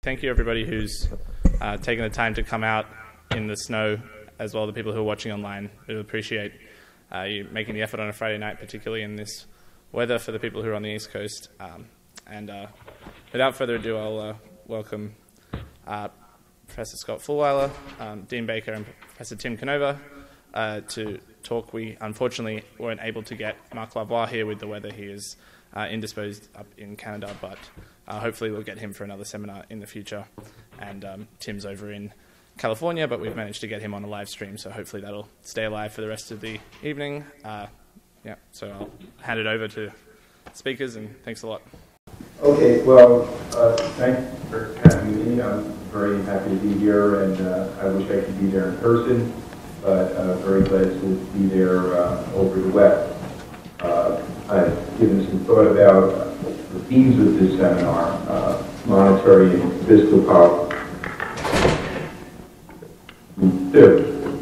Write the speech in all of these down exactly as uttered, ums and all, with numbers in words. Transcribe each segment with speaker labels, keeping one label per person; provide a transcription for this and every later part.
Speaker 1: thank you everybody who's uh, taken the time to come out in the snow, as well as the people who are watching online. We appreciate uh, you making the effort on a Friday night, particularly in this weather for the people who are on the East Coast. Um, and uh, without further ado, I'll uh, welcome uh, Professor Scott Fullwiler, um, Dean Baker, and Professor Tim Canova uh, to talk. We unfortunately weren't able to get Mark Lavoie here with the weather. He is uh, indisposed up in Canada, but uh, hopefully we'll get him for another seminar in the future. And um, Tim's over in California, but we've managed to get him on a live stream, so hopefully that'll stay alive for the rest of the evening. Uh, yeah, so I'll hand it over to speakers, and thanks a lot.
Speaker 2: Okay, well, uh, thanks for having me. I'm very happy to be here, and uh, I wish I could be there in person, but uh, very glad to be there uh, over the web. Uh, I've given some thought about uh, the themes of this seminar, uh, monetary and fiscal policy. Two.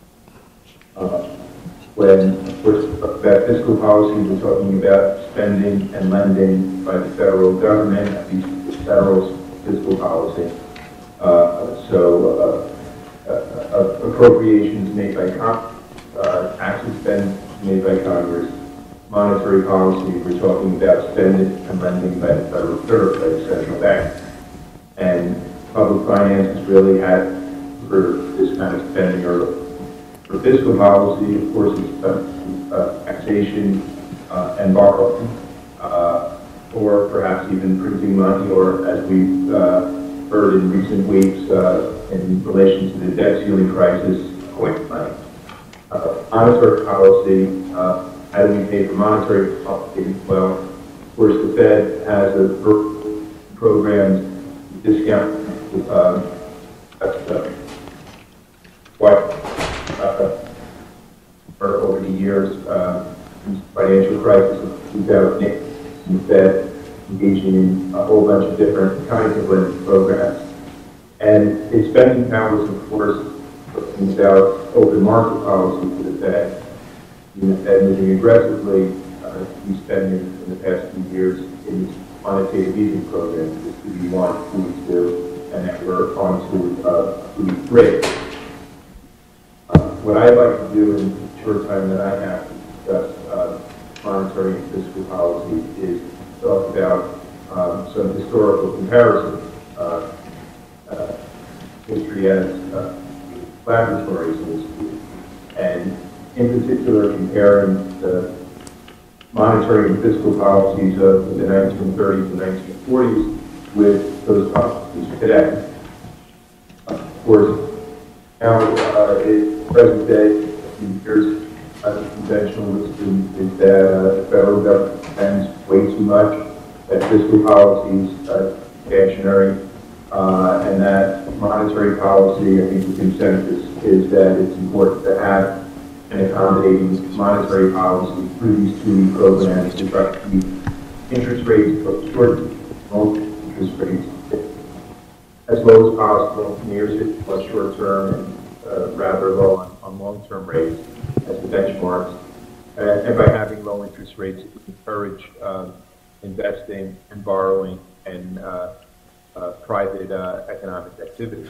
Speaker 2: Uh, when, of course, about fiscal policy, we're talking about spending and lending by the federal government, at least the federal fiscal policy. Uh, so uh, uh, appropriations made by Congress, uh, tax expense made by Congress, monetary policy, we're talking about spending and lending by the Federal Reserve, by the central bank. And public finances really had, for this kind of spending, or for fiscal policy, of course, it's uh, uh, taxation uh, and borrowing, uh, or perhaps even printing money, or as we've uh, heard in recent weeks uh, in relation to the debt ceiling crisis, coin money. Uh, monetary policy, uh, how do we pay for monetary policy? Well, of course, the Fed has a program discount uh, uh, what uh, for over the years, uh, financial crisis of two thousand eight, the Fed engaging in a whole bunch of different kinds of lending programs. And its spending powers, of course, talking about open market policy for the Fed. The Fed moving aggressively uh, to be spending in the past few years in its quantitative easing program, this Q E one, Q E two, and then we're on to uh, Q E three. Uh, what I'd like to do in the short time that I have to discuss uh, monetary and fiscal policy is talk about um, some historical comparisons. Uh, uh, history as uh, laboratories, so to speak, and in particular comparing the monetary and fiscal policies of the nineteen thirties and nineteen forties with those policies today. Of course, now uh, in present day, years, uh, the conventional wisdom is that uh, the federal government spends way too much, that fiscal policies are expansionary, uh, and that monetary policy, I think the consensus is that it's important to have an accommodating monetary policy through these two programs to try to keep interest rates, both short and long interest rates, as low as possible, near plus short term and uh, rather low on, on long-term rates as the benchmarks. Uh, and by having low interest rates, it would encourage um, investing and borrowing and uh, uh, private uh, economic activity.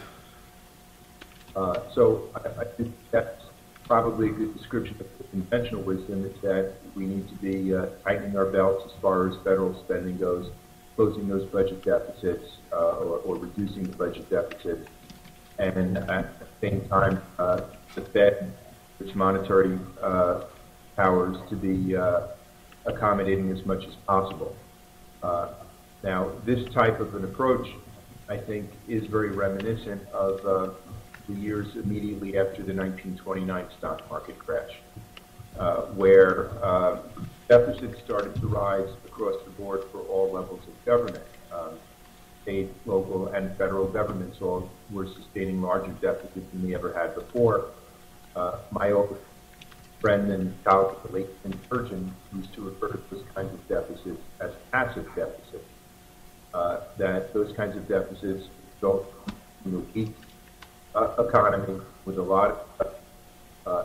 Speaker 2: Uh, so I, I think that's probably a good description of the conventional wisdom, is that we need to be uh, tightening our belts as far as federal spending goes, closing those budget deficits uh, or, or reducing the budget deficits, and at the same time, uh, the Fed, its monetary uh, powers to be uh, accommodating as much as possible. Uh, now, this type of an approach, I think, is very reminiscent of uh, the years immediately after the nineteen twenty-nine stock market crash, uh, where uh, deficits started to rise across the board for all levels of government. Um, state, local, and federal governments all were sustaining larger deficits than we ever had before. Uh, my old friend and colleague, Leach Surgeon, used to refer to those kinds of deficits as passive deficits. Uh, that those kinds of deficits go from the weak uh, economy with a lot of uh,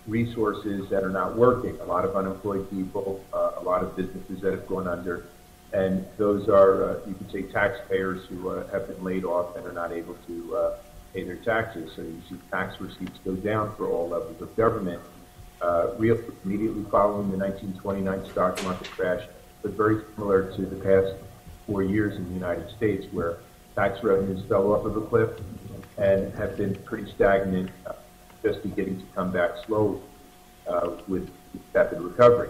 Speaker 2: resources that are not working, a lot of unemployed people, uh, a lot of businesses that have gone under, and those are, uh, you could say, taxpayers who uh, have been laid off and are not able to uh, pay their taxes. So you see tax receipts go down for all levels of government, uh, real, immediately following the nineteen twenty-nine stock market crash, but very similar to the past four years in the United States, where tax revenues fell off of a cliff and have been pretty stagnant, uh, just beginning to come back slowly uh, with rapid recovery.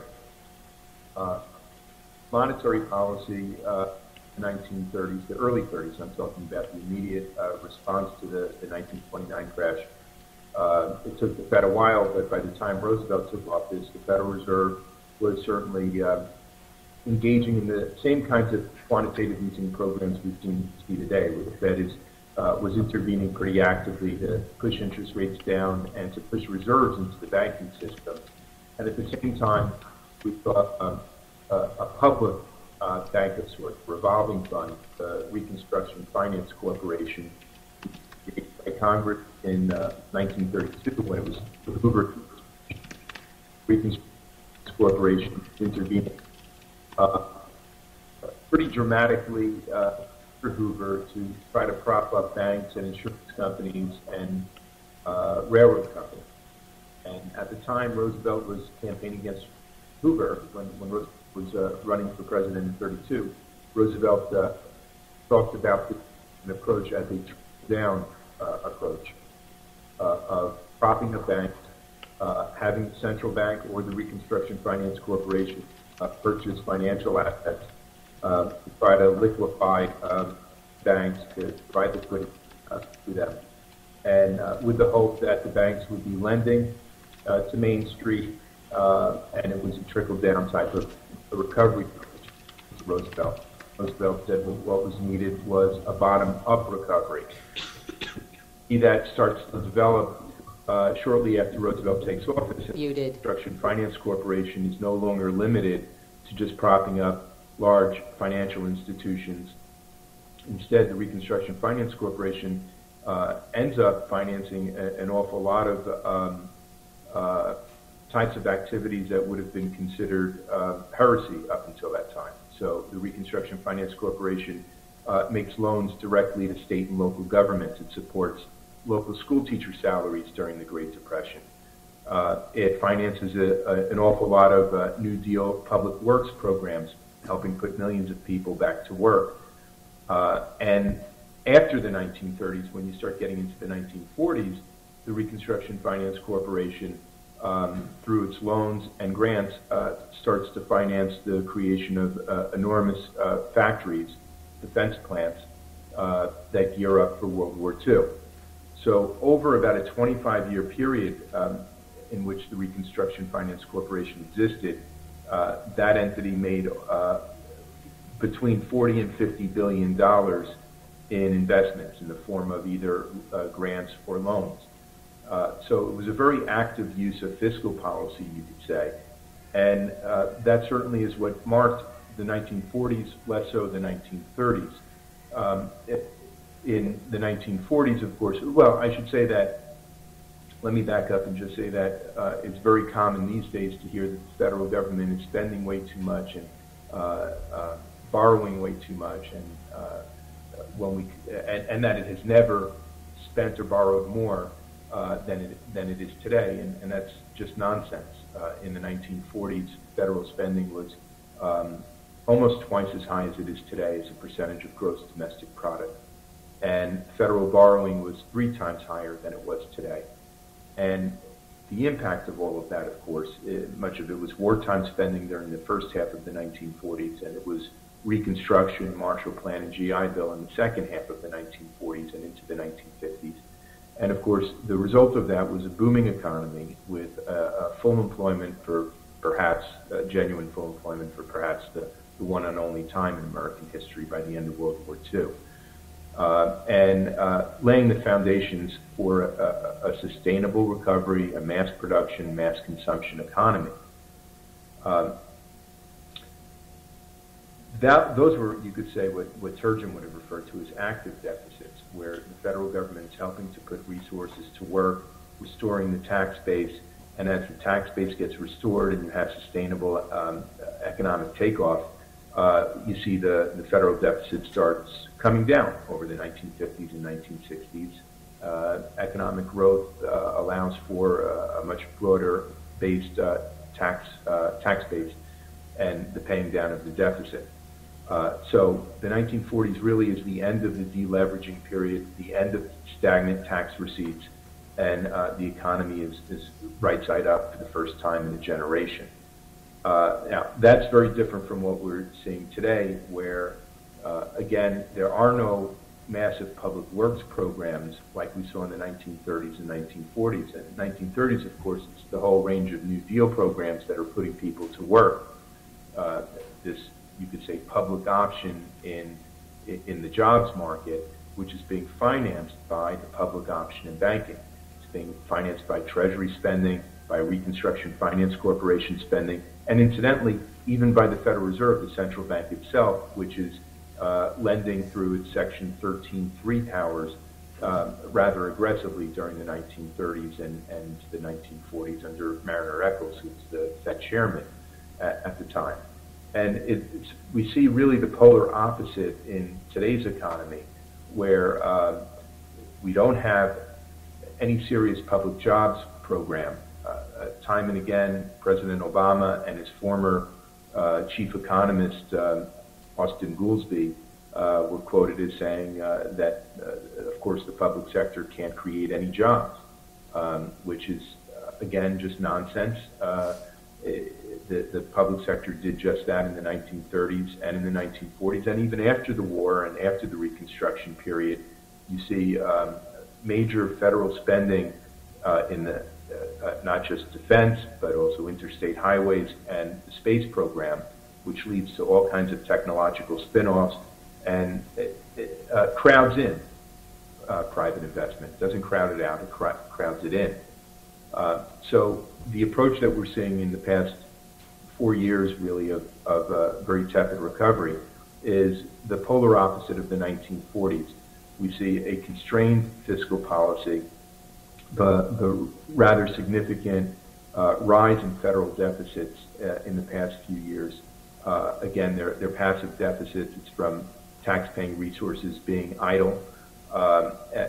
Speaker 2: Uh, monetary policy, uh, the nineteen thirties, the early thirties, I'm talking about the immediate uh, response to the, the nineteen twenty-nine crash. Uh, it took the Fed a while, but by the time Roosevelt took office, the Federal Reserve was certainly uh, engaging in the same kinds of quantitative easing programs we've seen today, where the Fed is, uh, was intervening pretty actively to push interest rates down and to push reserves into the banking system. And at the same time, we saw um, a, a public uh, bank of sorts, revolving fund, the Reconstruction Finance Corporation, by Congress in uh, nineteen thirty-two, when it was the Hoover Reconstruction Corporation intervening uh, pretty dramatically uh, for Hoover to try to prop up banks and insurance companies and uh, railroad companies. And at the time, Roosevelt was campaigning against Hoover when, when Roosevelt was uh, running for president in thirty-two. Roosevelt uh, talked about an approach as a down uh, approach uh, of propping up banks, uh, having the central bank or the Reconstruction Finance Corporation uh, purchase financial assets uh, to try to liquefy um, banks, to provide liquidity uh, to them, and uh, with the hope that the banks would be lending uh, to Main Street, uh, and it was a trickle-down type of a recovery to Roosevelt. Roosevelt said what was needed was a bottom-up recovery. That starts to develop uh, shortly after Roosevelt takes office.
Speaker 3: You did.
Speaker 2: Reconstruction Finance Corporation is no longer limited to just propping up large financial institutions. Instead, the Reconstruction Finance Corporation uh, ends up financing a, an awful lot of um, uh, types of activities that would have been considered uh, heresy up until that time. So the Reconstruction Finance Corporation uh, makes loans directly to state and local governments. It supports local school teacher salaries during the Great Depression. Uh, it finances a, a, an awful lot of uh, New Deal public works programs, helping put millions of people back to work. Uh, and after the nineteen thirties, when you start getting into the nineteen forties, the Reconstruction Finance Corporation, um, through its loans and grants, uh, starts to finance the creation of uh, enormous uh, factories, defense plants, uh, that gear up for World War Two. So over about a twenty-five year period um, in which the Reconstruction Finance Corporation existed, uh, that entity made uh, between forty and fifty billion dollars in investments in the form of either uh, grants or loans. Uh, so it was a very active use of fiscal policy, you could say. And uh, that certainly is what marked the nineteen forties, less so the nineteen thirties. Um, it, in the nineteen forties, of course, well, I should say that, let me back up and just say that uh, it's very common these days to hear that the federal government is spending way too much and uh, uh, borrowing way too much, and uh, when we and, and that it has never spent or borrowed more uh, than it than it is today, and, and that's just nonsense. Uh, in the nineteen forties, federal spending was um, almost twice as high as it is today as a percentage of gross domestic product. And federal borrowing was three times higher than it was today. And the impact of all of that, of course, it, much of it was wartime spending during the first half of the nineteen forties, and it was Reconstruction, Marshall Plan, and G I Bill in the second half of the nineteen forties and into the nineteen fifties. And of course, the result of that was a booming economy with uh, uh, full employment for perhaps, uh, genuine full employment for perhaps the, the one and only time in American history by the end of World War Two. Uh, and uh, laying the foundations for a, a sustainable recovery, a mass production, mass consumption economy. Uh, that, those were, you could say, what, what Turgeon would have referred to as active deficits, where the federal government is helping to put resources to work, restoring the tax base, and as the tax base gets restored and you have sustainable um, economic takeoff, uh, you see the, the federal deficit starts coming down over the nineteen fifties and nineteen sixties. Uh, economic growth uh, allows for uh, a much broader based uh, tax uh, tax base and the paying down of the deficit. Uh, so the nineteen forties really is the end of the deleveraging period, the end of stagnant tax receipts, and uh, the economy is, is right side up for the first time in a generation. Uh, now, that's very different from what we're seeing today, where, uh, again, there are no massive public works programs like we saw in the nineteen thirties and nineteen forties. And nineteen thirties, of course, it's the whole range of New Deal programs that are putting people to work. Uh, this, you could say, public option in, in the jobs market, which is being financed by the public option in banking. It's being financed by treasury spending, by Reconstruction Finance Corporation spending, and incidentally, even by the Federal Reserve, the central bank itself, which is uh, lending through its Section thirteen three powers uh, rather aggressively during the nineteen thirties and, and the nineteen forties under Mariner Eccles, who's the Fed chairman at, at the time. And it, it's, we see really the polar opposite in today's economy, where uh, we don't have any serious public jobs program. Uh, time and again, President Obama and his former uh, chief economist, uh, Austin Goolsbee, uh, were quoted as saying uh, that, uh, of course, the public sector can't create any jobs, um, which is, uh, again, just nonsense. Uh, it, the, the public sector did just that in the nineteen thirties and in the nineteen forties, and even after the war and after the Reconstruction period, you see um, major federal spending uh, in the Uh, uh, not just defense, but also interstate highways and the space program, which leads to all kinds of technological spin-offs, and it, it uh, crowds in uh, private investment. It doesn't crowd it out, it cr crowds it in. Uh, so the approach that we're seeing in the past four years, really, of, of uh, very tepid recovery is the polar opposite of the nineteen forties. We see a constrained fiscal policy, The, the rather significant uh, rise in federal deficits uh, in the past few years. Uh, again, they're, they're passive deficits. It's from tax-paying resources being idle. Um,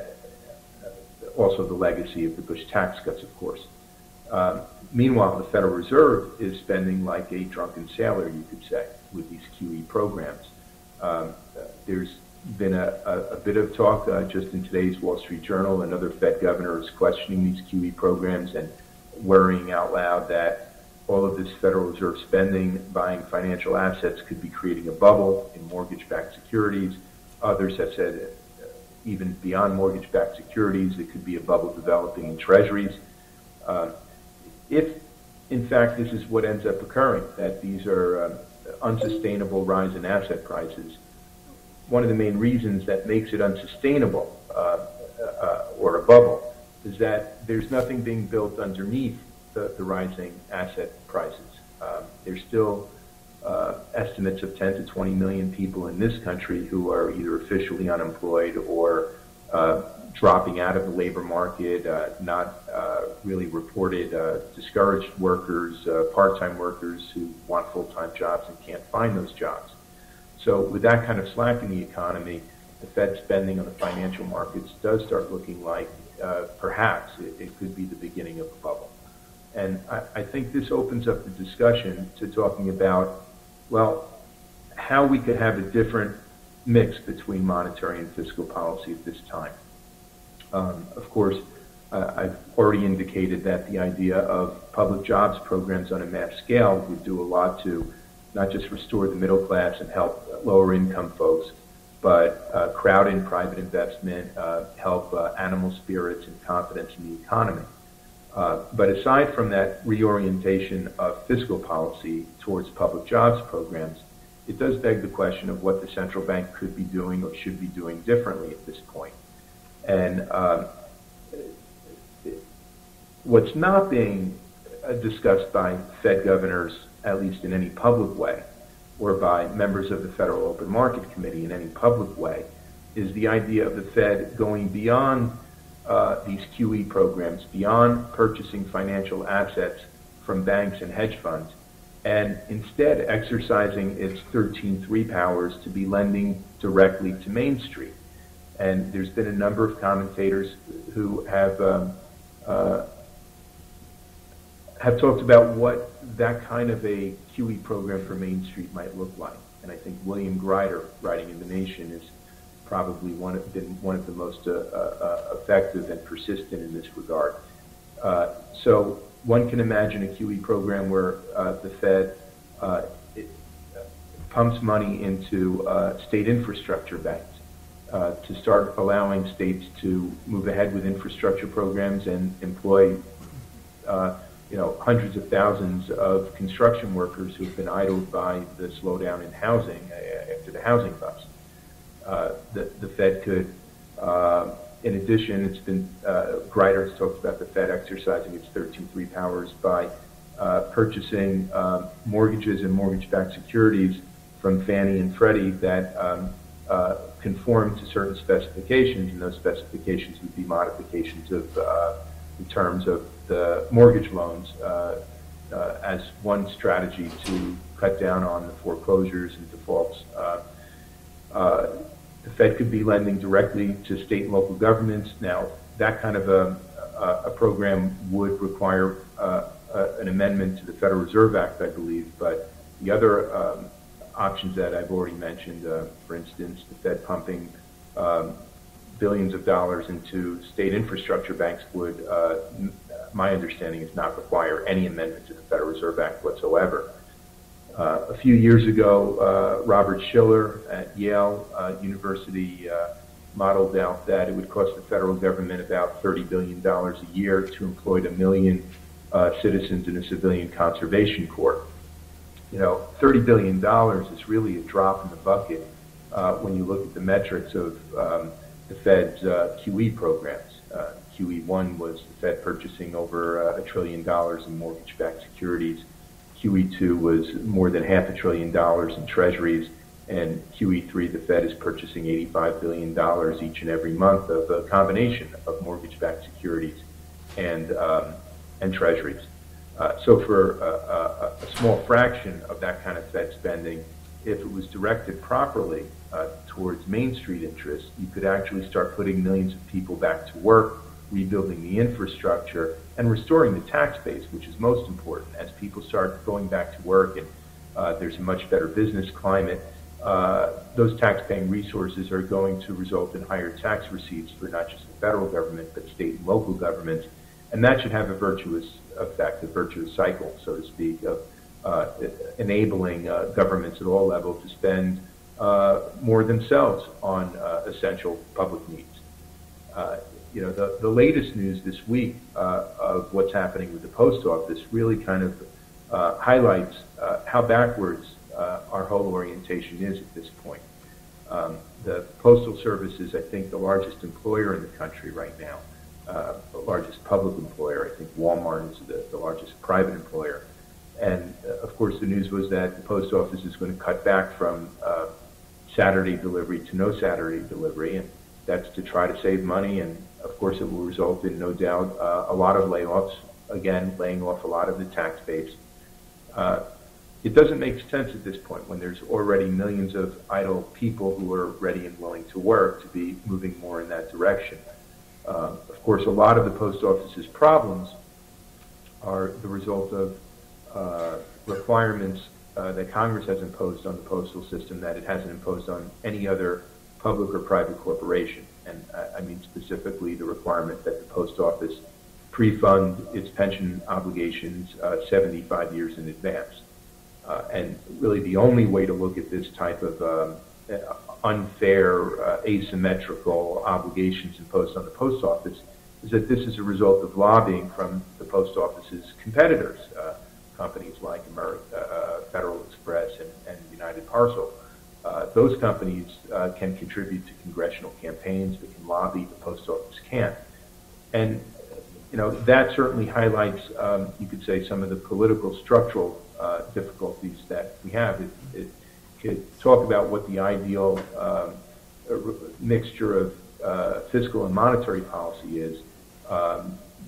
Speaker 2: also the legacy of the Bush tax cuts, of course. Um, meanwhile, the Federal Reserve is spending like a drunken sailor, you could say, with these Q E programs. Um, there's been a, a, a bit of talk uh, just in today's Wall Street Journal. Another Fed governor is questioning these Q E programs and worrying out loud that all of this Federal Reserve spending, buying financial assets, could be creating a bubble in mortgage-backed securities. Others have said uh, even beyond mortgage-backed securities, it could be a bubble developing in treasuries. Uh, if, in fact, this is what ends up occurring, that these are uh, unsustainable rise in asset prices, one of the main reasons that makes it unsustainable uh, uh, or a bubble is that there's nothing being built underneath the, the rising asset prices. Um, there's still uh, estimates of ten to twenty million people in this country who are either officially unemployed or uh, dropping out of the labor market, uh, not uh, really reported, uh, discouraged workers, uh, part-time workers who want full-time jobs and can't find those jobs. So with that kind of slack in the economy, the Fed spending on the financial markets does start looking like uh, perhaps it, it could be the beginning of a bubble. And I, I think this opens up the discussion to talking about, well, how we could have a different mix between monetary and fiscal policy at this time. Um, of course, uh, I've already indicated that the idea of public jobs programs on a mass scale would do a lot to not just restore the middle class and help lower income folks, but uh, crowd in private investment, uh, help uh, animal spirits and confidence in the economy. Uh, but aside from that reorientation of fiscal policy towards public jobs programs, it does beg the question of what the central bank could be doing or should be doing differently at this point. And um, what's not being uh, discussed by Fed governors, at least in any public way, or by members of the Federal Open Market Committee in any public way, is the idea of the Fed going beyond uh, these Q E programs, beyond purchasing financial assets from banks and hedge funds, and instead exercising its thirteen three powers to be lending directly to Main Street. And there's been a number of commentators who have um, uh, have talked about what that kind of a Q E program for Main Street might look like. And I think William Greider, writing in The Nation, is probably one of, been one of the most uh, uh, effective and persistent in this regard. Uh, so one can imagine a Q E program where uh, the Fed uh, it, uh, pumps money into uh, state infrastructure banks uh, to start allowing states to move ahead with infrastructure programs and employ uh, you know, hundreds of thousands of construction workers who have been idled by the slowdown in housing uh, after the housing bust. Uh, the, the Fed could, uh, in addition, it's been, uh, Greider has talked about the Fed exercising its thirteen three powers by uh, purchasing uh, mortgages and mortgage-backed securities from Fannie and Freddie that um, uh, conform to certain specifications, and those specifications would be modifications of uh, the terms of the mortgage loans uh, uh, as one strategy to cut down on the foreclosures and defaults. Uh, uh, the Fed could be lending directly to state and local governments. Now, that kind of a, a, a program would require uh, a, an amendment to the Federal Reserve Act, I believe, but the other um, options that I've already mentioned, uh, for instance, the Fed pumping um, billions of dollars into state infrastructure banks would, uh, my understanding is, not require any amendment to the Federal Reserve Act whatsoever. Uh, a few years ago, uh, Robert Schiller at Yale uh, University uh, modeled out that it would cost the federal government about thirty billion dollars a year to employ a million uh, citizens in a civilian conservation corps. You know, thirty billion dollars is really a drop in the bucket uh, when you look at the metrics of um, the Fed's uh, Q E programs. Uh, Q E one was the Fed purchasing over uh, a trillion dollars in mortgage-backed securities. Q E two was more than half a trillion dollars in treasuries. And Q E three, the Fed is purchasing eighty-five billion dollars each and every month of a combination of mortgage-backed securities and, um, and treasuries. Uh, so for a, a, a small fraction of that kind of Fed spending, if it was directed properly uh, towards Main Street interests, you could actually start putting millions of people back to work, rebuilding the infrastructure, and restoring the tax base, which is most important. As people start going back to work and uh, there's a much better business climate, uh, those tax-paying resources are going to result in higher tax receipts for not just the federal government, but state and local governments. And that should have a virtuous effect, a virtuous cycle, so to speak, of uh, enabling uh, governments at all levels to spend uh, more themselves on uh, essential public needs. Uh, you know, the, the latest news this week uh, of what's happening with the post office really kind of uh, highlights uh, how backwards uh, our whole orientation is at this point. Um, the Postal Service is, I think, the largest employer in the country right now. Uh, the largest public employer. I think Walmart is the, the largest private employer. And uh, of course the news was that the post office is going to cut back from uh, Saturday delivery to no Saturday delivery, and that's to try to save money, and of course it will result in, no doubt, uh, a lot of layoffs, again laying off a lot of the tax base. Uh, it doesn't make sense at this point, when there's already millions of idle people who are ready and willing to work, to be moving more in that direction. Uh, of course, a lot of the post office's problems are the result of uh, requirements uh, that Congress has imposed on the postal system that it hasn't imposed on any other public or private corporation. And I, I mean specifically the requirement that the post office pre-fund its pension obligations uh, seventy-five years in advance. Uh, and really the only way to look at this type of um, unfair, uh, asymmetrical obligations imposed on the post office is that this is a result of lobbying from the post office's competitors, uh, companies like America, uh, Federal Express and, and United Parcel. Uh, those companies uh, can contribute to congressional campaigns, they can lobby, the post office can't. And you know, that certainly highlights, um, you could say, some of the political structural uh, difficulties that we have. It, it, could talk about what the ideal um, mixture of uh, fiscal and monetary policy is, um,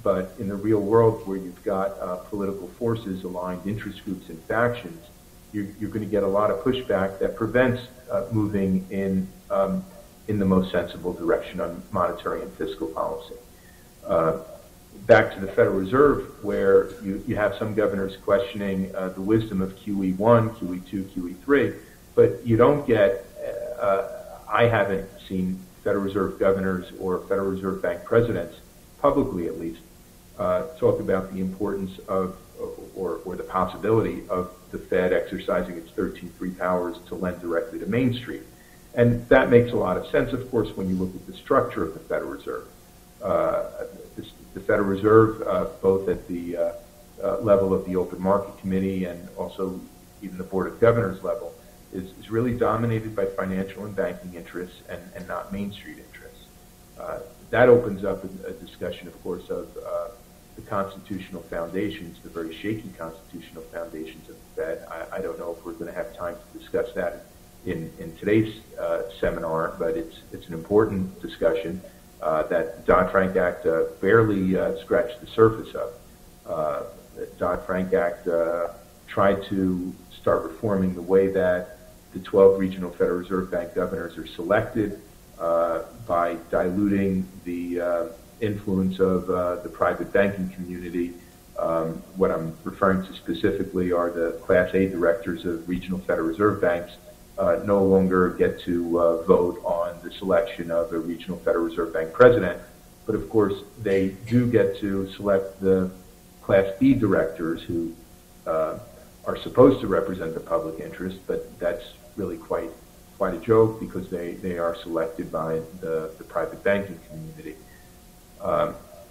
Speaker 2: but in the real world where you've got uh, political forces, aligned interest groups and factions, you're, you're going to get a lot of pushback that prevents uh, moving in um, in the most sensible direction on monetary and fiscal policy. Uh, back to the Federal Reserve, where you, you have some governors questioning uh, the wisdom of Q E one, Q E two, Q E three, but you don't get, uh, I haven't seen Federal Reserve governors or Federal Reserve Bank presidents, publicly at least, uh, talk about the importance of, or, or the possibility of the Fed exercising its thirteen three powers to lend directly to Main Street. And that makes a lot of sense, of course, when you look at the structure of the Federal Reserve. Uh, this, the Federal Reserve, uh, both at the uh, uh, level of the Open Market Committee and also even the Board of Governors level, is, is really dominated by financial and banking interests and, and not Main Street interests. Uh, that opens up a, a discussion, of course, of uh, the constitutional foundations, the very shaky constitutional foundations of the Fed. I, I don't know if we're going to have time to discuss that in, in today's uh, seminar, but it's, it's an important discussion uh, that Dodd-Frank Act uh, barely uh, scratched the surface of. Uh, the Dodd-Frank Act uh, tried to start reforming the way that the twelve regional Federal Reserve Bank governors are selected uh, by diluting the uh, influence of uh, the private banking community. Um, what I'm referring to specifically are the Class A directors of regional Federal Reserve Banks uh, no longer get to uh, vote on the selection of a regional Federal Reserve Bank president, but of course they do get to select the Class B directors who uh, are supposed to represent the public interest, but that's really quite quite a joke because they, they are selected by the, the private banking community. Um,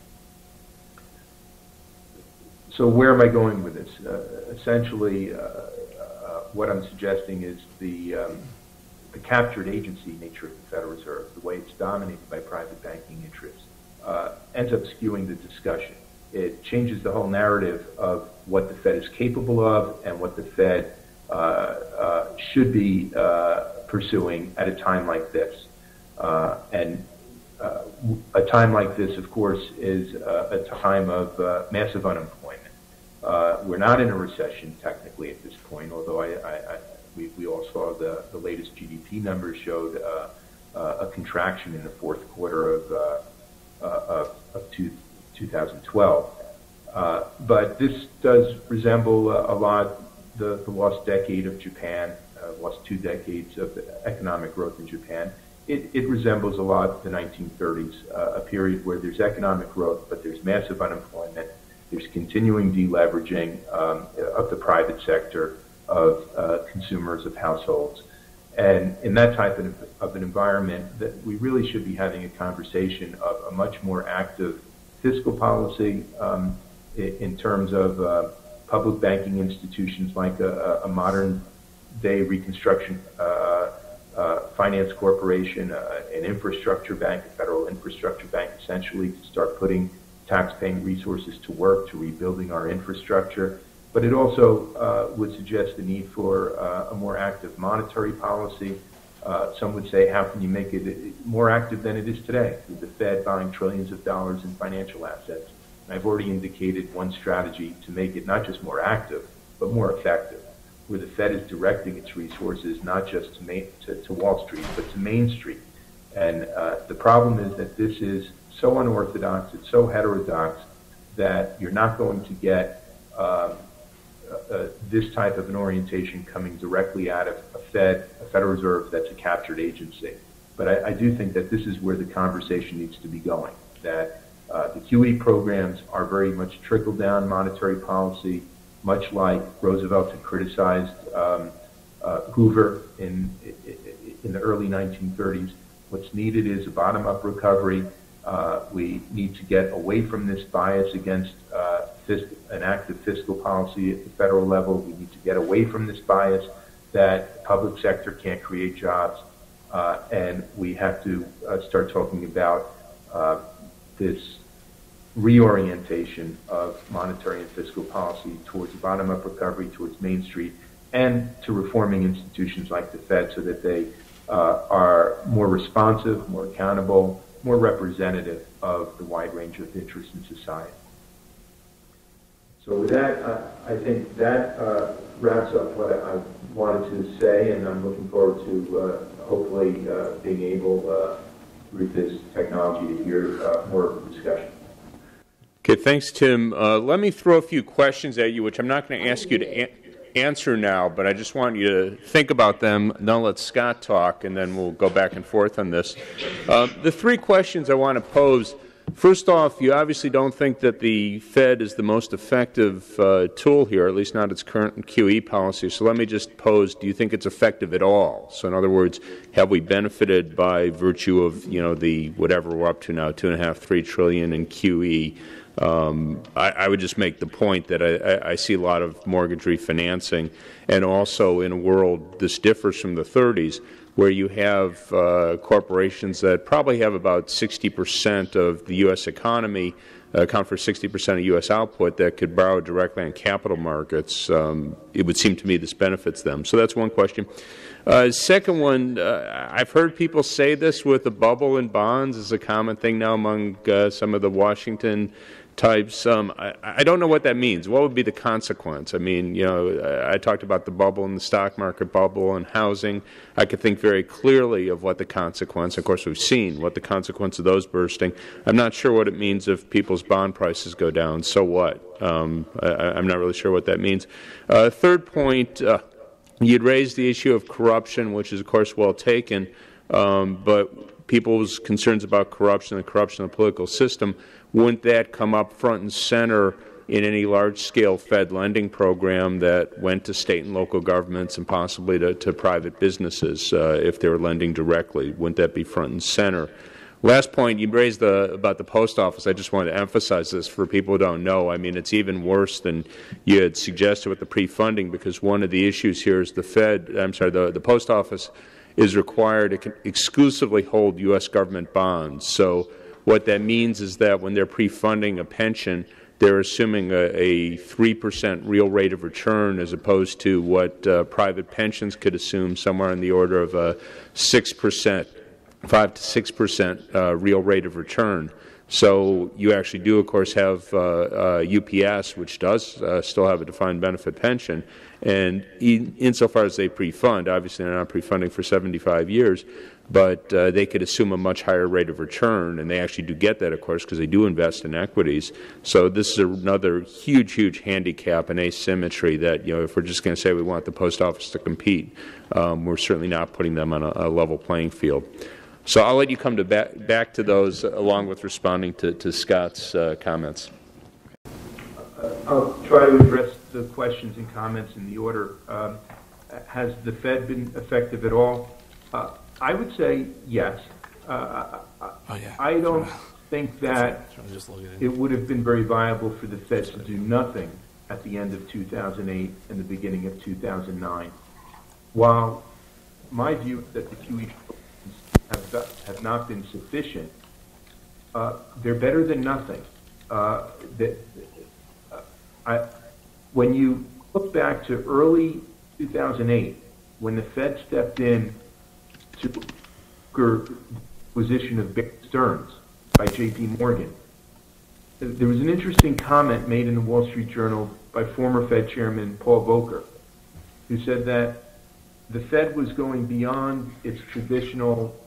Speaker 2: so where am I going with this? Uh, essentially, uh, uh, what I'm suggesting is the, um, the captured agency nature of the Federal Reserve, the way it's dominated by private banking interests, uh, ends up skewing the discussion. It changes the whole narrative of what the Fed is capable of and what the Fed uh, uh, should be uh, pursuing at a time like this. Uh, and uh, a time like this, of course, is uh, a time of uh, massive unemployment. Uh, we're not in a recession technically at this point, although I, I, I, we, we all saw the, the latest G D P numbers showed uh, uh, a contraction in the fourth quarter of, uh, uh, of, of two, two thousand twelve. Uh, but this does resemble uh, a lot the, the lost decade of Japan, uh, lost two decades of economic growth in Japan. It, it resembles a lot the nineteen thirties, uh, a period where there's economic growth, but there's massive unemployment. There's continuing deleveraging um, of the private sector, of uh, consumers, of households. And in that type of, of an environment, that we really should be having a conversation of a much more active fiscal policy um, in terms of uh, public banking institutions like a, a modern day reconstruction uh, uh, finance corporation, uh, an infrastructure bank, a federal infrastructure bank, essentially to start putting tax-paying resources to work to rebuilding our infrastructure. But it also uh, would suggest the need for uh, a more active monetary policy. Uh, some would say, how can you make it more active than it is today, with the Fed buying trillions of dollars in financial assets? And I've already indicated one strategy to make it not just more active, but more effective, where the Fed is directing its resources not just to, Main, to, to Wall Street, but to Main Street. And uh, the problem is that this is so unorthodox, it's so heterodox, that you're not going to get um, uh, this type of an orientation coming directly out of a Fed, a Federal Reserve that's a captured agency. But I, I do think that this is where the conversation needs to be going, that uh, the Q E programs are very much trickle-down monetary policy, much like Roosevelt had criticized um, uh, Hoover in, in the early nineteen thirties. What's needed is a bottom-up recovery. Uh, we need to get away from this bias against uh, fisc an active fiscal policy at the federal level. We need to get away from this bias that public sector can't create jobs. Uh, and we have to uh, start talking about uh, this reorientation of monetary and fiscal policy towards a bottom-up recovery, towards Main Street, and to reforming institutions like the Fed so that they uh, are more responsive, more accountable, more representative of the wide range of interests in society. So with that, uh, I think that uh, wraps up what I wanted to say, and I'm looking forward to uh, hopefully uh, being able, uh, through this technology, to hear uh, more discussion.
Speaker 3: Okay, thanks, Tim. Uh, let me throw a few questions at you, which I'm not going to ask you to a answer now, but I just want you to think about them. Then let Scott talk, and then we'll go back and forth on this. Uh, the three questions I want to pose. First off, you obviously don't think that the Fed is the most effective uh, tool here, at least not its current Q E policy. So let me just pose, do you think it's effective at all? So in other words, have we benefited by virtue of, you know, the whatever we're up to now, two and a half, three trillion in Q E? Um, I, I would just make the point that I, I see a lot of mortgage refinancing, and also in a world, this differs from the thirties, where you have uh, corporations that probably have about sixty percent of the U S economy, uh, account for sixty percent of U S output, that could borrow directly on capital markets. Um, it would seem to me this benefits them. So that's one question. Uh, second one, uh, I've heard people say this with a bubble in bonds is a common thing now among uh, some of the Washington types. Um, I, I don't know what that means. What would be the consequence? I mean, you know, I, I talked about the bubble in the stock market, bubble and housing. I could think very clearly of what the consequence, of course we've seen, what the consequence of those bursting. I'm not sure what it means if people's bond prices go down. So what? Um, I, I'm not really sure what that means. Uh, third point, uh, you'd raised the issue of corruption, which is, of course, well taken, um, but people's concerns about corruption and corruption in the political system, wouldn't that come up front and center in any large-scale Fed lending program that went to state and local governments and possibly to, to private businesses uh, if they were lending directly? Wouldn't that be front and center? Last point, you raised the, about the post office. I just wanted to emphasize this for people who don't know. I mean, it's even worse than you had suggested with the pre-funding, because one of the issues here is the Fed, I'm sorry, the, the post office is required to exclusively hold U S government bonds. So what that means is that when they're pre-funding a pension, they're assuming a, a three percent real rate of return as opposed to what uh, private pensions could assume, somewhere in the order of a six percent, five to six percent uh, real rate of return. So you actually do, of course, have uh, uh, U P S, which does uh, still have a defined benefit pension. And in, insofar as they pre-fund, obviously they're not pre-funding for seventy-five years, but uh, they could assume a much higher rate of return, and they actually do get that, of course, because they do invest in equities. So this is another huge, huge handicap and asymmetry that, you know, if we're just going to say we want the post office to compete, um, we're certainly not putting them on a, a level playing field. So I'll let you come to back, back to those along with responding to, to Scott's uh, comments.
Speaker 2: Uh, I'll try to address the questions and comments in the order. Um, has the Fed been effective at all? Uh, I would say yes. Uh,
Speaker 1: oh, yeah.
Speaker 2: I don't think that it would have been very viable for the Fed to do nothing at the end of two thousand eight and the beginning of two thousand nine. While my view is that the Q E have, got, have not been sufficient, uh, they're better than nothing. Uh, that, uh, I, when you look back to early two thousand eight, when the Fed stepped in to the acquisition of Bear Stearns by J P Morgan, there was an interesting comment made in the Wall Street Journal by former Fed Chairman Paul Volcker, who said that the Fed was going beyond its traditional.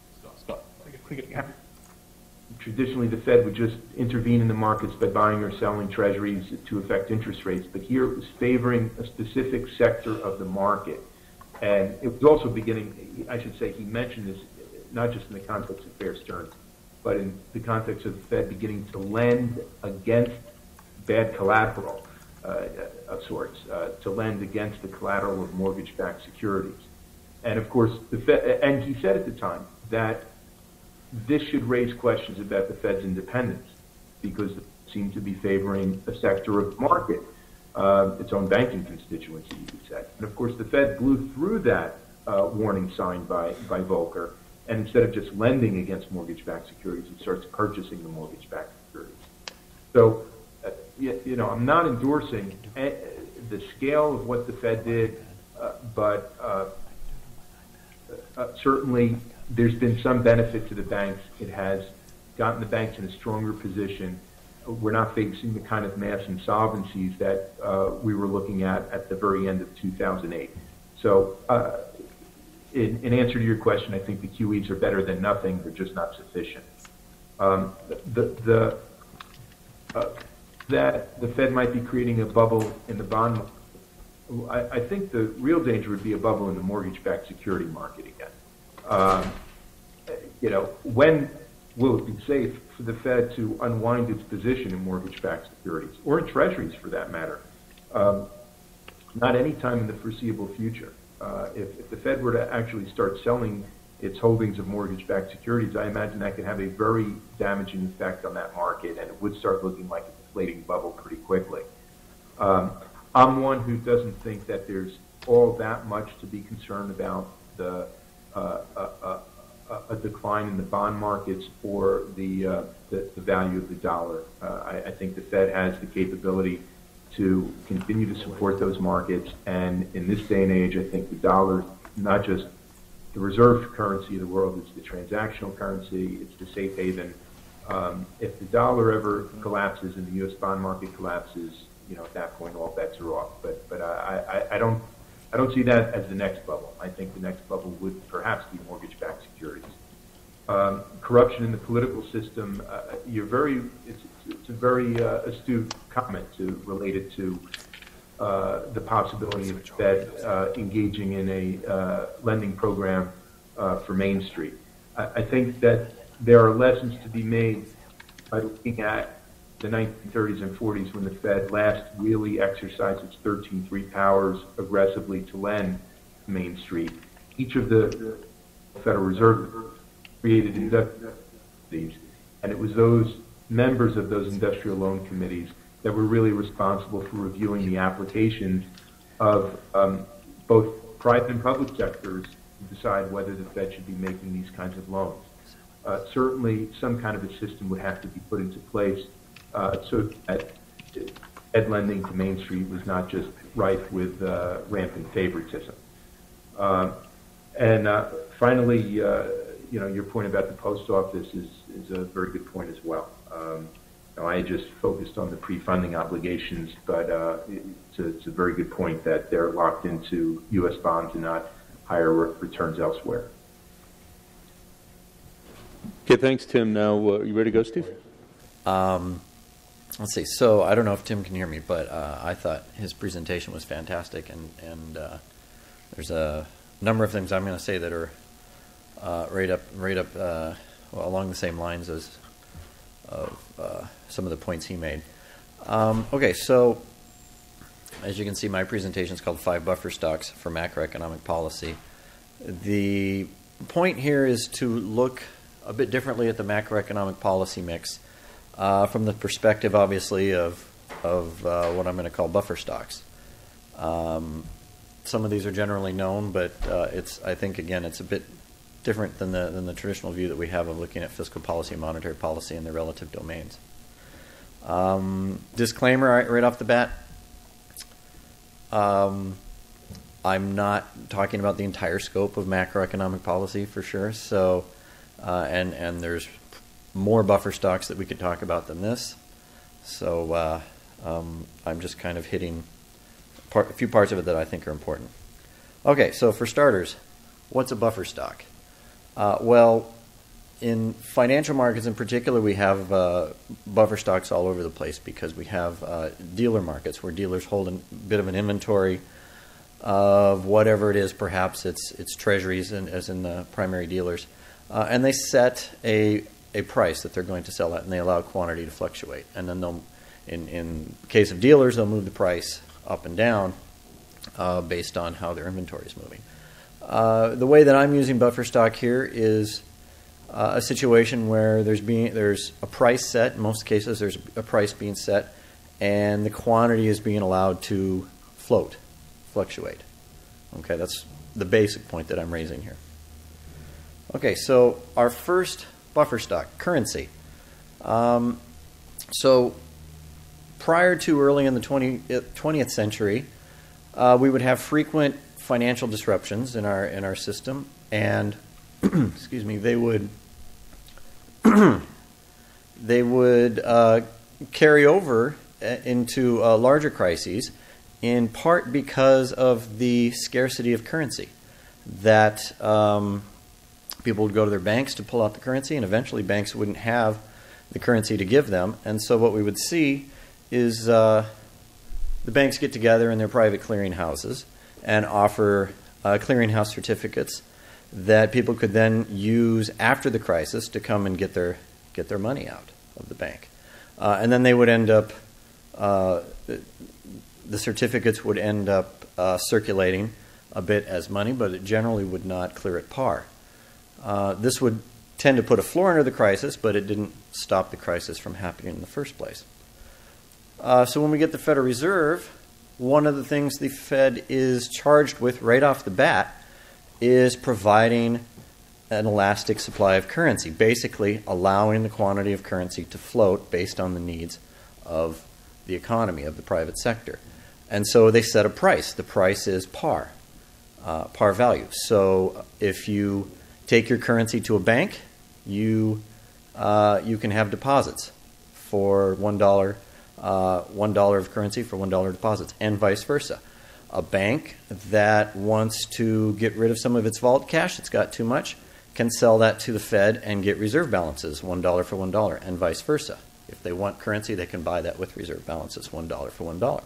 Speaker 2: Traditionally, the Fed would just intervene in the markets by buying or selling treasuries to affect interest rates, but here it was favoring a specific sector of the market. And it was also beginning, I should say, he mentioned this not just in the context of Bear Stearns, but in the context of the Fed beginning to lend against bad collateral uh, of sorts, uh, to lend against the collateral of mortgage-backed securities. And of course, the Fed, and he said at the time that this should raise questions about the Fed's independence, because it seemed to be favoring a sector of the market, uh, its own banking constituency, you could say. And of course, the Fed blew through that uh, warning sign by, by Volcker, and instead of just lending against mortgage-backed securities, it starts purchasing the mortgage-backed securities. So, uh, you, you know, I'm not endorsing the scale of what the Fed did, uh, but uh, uh, certainly there's been some benefit to the banks. It has gotten the banks in a stronger position, we're not facing the kind of mass insolvencies that uh, we were looking at at the very end of two thousand eight. So uh, in, in answer to your question, I think the Q Es are better than nothing. They're just not sufficient. Um, the, the, uh, that the Fed might be creating a bubble in the bond market. I, I think the real danger would be a bubble in the mortgage-backed security market again. Um, you know, when will it be safe for the Fed to unwind its position in mortgage-backed securities, or in treasuries for that matter? Um, not any time in the foreseeable future. Uh, if, if the Fed were to actually start selling its holdings of mortgage-backed securities, I imagine that could have a very damaging effect on that market, and it would start looking like a deflating bubble pretty quickly. Um, I'm one who doesn't think that there's all that much to be concerned about the uh, uh, uh, a decline in the bond markets or the, uh, the, the value of the dollar. Uh, I, I think the Fed has the capability to continue to support those markets, and in this day and age, I think the dollar, not just the reserve currency of the world, it's the transactional currency, it's the safe haven. Um, if the dollar ever collapses and the U S bond market collapses, you know, at that point, all bets are off. But but I, I, I don't I don't see that as the next bubble. I think the next bubble would perhaps be mortgage-backed securities. Um, corruption in the political system. Uh, you're very it's, it's a very uh, astute comment to related to uh, the possibility of the Fed uh, engaging in a uh, lending program uh, for Main Street. I, I think that there are lessons to be made by looking at the nineteen thirties and forties when the Fed last really exercised its thirteen three powers aggressively to lend Main Street. Each of the Federal Reserve created industrial committees, and it was those members of those industrial loan committees that were really responsible for reviewing the applications of um, both private and public sectors to decide whether the Fed should be making these kinds of loans. Uh, certainly, some kind of a system would have to be put into place uh, so that Fed lending to Main Street was not just rife with uh, rampant favoritism. Uh, and uh, finally, uh, you know, your point about the post office is, is a very good point as well. Um, you know, I just focused on the pre-funding obligations, but uh, it's, a, it's a very good point that they're locked into U S bonds and not higher re- returns elsewhere.
Speaker 3: Okay, thanks, Tim. Now, uh, you ready to go, Steve?
Speaker 4: Um, let's see. So I don't know if Tim can hear me, but uh, I thought his presentation was fantastic, and, and uh, there's a number of things I'm going to say that are uh, right up, right up uh, well, along the same lines as of uh, some of the points he made. Um, okay, so as you can see, my presentation is called Five Buffer Stocks for Macroeconomic Policy. The point here is to look a bit differently at the macroeconomic policy mix uh, from the perspective, obviously, of, of uh, what I'm going to call buffer stocks. Um, some of these are generally known, but uh, it's, I think, again, it's a bit different than the, than the traditional view that we have of looking at fiscal policy and monetary policy in their relative domains. Um, disclaimer right, right off the bat, um, I'm not talking about the entire scope of macroeconomic policy for sure, so Uh, and, and there's more buffer stocks that we could talk about than this. So uh, um, I'm just kind of hitting part, a few parts of it that I think are important. Okay, so for starters, what's a buffer stock? Uh, well, in financial markets in particular, we have uh, buffer stocks all over the place because we have uh, dealer markets where dealers hold a bit of an inventory of whatever it is. Perhaps it's, it's treasuries, in, as in the primary dealers. Uh, and they set a, a price that they're going to sell at, and they allow quantity to fluctuate. And then they'll, in, in case of dealers, they'll move the price up and down uh, based on how their inventory is moving. Uh, the way that I'm using buffer stock here is uh, a situation where there's being there's a price set. In most cases, there's a price being set, and the quantity is being allowed to float, fluctuate. Okay, that's the basic point that I'm raising here. Okay, so our first buffer stock, currency. Um, so prior to early in the twentieth century, uh, we would have frequent financial disruptions in our in our system, and excuse me, they would they would uh, carry over into uh, larger crises, in part because of the scarcity of currency. That um, people would go to their banks to pull out the currency, and eventually banks wouldn't have the currency to give them. And so what we would see is uh, the banks get together in their private clearinghouses and offer uh, clearinghouse certificates that people could then use after the crisis to come and get their get their money out of the bank. Uh, and then they would end up, uh, the certificates would end up uh, circulating a bit as money, but it generally would not clear at par. Uh, this would tend to put a floor under the crisis, but it didn't stop the crisis from happening in the first place. Uh, so when we get the Federal Reserve, one of the things the Fed is charged with right off the bat is providing an elastic supply of currency, basically allowing the quantity of currency to float based on the needs of the economy, of the private sector. And so they set a price. The price is par, uh, par value. So if you take your currency to a bank, you, uh, you can have deposits for one dollar, uh, one dollar of currency for one dollar deposits, and vice versa. A bank that wants to get rid of some of its vault cash, it's got too much, can sell that to the Fed and get reserve balances, one dollar for one dollar, and vice versa. If they want currency, they can buy that with reserve balances, one dollar for one dollar.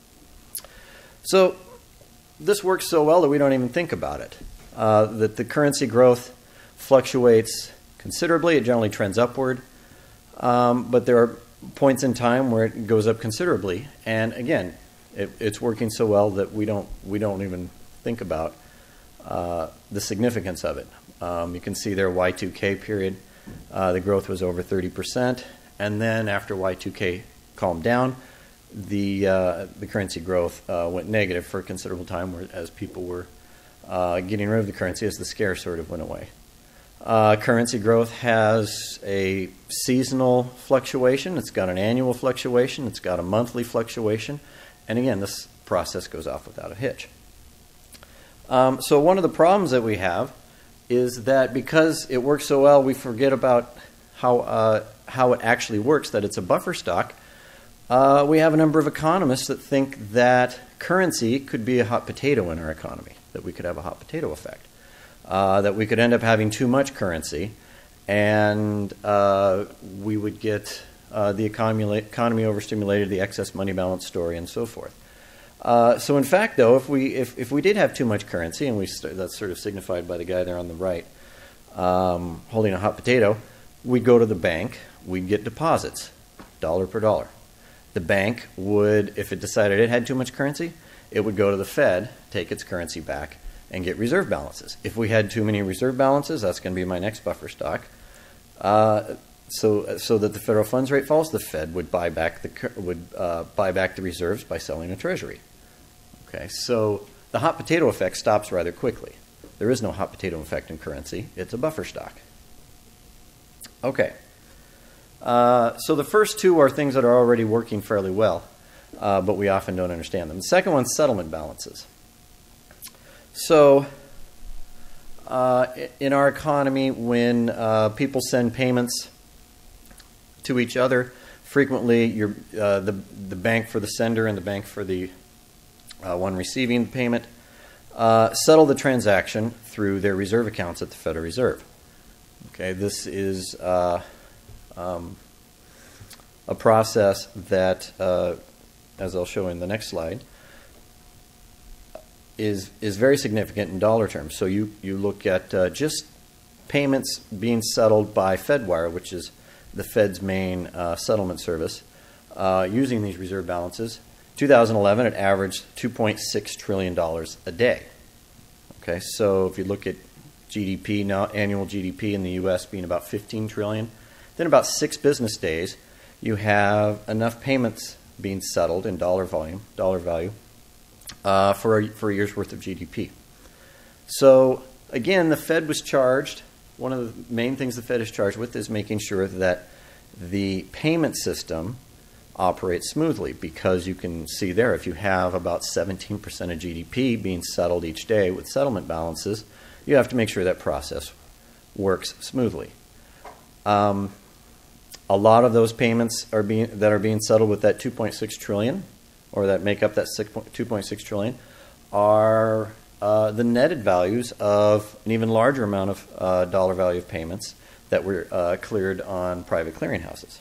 Speaker 4: So this works so well that we don't even think about it. Uh, that the currency growth fluctuates considerably. It generally trends upward. Um, but there are points in time where it goes up considerably. And again, It, it's working so well that we don't we don't even think about uh, the significance of it. Um, you can see there Y two K period, uh, the growth was over thirty percent, and then after Y two K calmed down, the uh, the currency growth uh, went negative for a considerable time, where, as people were uh, getting rid of the currency as the scare sort of went away. Uh, currency growth has a seasonal fluctuation. It's got an annual fluctuation. It's got a monthly fluctuation. And again, this process goes off without a hitch. Um, so one of the problems that we have is that because it works so well, we forget about how, uh, how it actually works, that it's a buffer stock. Uh, we have a number of economists that think that currency could be a hot potato in our economy, that we could have a hot potato effect, uh, that we could end up having too much currency, and uh, we would get Uh, the economy, economy overstimulated, the excess money balance story, and so forth. Uh, so in fact, though, if we if, if we did have too much currency, and we st that's sort of signified by the guy there on the right um, holding a hot potato, we'd go to the bank, we'd get deposits, dollar per dollar. The bank would, if it decided it had too much currency, it would go to the Fed, take its currency back, and get reserve balances. If we had too many reserve balances, that's going to be my next buffer stock. Uh, So, so that the federal funds rate falls, the Fed would buy back the would uh, buy back the reserves by selling a treasury. Okay, so the hot potato effect stops rather quickly. There is no hot potato effect in currency; it's a buffer stock. Okay, uh, so the first two are things that are already working fairly well, uh, but we often don't understand them. The second one's settlement balances. So, uh, in our economy, when uh, people send payments to each other, frequently you're, uh, the, the bank for the sender and the bank for the uh, one receiving the payment uh, settle the transaction through their reserve accounts at the Federal Reserve. Okay, this is uh, um, a process that, uh, as I'll show in the next slide, is is very significant in dollar terms. So you, you look at uh, just payments being settled by FedWire, which is the Fed's main uh, settlement service, uh, using these reserve balances. two thousand eleven, it averaged two point six trillion dollars a day. Okay, so if you look at G D P, now annual G D P in the U S being about fifteen trillion dollars, then about six business days, you have enough payments being settled in dollar volume, dollar value, uh, for, a, for a year's worth of G D P. So again, the Fed was charged. One of the main things the Fed is charged with is making sure that the payment system operates smoothly, because you can see there, if you have about seventeen percent of G D P being settled each day with settlement balances, you have to make sure that process works smoothly. Um, a lot of those payments are being that are being settled with that two point six trillion, or that make up that two point six trillion, are uh, the netted values of an even larger amount of uh, dollar value of payments that were uh, cleared on private clearinghouses.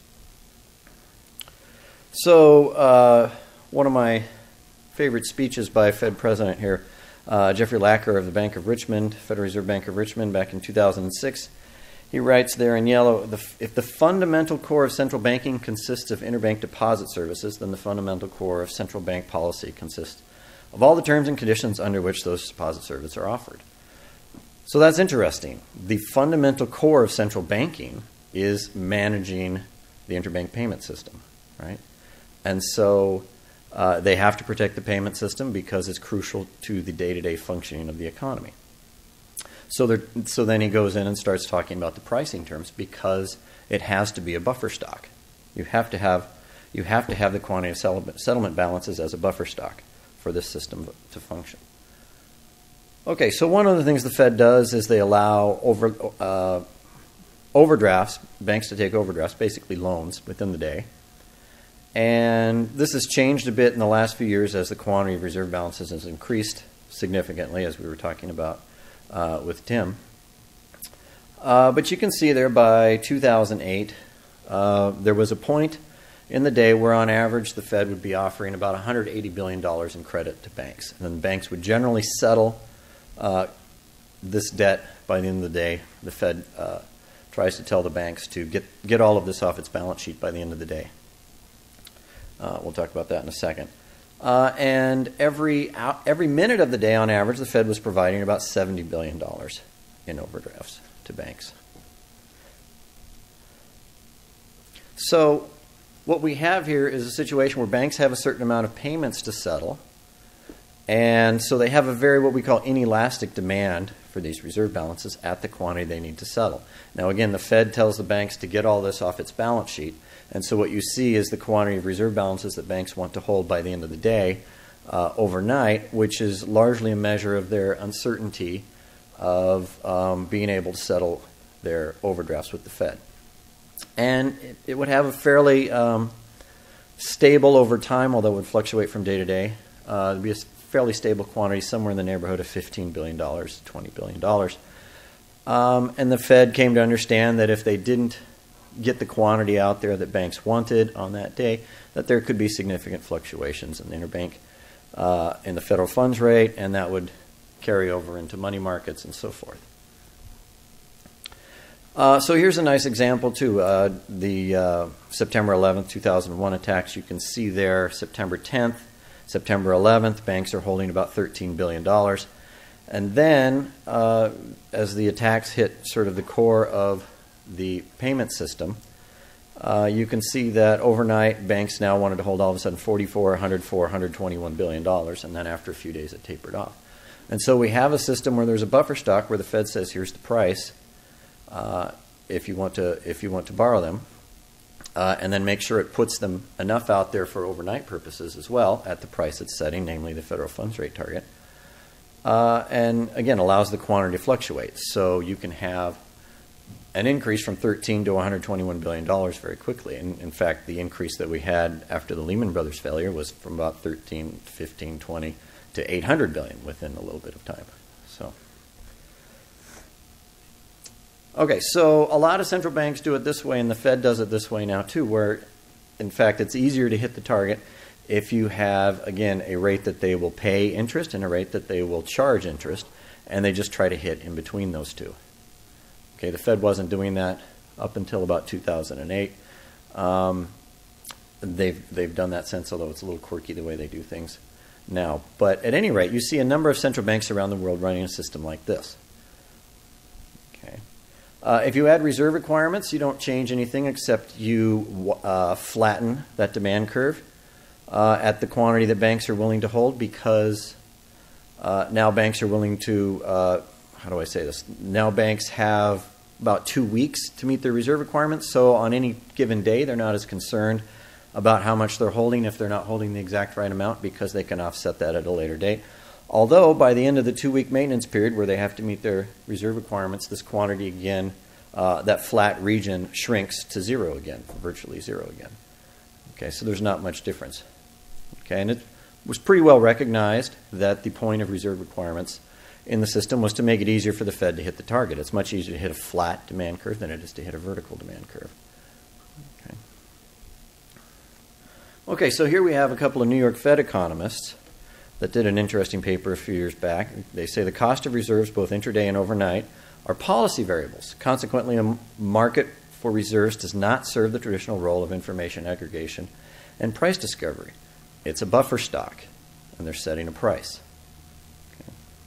Speaker 4: So uh, one of my favorite speeches by a Fed president here, uh, Jeffrey Lacker of the Bank of Richmond, Federal Reserve Bank of Richmond, back in two thousand six, he writes there in yellow, the, if the fundamental core of central banking consists of interbank deposit services, then the fundamental core of central bank policy consists of all the terms and conditions under which those deposit services are offered. So that's interesting. The fundamental core of central banking is managing the interbank payment system, right? And so uh, they have to protect the payment system because it's crucial to the day-to-day functioning of the economy. So, there, so then he goes in and starts talking about the pricing terms because it has to be a buffer stock. You have to have, you have to have the quantity of settlement, settlement balances as a buffer stock for this system to function. Okay, so one of the things the Fed does is they allow over, uh, overdrafts, banks to take overdrafts, basically loans, within the day. And this has changed a bit in the last few years as the quantity of reserve balances has increased significantly, as we were talking about uh, with Tim. Uh, but you can see there by two thousand eight, uh, there was a point in the day where on average the Fed would be offering about one hundred eighty billion dollars in credit to banks. And then the banks would generally settle uh, this debt by the end of the day. The Fed uh, tries to tell the banks to get, get all of this off its balance sheet by the end of the day. Uh, we'll talk about that in a second. Uh, and every, every minute of the day, on average, the Fed was providing about seventy billion dollars in overdrafts to banks. So what we have here is a situation where banks have a certain amount of payments to settle, and so they have a very, what we call, inelastic demand for these reserve balances at the quantity they need to settle. Now again, the Fed tells the banks to get all this off its balance sheet, and so what you see is the quantity of reserve balances that banks want to hold by the end of the day uh, overnight, which is largely a measure of their uncertainty of um, being able to settle their overdrafts with the Fed. And it, it would have a fairly um, stable over time, although it would fluctuate from day to day. Uh, it would be a fairly stable quantity, somewhere in the neighborhood of fifteen billion dollars, twenty billion dollars. Um, and the Fed came to understand that if they didn't get the quantity out there that banks wanted on that day, that there could be significant fluctuations in the interbank, uh, in the federal funds rate, and that would carry over into money markets and so forth. Uh, so here's a nice example too. Uh, the uh, September eleventh, two thousand one attacks, you can see there September tenth, September eleventh, banks are holding about thirteen billion dollars. And then uh, as the attacks hit sort of the core of the payment system, uh, you can see that overnight banks now wanted to hold all of a sudden forty-four, one hundred four, one hundred twenty-one billion dollars, and then after a few days it tapered off. And so we have a system where there's a buffer stock where the Fed says, here's the price uh, if you want to if you want to borrow them, uh, and then make sure it puts them enough out there for overnight purposes as well at the price it's setting, namely the federal funds rate target, uh, and again allows the quantity to fluctuate. So you can have an increase from thirteen to one hundred twenty-one billion dollars very quickly. And in fact, the increase that we had after the Lehman Brothers failure was from about thirteen, fifteen, twenty to eight hundred billion dollars within a little bit of time. So, okay, so a lot of central banks do it this way, and the Fed does it this way now too, where in fact it's easier to hit the target if you have, again, a rate that they will pay interest and a rate that they will charge interest, and they just try to hit in between those two. Okay, the Fed wasn't doing that up until about two thousand eight. Um, they've, they've done that since, although it's a little quirky the way they do things now. But at any rate, you see a number of central banks around the world running a system like this. Okay. Uh, if you add reserve requirements, you don't change anything except you uh, flatten that demand curve uh, at the quantity that banks are willing to hold, because uh, now banks are willing to, uh, how do I say this? Now banks have about two weeks to meet their reserve requirements, so on any given day they're not as concerned about how much they're holding if they're not holding the exact right amount, because they can offset that at a later date. Although by the end of the two-week maintenance period where they have to meet their reserve requirements, this quantity again uh, that flat region shrinks to zero again, virtually zero again. Okay, so there's not much difference. Okay, and it was pretty well recognized that the point of reserve requirements in the system was to make it easier for the Fed to hit the target. It's much easier to hit a flat demand curve than it is to hit a vertical demand curve. Okay, okay so here we have a couple of New York Fed economists that did an interesting paper a few years back. They say the cost of reserves, both intraday and overnight, are policy variables. Consequently, a market for reserves does not serve the traditional role of information aggregation and price discovery. It's a buffer stock, and they're setting a price. Okay.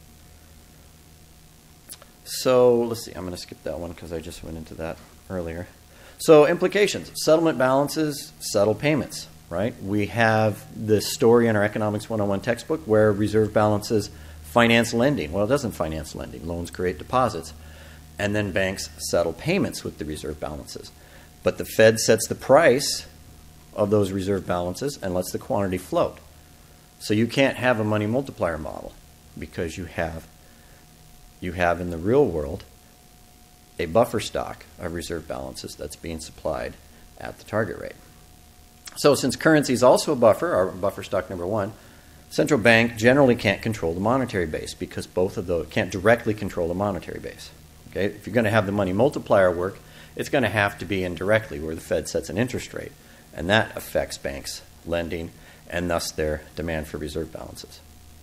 Speaker 4: So let's see. I'm going to skip that one because I just went into that earlier. So implications. Settlement balances settle payments, right? We have this story in our Economics one oh one textbook where reserve balances finance lending. Well, it doesn't finance lending. Loans create deposits. And then banks settle payments with the reserve balances. But the Fed sets the price of those reserve balances and lets the quantity float. So you can't have a money multiplier model because you have, you have in the real world a buffer stock of reserve balances that's being supplied at the target rate. So since currency is also a buffer, our buffer stock number one, central bank generally can't control the monetary base because both of those can't directly control the monetary base. Okay? If you're going to have the money multiplier work, it's going to have to be indirectly where the Fed sets an interest rate. And that affects banks' lending and thus their demand for reserve balances.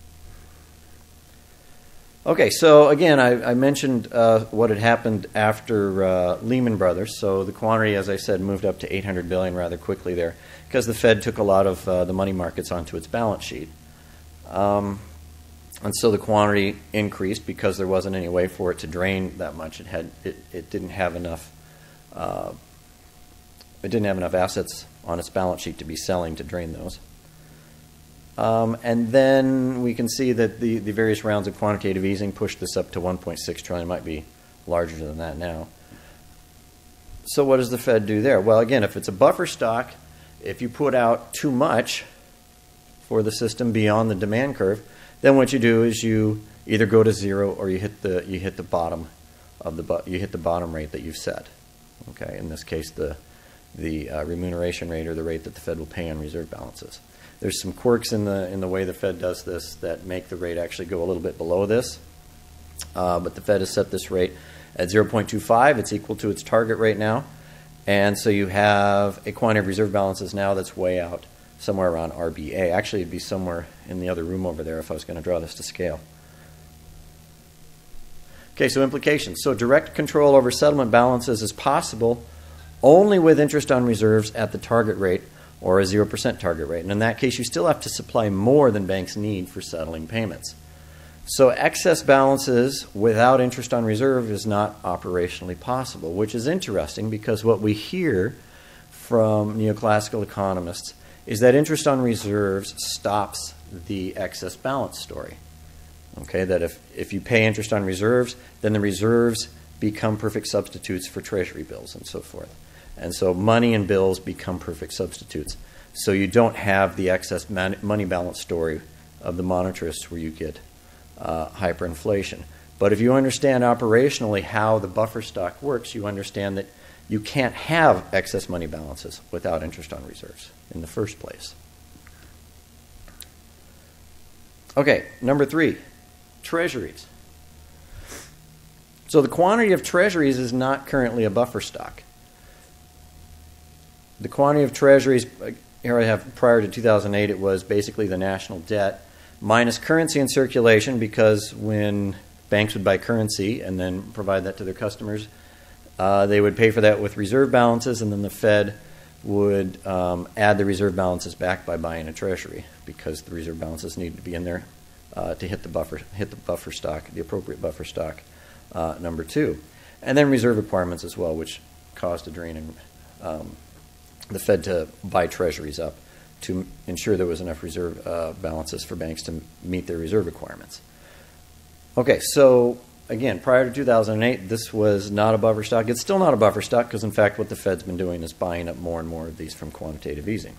Speaker 4: Okay, so again, I, I mentioned uh, what had happened after uh, Lehman Brothers. So the quantity, as I said, moved up to eight hundred billion dollars rather quickly there because the Fed took a lot of uh, the money markets onto its balance sheet. Um, and so the quantity increased because there wasn't any way for it to drain that much. It had, it, it didn't have enough. Uh, it didn't have enough assets on its balance sheet to be selling to drain those. Um, and then we can see that the, the various rounds of quantitative easing pushed this up to one point six trillion dollars. It might be larger than that now. So what does the Fed do there? Well, again, if it's a buffer stock, if you put out too much for the system beyond the demand curve, then what you do is you either go to zero or you hit the you hit the bottom of the you hit the bottom rate that you've set. Okay, in this case, the the uh, remuneration rate or the rate that the Fed will pay on reserve balances. There's some quirks in the in the way the Fed does this that make the rate actually go a little bit below this. Uh, but the Fed has set this rate at zero point two five. It's equal to its target rate now. And so you have a quantity of reserve balances now that's way out somewhere around R B A. Actually, it'd be somewhere in the other room over there if I was going to draw this to scale. Okay, so implications. So direct control over settlement balances is possible only with interest on reserves at the target rate or a zero percent target rate. And in that case, you still have to supply more than banks need for settling payments. So excess balances without interest on reserve is not operationally possible, which is interesting because what we hear from neoclassical economists is that interest on reserves stops the excess balance story. Okay, that if, if you pay interest on reserves, then the reserves become perfect substitutes for treasury bills and so forth. And so money and bills become perfect substitutes. So you don't have the excess man money balance story of the monetarists where you get uh, hyperinflation. But if you understand operationally how the buffer stock works, you understand that you can't have excess money balances without interest on reserves in the first place. Okay, number three, treasuries. So the quantity of treasuries is not currently a buffer stock. The quantity of treasuries, here I have prior to two thousand eight, it was basically the national debt minus currency in circulation, because when banks would buy currency and then provide that to their customers, uh, they would pay for that with reserve balances, and then the Fed would um, add the reserve balances back by buying a treasury, because the reserve balances need to be in there uh, to hit the buffer, hit the buffer stock, the appropriate buffer stock, uh, number two. And then reserve requirements as well, which caused a drain in um, the Fed to buy treasuries up to ensure there was enough reserve uh, balances for banks to meet their reserve requirements. Okay, so again, prior to two thousand eight, this was not a buffer stock. It's still not a buffer stock because, in fact, what the Fed's been doing is buying up more and more of these from quantitative easing.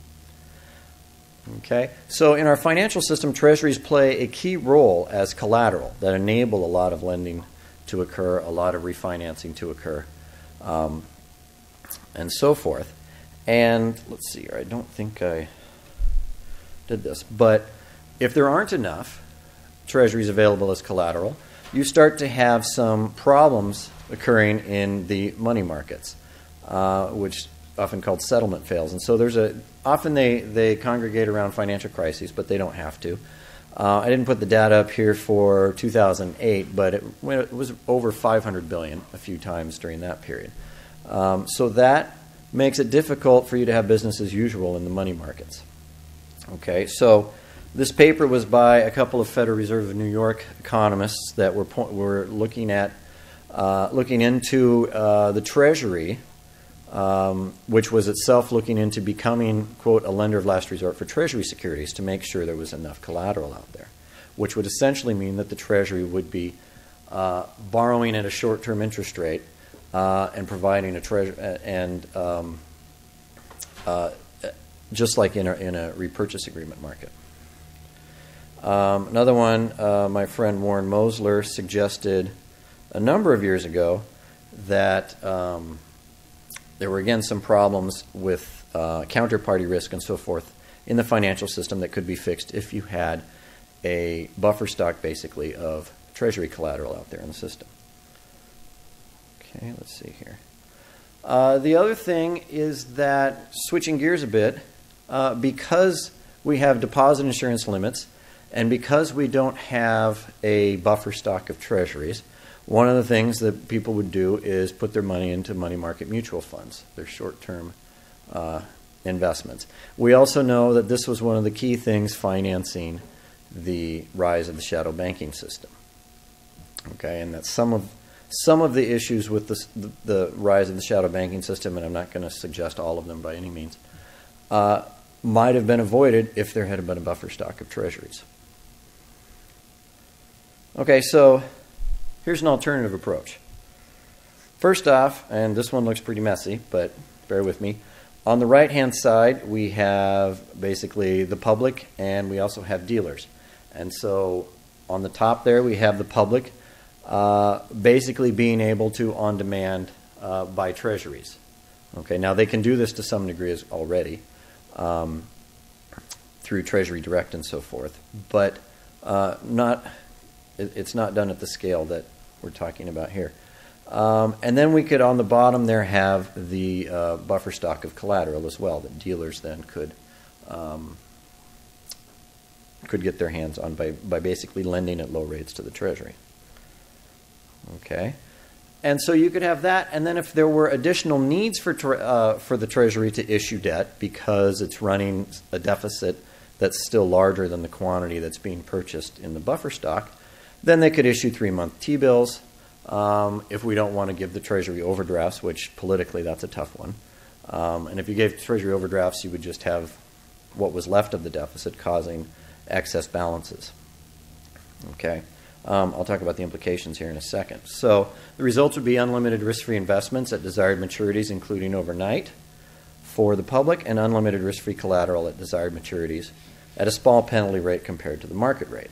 Speaker 4: Okay, so in our financial system, treasuries play a key role as collateral that enable a lot of lending to occur, a lot of refinancing to occur. um, and so forth. And let's see here, I don't think I did this, but if there aren't enough treasuries available as collateral, you start to have some problems occurring in the money markets, uh, which often called settlement fails. And so there's a, often they, they congregate around financial crises, but they don't have to. Uh, I didn't put the data up here for two thousand eight, but it, it was over five hundred billion dollars a few times during that period. Um, so that makes it difficult for you to have business as usual in the money markets. Okay, so this paper was by a couple of Federal Reserve of New York economists that were, po- were looking at uh, looking into uh, the Treasury, um, which was itself looking into becoming, quote, a lender of last resort for Treasury securities to make sure there was enough collateral out there, which would essentially mean that the Treasury would be uh, borrowing at a short-term interest rate uh, and providing a treasury and um, uh, just like in a, in a repurchase agreement market. Um, another one, uh, my friend Warren Mosler suggested a number of years ago that um, there were again some problems with uh, counterparty risk and so forth in the financial system that could be fixed if you had a buffer stock basically of treasury collateral out there in the system. Okay, let's see here. Uh, the other thing is that, switching gears a bit, uh, because we have deposit insurance limits and because we don't have a buffer stock of treasuries, one of the things that people would do is put their money into money market mutual funds, their short-term uh, investments. We also know that this was one of the key things financing the rise of the shadow banking system. Okay, and that some of some of the issues with the, the, the rise of the shadow banking system, and I'm not going to suggest all of them by any means, uh, might have been avoided if there had been a buffer stock of treasuries. Okay, so here's an alternative approach. First off, and this one looks pretty messy, but bear with me. On the right-hand side, we have basically the public, and we also have dealers. And so on the top there, we have the public uh, basically being able to on-demand uh, buy treasuries. Okay, now they can do this to some degree as already um, through Treasury Direct and so forth, but uh, not. It, it's not done at the scale that we're talking about here. Um, and then we could, on the bottom there, have the uh, buffer stock of collateral as well that dealers then could um, could get their hands on by, by basically lending at low rates to the Treasury. Okay, and so you could have that, and then if there were additional needs for tre uh, for the Treasury to issue debt because it's running a deficit that's still larger than the quantity that's being purchased in the buffer stock, then they could issue three-month T-bills. Um, if we don't want to give the Treasury overdrafts, which politically that's a tough one. Um, and if you gave Treasury overdrafts, you would just have what was left of the deficit causing excess balances. Okay, um, I'll talk about the implications here in a second. So the results would be unlimited risk-free investments at desired maturities, including overnight, for the public, and unlimited risk-free collateral at desired maturities at a small penalty rate compared to the market rate.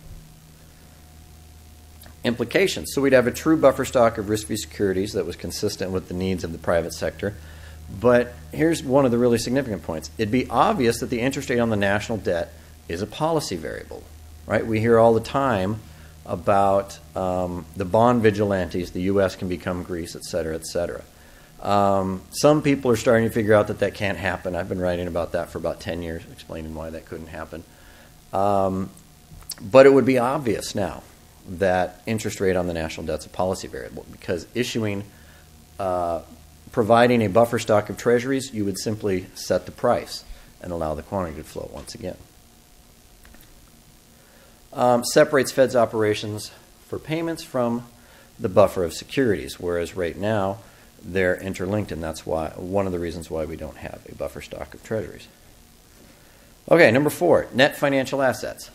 Speaker 4: Implications. So we'd have a true buffer stock of risk-free securities that was consistent with the needs of the private sector. But here's one of the really significant points. It'd be obvious that the interest rate on the national debt is a policy variable, right? We hear all the time about um, the bond vigilantes, the U S can become Greece, et cetera, et cetera. Um, some people are starting to figure out that that can't happen. I've been writing about that for about ten years, explaining why that couldn't happen. Um, but it would be obvious now that interest rate on the national debt's a policy variable, because issuing, uh, providing a buffer stock of treasuries, you would simply set the price and allow the quantity to flow once again. Um, separates Fed's operations for payments from the buffer of securities, whereas right now they're interlinked, and that's why one of the reasons why we don't have a buffer stock of treasuries. Okay, number four, net financial assets.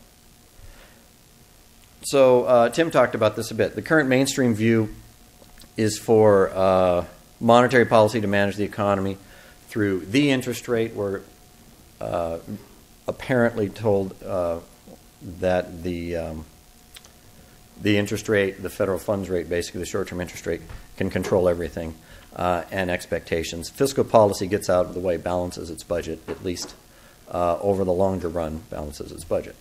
Speaker 4: So uh, Tim talked about this a bit. The current mainstream view is for uh, monetary policy to manage the economy through the interest rate. We're uh, apparently told uh, that the um, the interest rate, the federal funds rate, basically the short-term interest rate, can control everything. uh, and expectations. Fiscal policy gets out of the way, balances its budget, at least uh, over the longer run, balances its budget.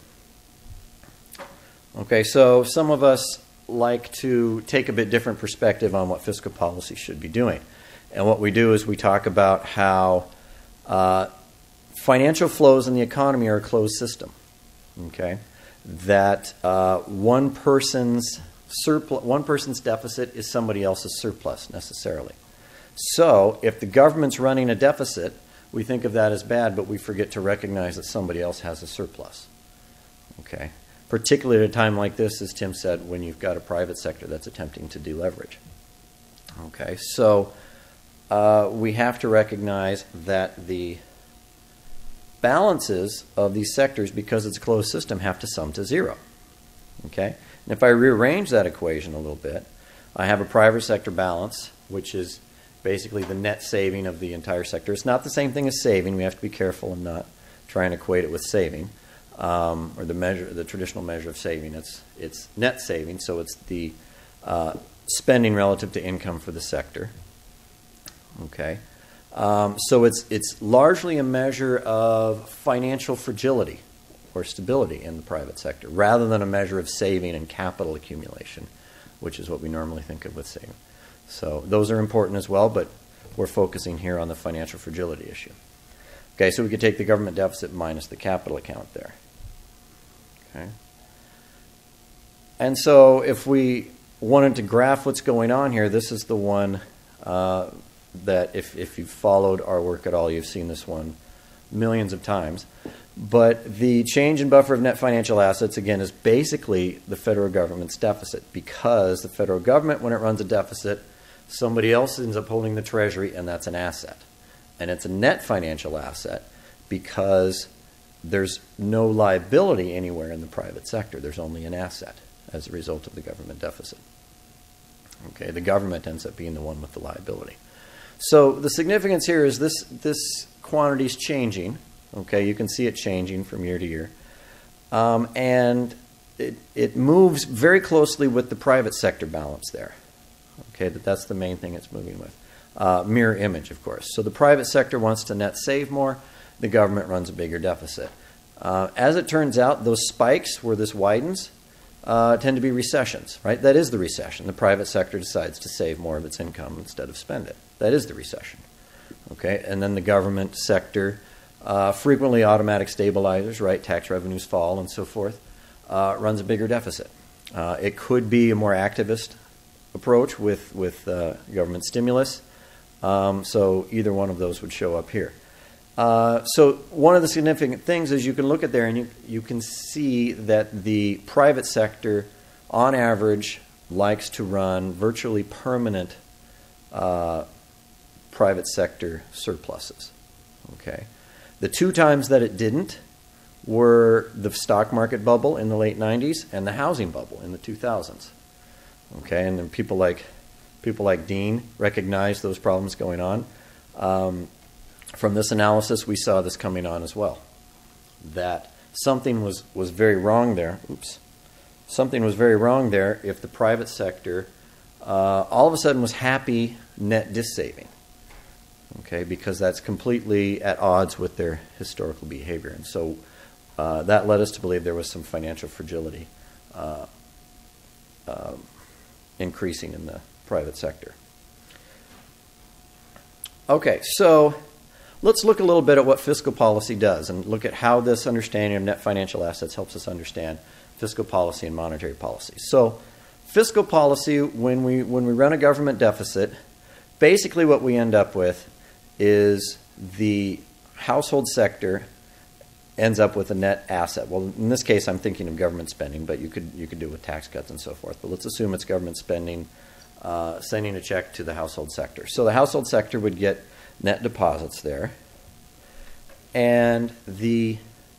Speaker 4: Okay, so some of us like to take a bit different perspective on what fiscal policy should be doing. And what we do is we talk about how uh, financial flows in the economy are a closed system. Okay, that uh, one person's surplus, one person's deficit is somebody else's surplus necessarily. So if the government's running a deficit, we think of that as bad, but we forget to recognize that somebody else has a surplus. Okay, particularly at a time like this, as Tim said, when you've got a private sector that's attempting to deleverage. Okay, so uh, we have to recognize that the balances of these sectors, because it's a closed system, have to sum to zero. Okay? And if I rearrange that equation a little bit, I have a private sector balance, which is basically the net saving of the entire sector. It's not the same thing as saving. We have to be careful and not try and equate it with saving, um, or the measure, the traditional measure of saving. It's it's net saving, so it's the uh, spending relative to income for the sector. Okay. Um, so it's it's largely a measure of financial fragility or stability in the private sector, rather than a measure of saving and capital accumulation, which is what we normally think of with saving. So those are important as well, but we're focusing here on the financial fragility issue. Okay, so we could take the government deficit minus the capital account there. Okay. And so if we wanted to graph what's going on here, this is the one uh, that if, if you've followed our work at all, you've seen this one millions of times. But the change in buffer of net financial assets, again, is basically the federal government's deficit, because the federal government, when it runs a deficit, somebody else ends up holding the treasury, and that's an asset. And it's a net financial asset because there's no liability anywhere in the private sector. There's only an asset as a result of the government deficit. Okay, the government ends up being the one with the liability. So the significance here is this, this quantity is changing. Okay, you can see it changing from year to year. Um, and it, it moves very closely with the private sector balance there. Okay, that that's the main thing it's moving with. Uh, mirror image, of course. So the private sector wants to net save more. The government runs a bigger deficit. Uh, as it turns out, those spikes where this widens uh, tend to be recessions, right? That is the recession. The private sector decides to save more of its income instead of spend it. That is the recession. Okay, and then the government sector, uh, frequently automatic stabilizers, right? Tax revenues fall and so forth, uh, runs a bigger deficit. Uh, it could be a more activist approach with, with uh, government stimulus. Um, so either one of those would show up here. Uh, so one of the significant things is you can look at there and you, you can see that the private sector, on average, likes to run virtually permanent uh, private sector surpluses. Okay, the two times that it didn't were the stock market bubble in the late nineties and the housing bubble in the two thousands. Okay, and then people like people like Dean recognized those problems going on. Um, from this analysis, we saw this coming on as well. That something was was very wrong there. Oops, something was very wrong there if the private sector uh, all of a sudden was happy net dissaving. Okay, because that's completely at odds with their historical behavior, and so uh, that led us to believe there was some financial fragility uh, uh, increasing in the private sector. Okay, so let's look a little bit at what fiscal policy does and look at how this understanding of net financial assets helps us understand fiscal policy and monetary policy. So fiscal policy, when we, when we run a government deficit, basically what we end up with is the household sector ends up with a net asset. Well, in this case, I'm thinking of government spending, but you could, you could do it with tax cuts and so forth. But let's assume it's government spending uh, sending a check to the household sector. So the household sector would get net deposits there. And the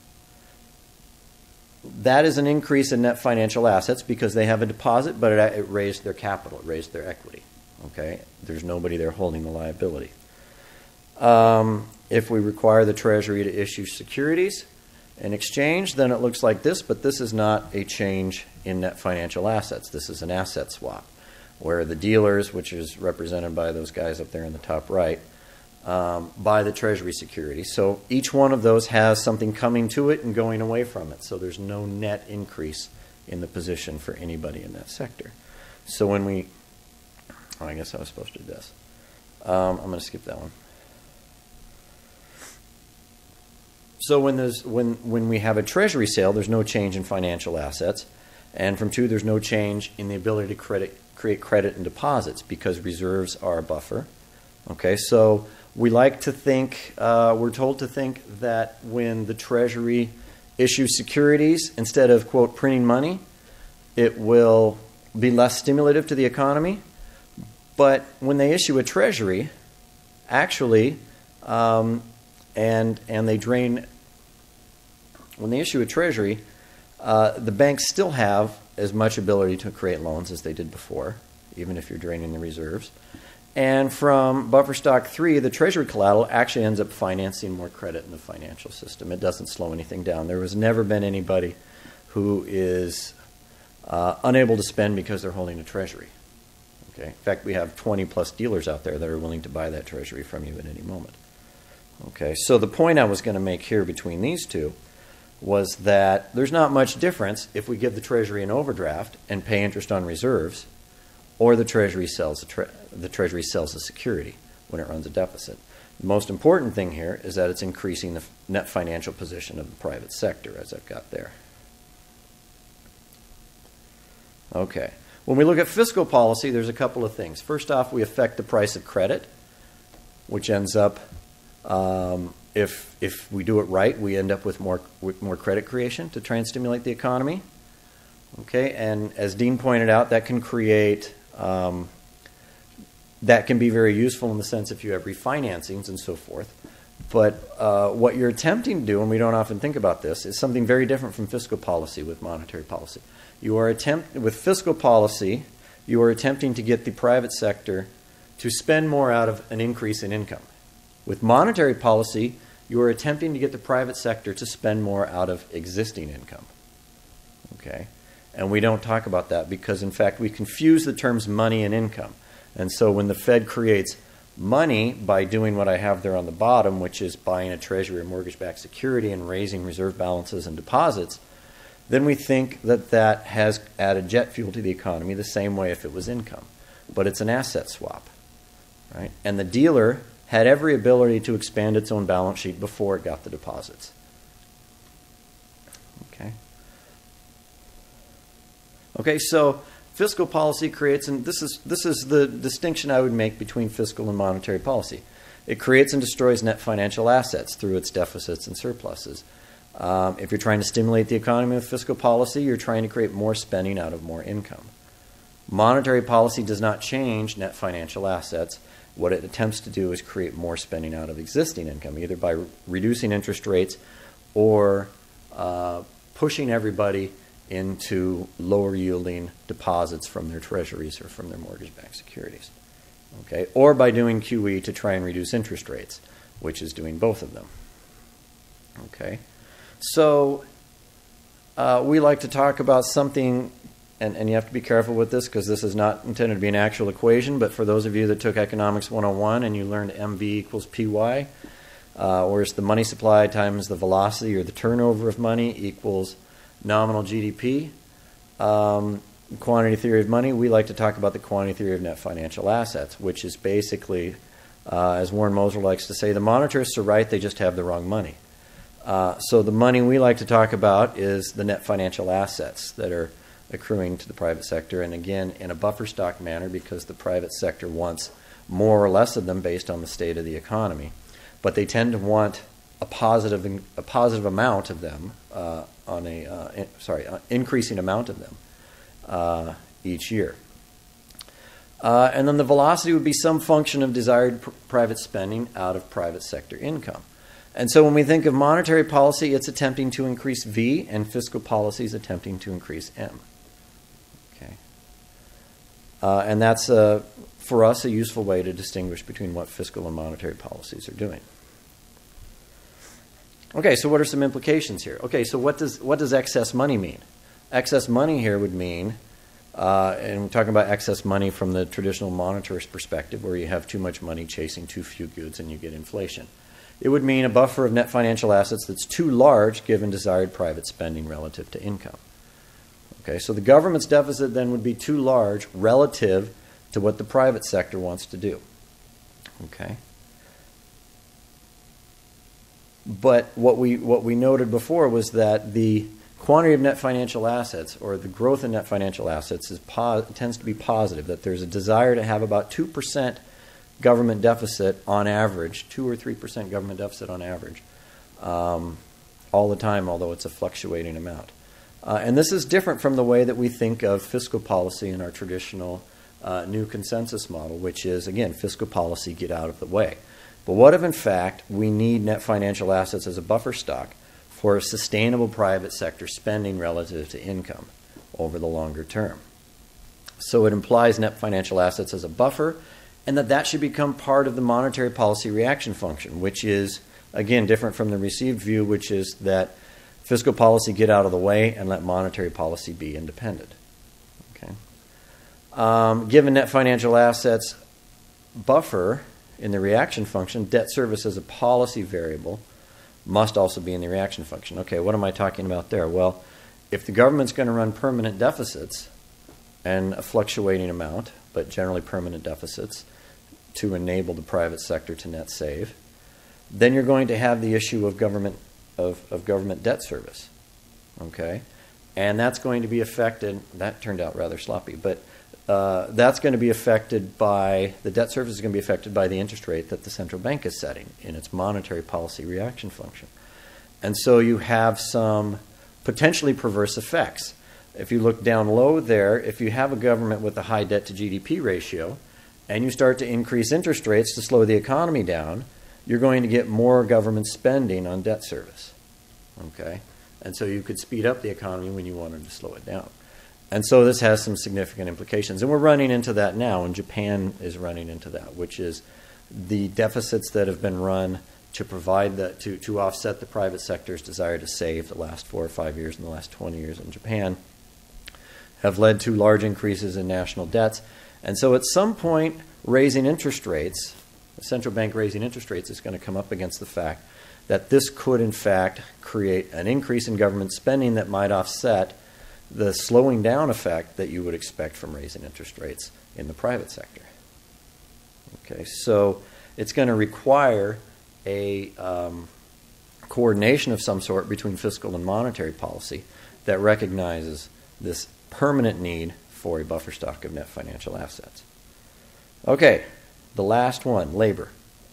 Speaker 4: that is an increase in net financial assets because they have a deposit, but it, it raised their capital, it raised their equity. Okay, there's nobody there holding the liability. Um, if we require the Treasury to issue securities in exchange, then it looks like this, but this is not a change in net financial assets. This is an asset swap. where the dealers, which is represented by those guys up there in the top right, um, buy the treasury security. So each one of those has something coming to it and going away from it. So there's no net increase in the position for anybody in that sector. So when we, oh, I guess I was supposed to do this. Um, I'm going to skip that one. So when there's when when we have a treasury sale, there's no change in financial assets, and from two, there's no change in the ability to credit, create credit and deposits because reserves are a buffer. Okay, so we like to think, uh, we're told to think that when the Treasury issues securities, instead of, quote, printing money, it will be less stimulative to the economy. But when they issue a Treasury, actually, um, and and they drain, when they issue a Treasury, uh, the banks still have as much ability to create loans as they did before, even if you're draining the reserves. And from buffer stock three, the Treasury collateral actually ends up financing more credit in the financial system. It doesn't slow anything down. There has never been anybody who is uh, unable to spend because they're holding a Treasury. Okay. In fact, we have twenty plus dealers out there that are willing to buy that Treasury from you at any moment. Okay, so the point I was going to make here between these two was that there's not much difference if we give the Treasury an overdraft and pay interest on reserves, or the Treasury sells the, tre the Treasury sells the security when it runs a deficit. The most important thing here is that it's increasing the net financial position of the private sector, as I've got there. Okay. When we look at fiscal policy, there's a couple of things. First off, we affect the price of credit, which ends up, um, if, if we do it right, we end up with more, with more credit creation to try and stimulate the economy. Okay, and as Dean pointed out, that can create, um, that can be very useful in the sense if you have refinancings and so forth. But uh, what you're attempting to do, and we don't often think about this, is something very different from fiscal policy with monetary policy. You are attempt with fiscal policy, you are attempting to get the private sector to spend more out of an increase in income. With monetary policy, you are attempting to get the private sector to spend more out of existing income. Okay? And we don't talk about that because, in fact, we confuse the terms money and income. And so when the Fed creates money by doing what I have there on the bottom, which is buying a treasury or mortgage-backed security and raising reserve balances and deposits, then we think that that has added jet fuel to the economy the same way if it was income. But it's an asset swap, right? And the dealer had every ability to expand its own balance sheet before it got the deposits. Okay. Okay, so fiscal policy creates, and this is, this is the distinction I would make between fiscal and monetary policy. It creates and destroys net financial assets through its deficits and surpluses. Um, if you're trying to stimulate the economy with fiscal policy, you're trying to create more spending out of more income. Monetary policy does not change net financial assets. What it attempts to do is create more spending out of existing income, either by re reducing interest rates or uh, pushing everybody into lower yielding deposits from their treasuries or from their mortgage-backed securities. Okay? Or by doing Q E to try and reduce interest rates, which is doing both of them. Okay? So uh, we like to talk about something, and, and you have to be careful with this because this is not intended to be an actual equation, but for those of you that took Economics one oh one and you learned M V equals P Y, uh, where it's the money supply times the velocity or the turnover of money equals nominal G D P, um, quantity theory of money, we like to talk about the quantity theory of net financial assets, which is basically, uh, as Warren Moser likes to say, the monetarists are right, they just have the wrong money. Uh, so the money we like to talk about is the net financial assets that are accruing to the private sector, and again, in a buffer stock manner because the private sector wants more or less of them based on the state of the economy. But they tend to want a positive, a positive amount of them, uh, on a, uh, in, sorry, uh, increasing amount of them uh, each year. Uh, and then the velocity would be some function of desired pr private spending out of private sector income. And so when we think of monetary policy, it's attempting to increase V, and fiscal policy is attempting to increase M. Okay. Uh, and that's, uh, for us, a useful way to distinguish between what fiscal and monetary policies are doing. Okay, so what are some implications here? Okay, so what does, what does excess money mean? Excess money here would mean Uh, and we're talking about excess money from the traditional monetarist perspective, where you have too much money chasing too few goods and you get inflation. It would mean a buffer of net financial assets that's too large given desired private spending relative to income. Okay, so the government's deficit then would be too large relative to what the private sector wants to do. Okay. But what we what we noted before was that the quantity of net financial assets, or the growth in net financial assets, is po tends to be positive. That there's a desire to have about two percent government deficit on average, two or three percent government deficit on average, um, all the time, although it's a fluctuating amount. Uh, and this is different from the way that we think of fiscal policy in our traditional uh, new consensus model, which is, again, fiscal policy, get out of the way. But what if, in fact, we need net financial assets as a buffer stock for sustainable private sector spending relative to income over the longer term? So it implies net financial assets as a buffer, and that that should become part of the monetary policy reaction function, which is, again, different from the received view, which is that fiscal policy get out of the way and let monetary policy be independent. Okay. Um, given net financial assets buffer in the reaction function, debt service as a policy variable must also be in the reaction function. Okay, what am I talking about there? Well, if the government's going to run permanent deficits and a fluctuating amount, but generally permanent deficits, to enable the private sector to net save, then you're going to have the issue of government of, of government debt service. Okay? And that's going to be affected, that turned out rather sloppy, but uh, that's going to be affected by, the debt service is going to be affected by the interest rate that the central bank is setting in its monetary policy reaction function. And so you have some potentially perverse effects. If you look down low there, if you have a government with a high debt to G D P ratio and you start to increase interest rates to slow the economy down, you're going to get more government spending on debt service. Okay? And so you could speed up the economy when you wanted to slow it down. And so this has some significant implications. And we're running into that now, and Japan is running into that, which is the deficits that have been run to provide the, to, to offset the private sector's desire to save the last four or five years and the last twenty years in Japan have led to large increases in national debts. And so at some point, raising interest rates, the central bank raising interest rates, is going to come up against the fact that this could, in fact, create an increase in government spending that might offset the slowing down effect that you would expect from raising interest rates in the private sector. Okay, so it's going to require a um, coordination of some sort between fiscal and monetary policy that recognizes this permanent need for a buffer stock of net financial assets. Okay, the last one, labor.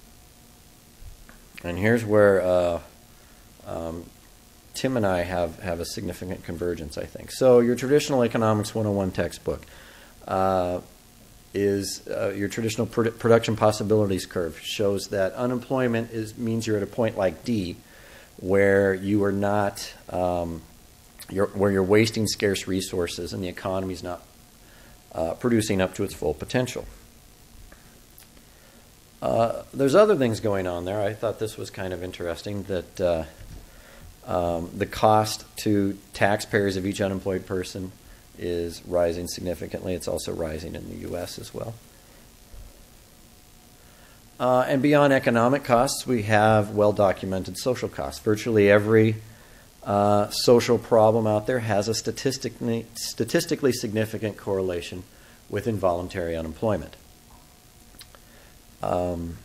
Speaker 4: And here's where uh, um, Tim and I have, have a significant convergence, I think. So your traditional Economics one oh one textbook uh, is uh, your traditional produ production possibilities curve shows that unemployment is, means you're at a point like D where you are not, um, you're, where you're wasting scarce resources and the economy is not uh, producing up to its full potential. Uh, there's other things going on there. I thought this was kind of interesting, that uh, um, the cost to taxpayers of each unemployed person is rising significantly. It's also rising in the U S as well. Uh, and beyond economic costs, we have well-documented social costs. Virtually every uh, social problem out there has a statistically, statistically significant correlation with involuntary unemployment. Um,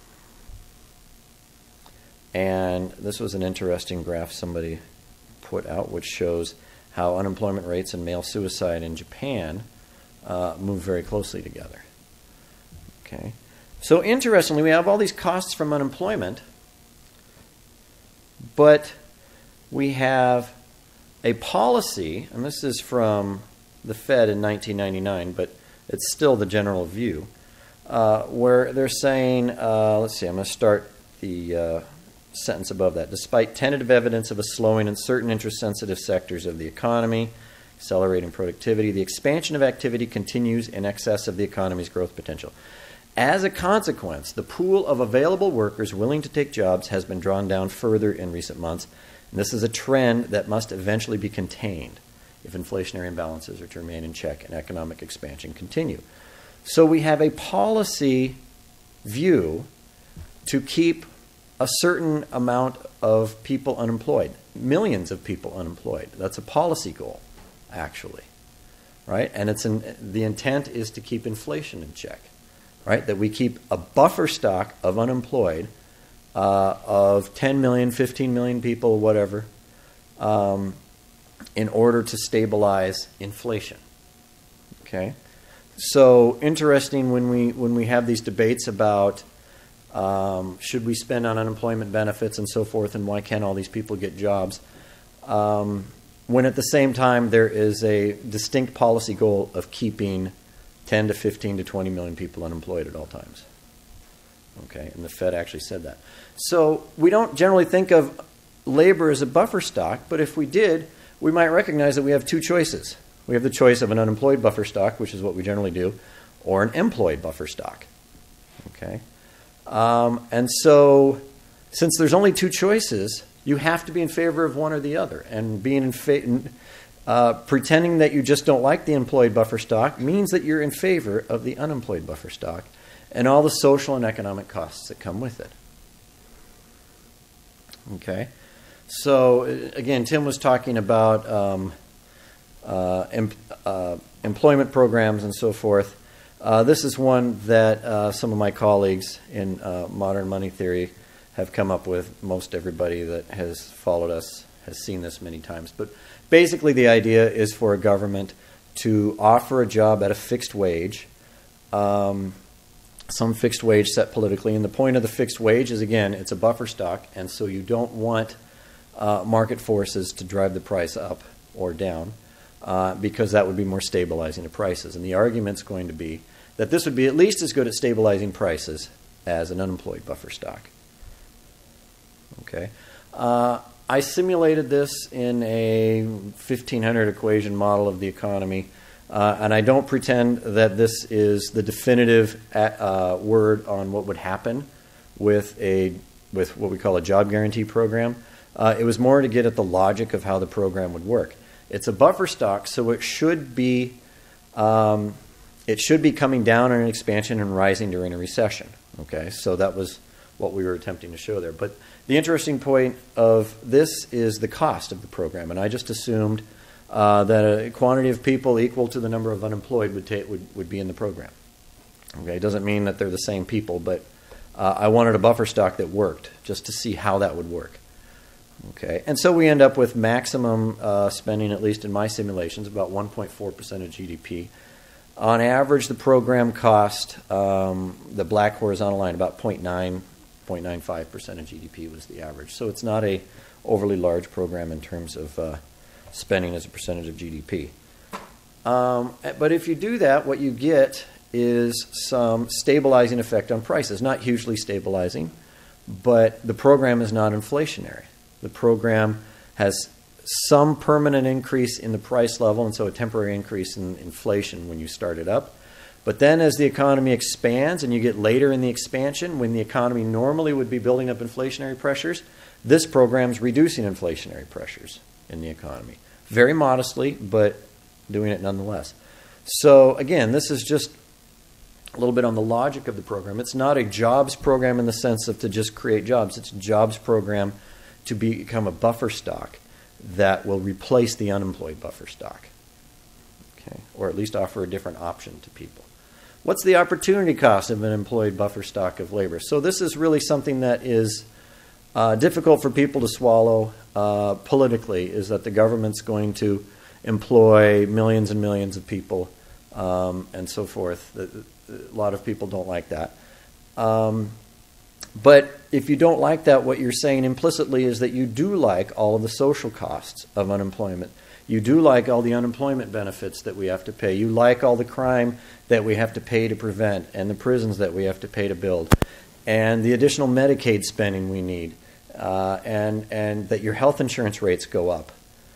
Speaker 4: and this was an interesting graph somebody put out, which shows how unemployment rates and male suicide in Japan uh, move very closely together. Okay. So interestingly, we have all these costs from unemployment, but we have a policy, and this is from the Fed in nineteen ninety-nine, but it's still the general view, Uh, where they're saying, uh, let's see, I'm going to start the uh, sentence above that. Despite tentative evidence of a slowing in certain interest-sensitive sectors of the economy, accelerating productivity, the expansion of activity continues in excess of the economy's growth potential. As a consequence, the pool of available workers willing to take jobs has been drawn down further in recent months, and this is a trend that must eventually be contained. if inflationary imbalances are to remain in check and economic expansion continue. So we have a policy view to keep a certain amount of people unemployed, millions of people unemployed. That's a policy goal, actually, right? And it's an, the intent is to keep inflation in check, right? That we keep a buffer stock of unemployed uh, of ten million, fifteen million people, whatever, um, in order to stabilize inflation. Okay, so interesting when we when we have these debates about um, should we spend on unemployment benefits and so forth, and why can't all these people get jobs, um, when at the same time there is a distinct policy goal of keeping ten to fifteen to twenty million people unemployed at all times. Okay, and the Fed actually said that. So we don't generally think of labor as a buffer stock, but if we did, we might recognize that we have two choices. We have the choice of an unemployed buffer stock, which is what we generally do, or an employed buffer stock. Okay, um, and so since there's only two choices, you have to be in favor of one or the other. And being in fa- uh, pretending that you just don't like the employed buffer stock means that you're in favor of the unemployed buffer stock and all the social and economic costs that come with it. Okay. So, again, Tim was talking about um, uh, em- uh, employment programs and so forth. Uh, this is one that uh, some of my colleagues in uh, modern money theory have come up with. Most everybody that has followed us has seen this many times. But basically the idea is for a government to offer a job at a fixed wage, um, some fixed wage set politically. And the point of the fixed wage is, again, it's a buffer stock, and so you don't want Uh, market forces to drive the price up or down uh, because that would be more stabilizing of prices. And the argument's going to be that this would be at least as good at stabilizing prices as an unemployed buffer stock. Okay, uh, I simulated this in a fifteen hundred equation model of the economy, uh, and I don't pretend that this is the definitive uh, word on what would happen with a with what we call a job guarantee program. Uh, it was more to get at the logic of how the program would work. It's a buffer stock, so it should be um, it should be coming down in an expansion and rising during a recession. Okay, so that was what we were attempting to show there. But the interesting point of this is the cost of the program, and I just assumed uh, that a quantity of people equal to the number of unemployed would ta- would would be in the program. Okay, it doesn't mean that they're the same people, but uh, I wanted a buffer stock that worked just to see how that would work. Okay, and so we end up with maximum uh, spending, at least in my simulations, about one point four percent of G D P. On average, the program cost, um, the black horizontal line, about zero point nine, zero point nine five percent of G D P was the average. So it's not a overly large program in terms of uh, spending as a percentage of G D P. Um, but if you do that, what you get is some stabilizing effect on prices. Not hugely stabilizing, but the program is not inflationary. The program has some permanent increase in the price level, and so a temporary increase in inflation when you start it up. But then as the economy expands and you get later in the expansion, when the economy normally would be building up inflationary pressures, this program's reducing inflationary pressures in the economy. Very modestly, but doing it nonetheless. So again, this is just a little bit on the logic of the program. It's not a jobs program in the sense of to just create jobs. It's a jobs program to become a buffer stock that will replace the unemployed buffer stock, okay, or at least offer a different option to people. What's the opportunity cost of an employed buffer stock of labor? So this is really something that is uh, difficult for people to swallow uh, politically, is that the government's going to employ millions and millions of people um, and so forth. A lot of people don't like that. Um, But if you don't like that, what you're saying implicitly is that you do like all of the social costs of unemployment. You do like all the unemployment benefits that we have to pay. You like all the crime that we have to pay to prevent and the prisons that we have to pay to build and the additional Medicaid spending we need uh, and, and that your health insurance rates go up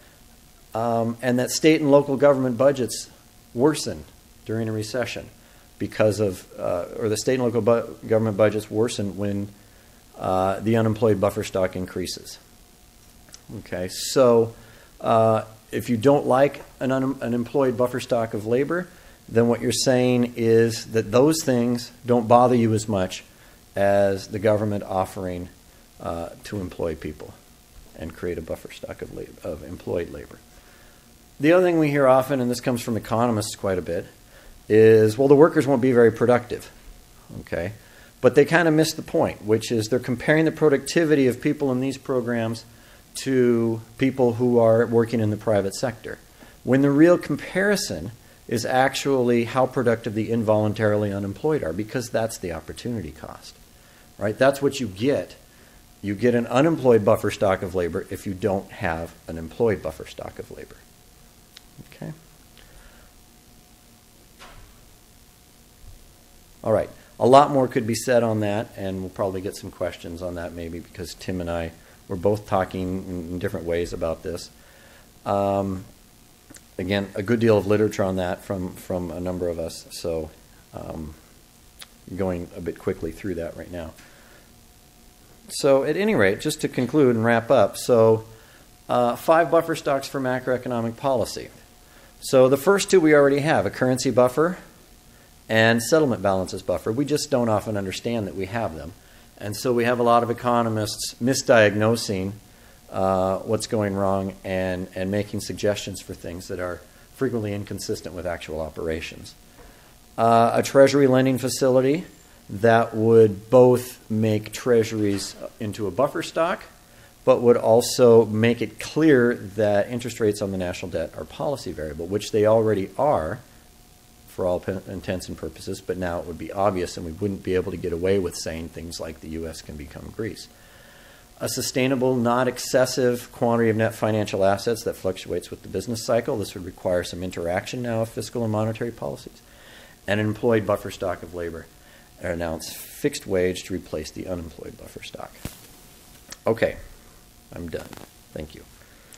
Speaker 4: um, and that state and local government budgets worsen during a recession. Because of, uh, or the state and local bu- government budgets worsen when uh, the unemployed buffer stock increases. Okay, so uh, if you don't like an un, an employed buffer stock of labor, then what you're saying is that those things don't bother you as much as the government offering uh, to employ people and create a buffer stock of, labor, of employed labor. The other thing we hear often, and this comes from economists quite a bit, is, well, the workers won't be very productive, okay? But they kind of miss the point, which is they're comparing the productivity of people in these programs to people who are working in the private sector, when the real comparison is actually how productive the involuntarily unemployed are, because that's the opportunity cost, right? That's what you get. You get an unemployed buffer stock of labor if you don't have an employed buffer stock of labor. Okay. All right. A lot more could be said on that, and we'll probably get some questions on that maybe because Tim and I were both talking in different ways about this. Um, again, a good deal of literature on that from, from a number of us, so um, going a bit quickly through that right now. So at any rate, just to conclude and wrap up, so uh, five buffer stocks for macroeconomic policy. So the first two we already have, a currency buffer and settlement balances buffer. We just don't often understand that we have them. And so we have a lot of economists misdiagnosing uh, what's going wrong and, and making suggestions for things that are frequently inconsistent with actual operations. Uh, a treasury lending facility that would both make treasuries into a buffer stock, but would also make it clear that interest rates on the national debt are policy variable, which they already are for all intents and purposes, but now it would be obvious and we wouldn't be able to get away with saying things like the U S can become Greece. A sustainable, not excessive quantity of net financial assets that fluctuates with the business cycle. This would require some interaction now of fiscal and monetary policies. And an employed buffer stock of labor. And now it's fixed wage to replace the unemployed buffer stock. Okay, I'm done. Thank you.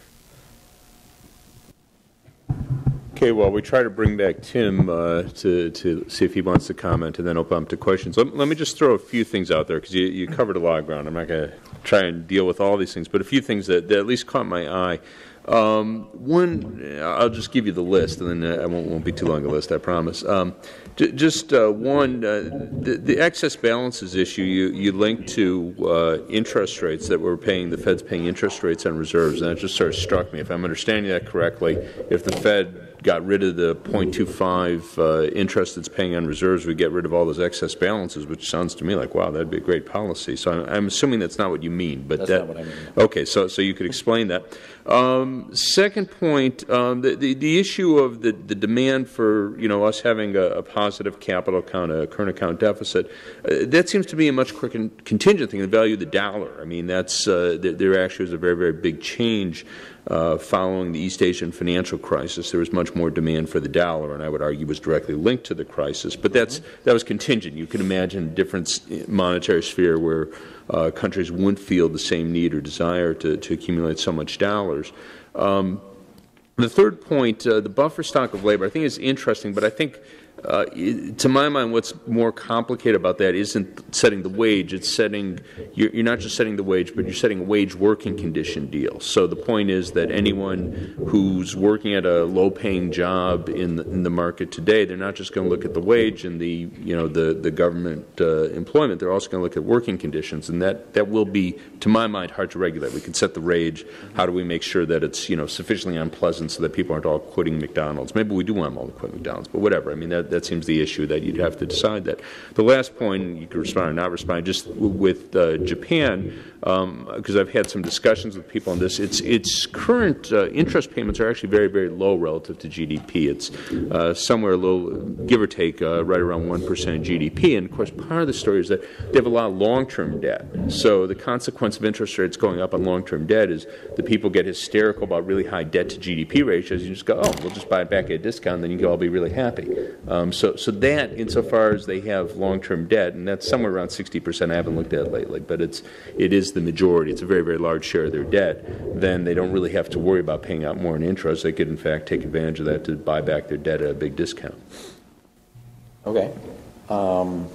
Speaker 3: Okay, well, we try to bring back Tim uh, to, to see if he wants to comment and then open up to questions. Let, let me just throw a few things out there because you, you covered a lot of ground. I'm not going to try and deal with all these things, but a few things that, that at least caught my eye. Um, one, I'll just give you the list, and then I won't, won't be too long a list, I promise. Um, j- just uh, one, uh, the, the excess balances issue, you, you linked to uh, interest rates that we're paying, the Fed's paying interest rates on reserves, and that just sort of struck me. If I'm understanding that correctly, if the Fed got rid of the zero point two five uh, interest it's paying on reserves, we get rid of all those excess balances, which sounds to me like, wow, that'd be a great policy. So I'm, I'm assuming that's not what you mean. But
Speaker 4: that's
Speaker 3: that,
Speaker 4: not what I mean.
Speaker 3: Okay, so, so you could explain that. Um, second point, um, the, the, the issue of the, the demand for, you know, us having a, a positive capital account, a current account deficit, uh, that seems to be a much quicker contingent thing, the value of the dollar. I mean, that's, uh, there, there actually is a very, very big change Uh, following the East Asian financial crisis. There was much more demand for the dollar, and I would argue was directly linked to the crisis. But that's that was contingent. You can imagine a different monetary sphere where uh, countries wouldn't feel the same need or desire to, to accumulate so much dollars. Um, the third point, uh, the buffer stock of labor, I think is interesting, but I think Uh, to my mind, what's more complicated about that isn't setting the wage. It's setting, you're, you're not just setting the wage, but you're setting a wage working condition deal. So the point is that anyone who's working at a low-paying job in the, in the market today, they're not just going to look at the wage and the, you know, the, the government uh, employment. They're also going to look at working conditions, and that, that will be, to my mind, hard to regulate. We can set the wage. How do we make sure that it's, you know, sufficiently unpleasant so that people aren't all quitting McDonald's? Maybe we do want them all to quit McDonald's, but whatever. I mean, that That seems the issue that you'd have to decide that. The last point, you could respond or not respond, just with uh, Japan, because um, I've had some discussions with people on this, its, its current uh, interest payments are actually very, very low relative to G D P. It's uh, somewhere a little, give or take, uh, right around one percent of G D P. And, of course, part of the story is that they have a lot of long-term debt. So the consequence of interest rates going up on long-term debt is the people get hysterical about really high debt to G D P ratios. You just go, oh, we'll just buy it back at a discount, and then you can all be really happy. Um, so, so that, insofar as they have long-term debt, and that's somewhere around sixty percent. I haven't looked at it lately, but it's it is the majority. It's a very, very large share of their debt. Then they don't really have to worry about paying out more in interest. They could, in fact, take advantage of that to buy back their debt at a big discount.
Speaker 4: Okay. Um,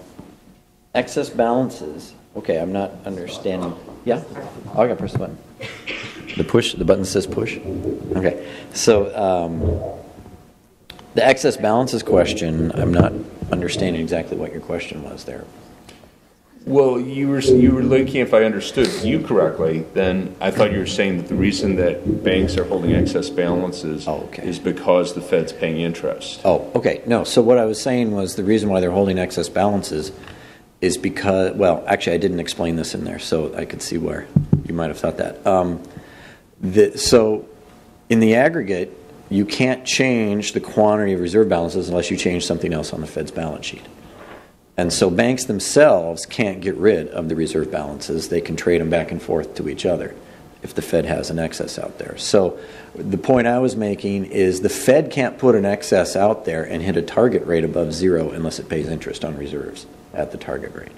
Speaker 4: excess balances. Okay, I'm not understanding. Yeah? Oh, I got to press the button. The push, the button says push? Okay. So um, the excess balances question, I'm not understanding exactly what your question was there.
Speaker 3: Well, you were you were looking, if I understood you correctly, then I thought you were saying that the reason that banks are holding excess balances
Speaker 4: oh, okay.
Speaker 3: is because the Fed's paying interest.
Speaker 4: Oh, okay. No, so what I was saying was the reason why they're holding excess balances is because, well, actually I didn't explain this in there, so I could see where you might have thought that. Um, the, so in the aggregate, you can't change the quantity of reserve balances unless you change something else on the Fed's balance sheet. And so banks themselves can't get rid of the reserve balances. They can trade them back and forth to each other if the Fed has an excess out there. So the point I was making is the Fed can't put an excess out there and hit a target rate above zero unless it pays interest on reserves at the target rate.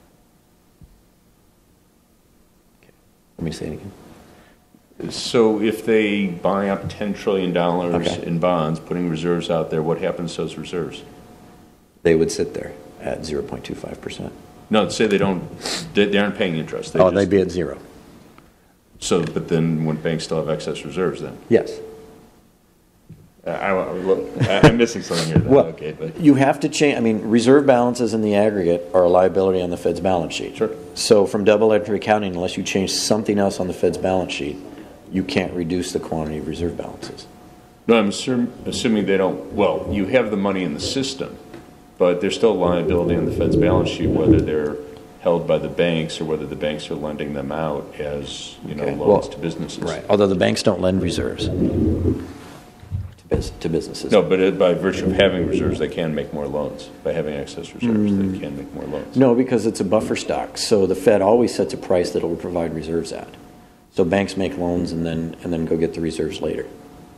Speaker 4: Okay. Let me say it again.
Speaker 3: So if they buy up ten trillion dollars
Speaker 4: okay.
Speaker 3: in bonds, putting reserves out there, what happens to those reserves?
Speaker 4: They would sit there at zero point two five percent.
Speaker 3: No, say they don't, they, they aren't paying interest. They
Speaker 4: oh,
Speaker 3: just,
Speaker 4: they'd be at zero.
Speaker 3: So, but then wouldn't banks still have excess reserves then?
Speaker 4: Yes.
Speaker 3: Uh, I, look, I'm missing something here. Then.
Speaker 4: Well,
Speaker 3: okay, but.
Speaker 4: You have to change, I mean, reserve balances in the aggregate are a liability on the Fed's balance sheet.
Speaker 3: Sure.
Speaker 4: So from double entry accounting, unless you change something else on the Fed's balance sheet, you can't reduce the quantity of reserve balances.
Speaker 3: No, I'm assum- assuming they don't, well, you have the money in the system, but there's still a liability on the Fed's balance sheet, whether they're held by the banks or whether the banks are lending them out as, you know,
Speaker 4: Okay.
Speaker 3: loans
Speaker 4: well,
Speaker 3: to businesses.
Speaker 4: Right. Although the banks don't lend reserves to, bus- to businesses.
Speaker 3: No, but it, by virtue of having reserves, they can make more loans. By having excess reserves,
Speaker 4: Mm.
Speaker 3: they can make more loans.
Speaker 4: No, because it's a buffer stock. So the Fed always sets a price that it will provide reserves at. So banks make loans and then and then go get the reserves later.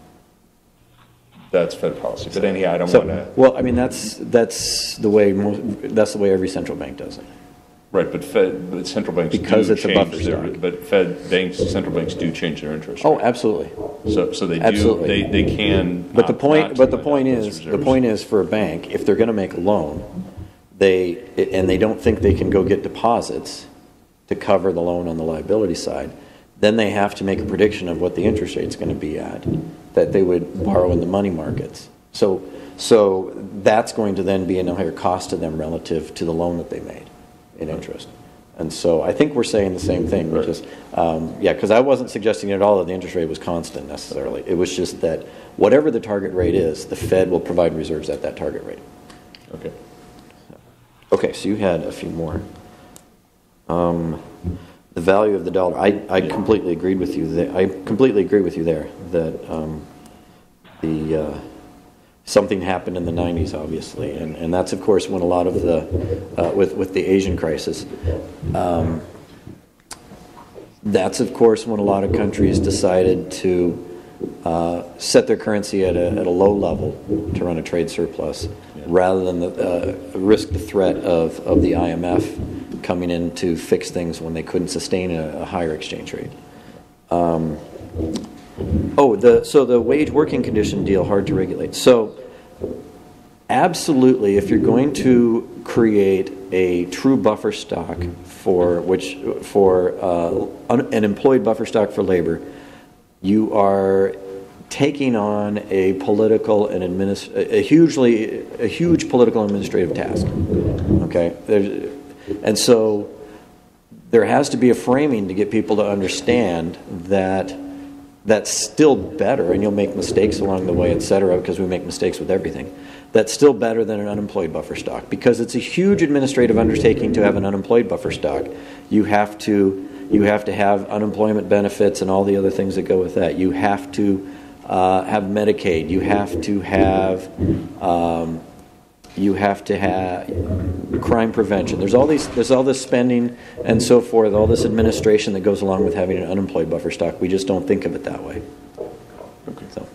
Speaker 3: That's Fed policy. But anyhow, I don't
Speaker 4: So,
Speaker 3: want to.
Speaker 4: well, I mean that's that's the way most, that's the way every central bank does it.
Speaker 3: Right, but Fed, but central banks
Speaker 4: Because
Speaker 3: do
Speaker 4: it's a
Speaker 3: change
Speaker 4: buffer
Speaker 3: their,
Speaker 4: stock.
Speaker 3: but Fed banks, central banks do change their interest rate.
Speaker 4: Oh, absolutely.
Speaker 3: So, so they do.
Speaker 4: Absolutely.
Speaker 3: They, they can.
Speaker 4: But the
Speaker 3: opt
Speaker 4: point,
Speaker 3: not to
Speaker 4: but the
Speaker 3: lend
Speaker 4: point
Speaker 3: out those
Speaker 4: is, the
Speaker 3: reserves.
Speaker 4: point is for a bank, if they're going to make a loan, they and they don't think they can go get deposits to cover the loan on the liability side, then they have to make a prediction of what the interest rate is going to be at that they would borrow in the money markets. So, so that's going to then be a higher cost to them relative to the loan that they made in interest. And so I think we're saying the same thing, which is, um, yeah, because I wasn't suggesting at all that the interest rate was constant necessarily. It was just that whatever the target rate is, the Fed will provide reserves at that target rate.
Speaker 3: Okay.
Speaker 4: Okay, so you had a few more. Um, the value of the dollar. I, I completely agreed with you. There. I completely agree with you there that um, the uh, something happened in the nineties, obviously, and, and that's of course when a lot of the uh, with with the Asian crisis. Um, that's of course when a lot of countries decided to uh, set their currency at a at a low level to run a trade surplus, yeah. rather than the, uh, risk the threat of of the I M F coming in to fix things when they couldn't sustain a, a higher exchange rate. Um, oh, the so the wage working condition deal, hard to regulate. So absolutely, if you're going to create a true buffer stock for which for uh, un, an employed buffer stock for labor, you are taking on a political and administ- a hugely a huge political and administrative task. Okay, There's, and so there has to be a framing to get people to understand that that's still better, and you'll make mistakes along the way, et cetera, because we make mistakes with everything. That's still better than an unemployed buffer stock, because it's a huge administrative undertaking to have an unemployed buffer stock. You have to you have to have unemployment benefits and all the other things that go with that. You have to uh, have Medicaid. You have to have um, you have to have crime prevention. There's all these there's all this spending and so forth, all this administration that goes along with having an unemployed buffer stock. We just don't think of it that way.
Speaker 3: Okay.
Speaker 4: So.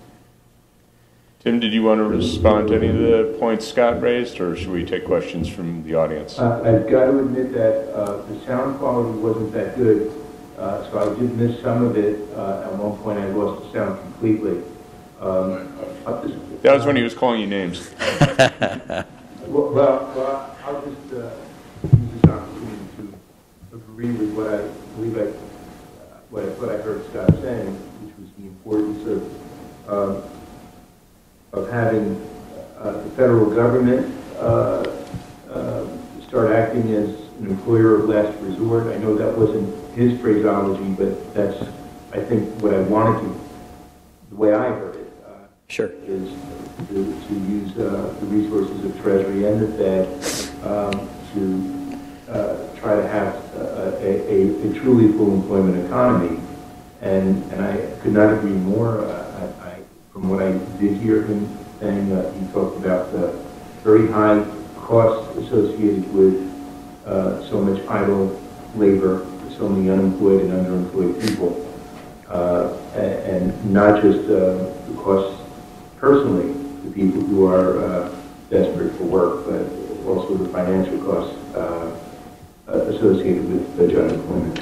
Speaker 3: Tim, did you want to respond to any of the points Scott raised, or should we take questions from the audience?
Speaker 2: Uh, I've got to admit that uh, the sound quality wasn't that good, uh, so I did miss some of it. Uh, at one point, I lost the sound completely. Um, just,
Speaker 3: that was when he was calling you names.
Speaker 2: well, well, well, I'll just uh, use this opportunity to agree with what I believe I, what I, what I heard Scott saying, which was the importance of um, of having uh, the federal government uh, uh, start acting as an employer of last resort. I know that wasn't his phraseology, but that's, I think, what I wanted to, the way I heard it, uh,
Speaker 4: sure,
Speaker 2: is to, to use uh, the resources of Treasury and the Fed um, to uh, try to have a, a, a truly full employment economy. And, and I could not agree more. Uh, I, I, from what I did hear him saying, uh, he talked about the very high costs associated with uh, so much idle labor, so many unemployed and underemployed people, uh, and, and not just uh, the costs personally to people who are uh, desperate for work, but also the financial costs uh, associated with the unemployment.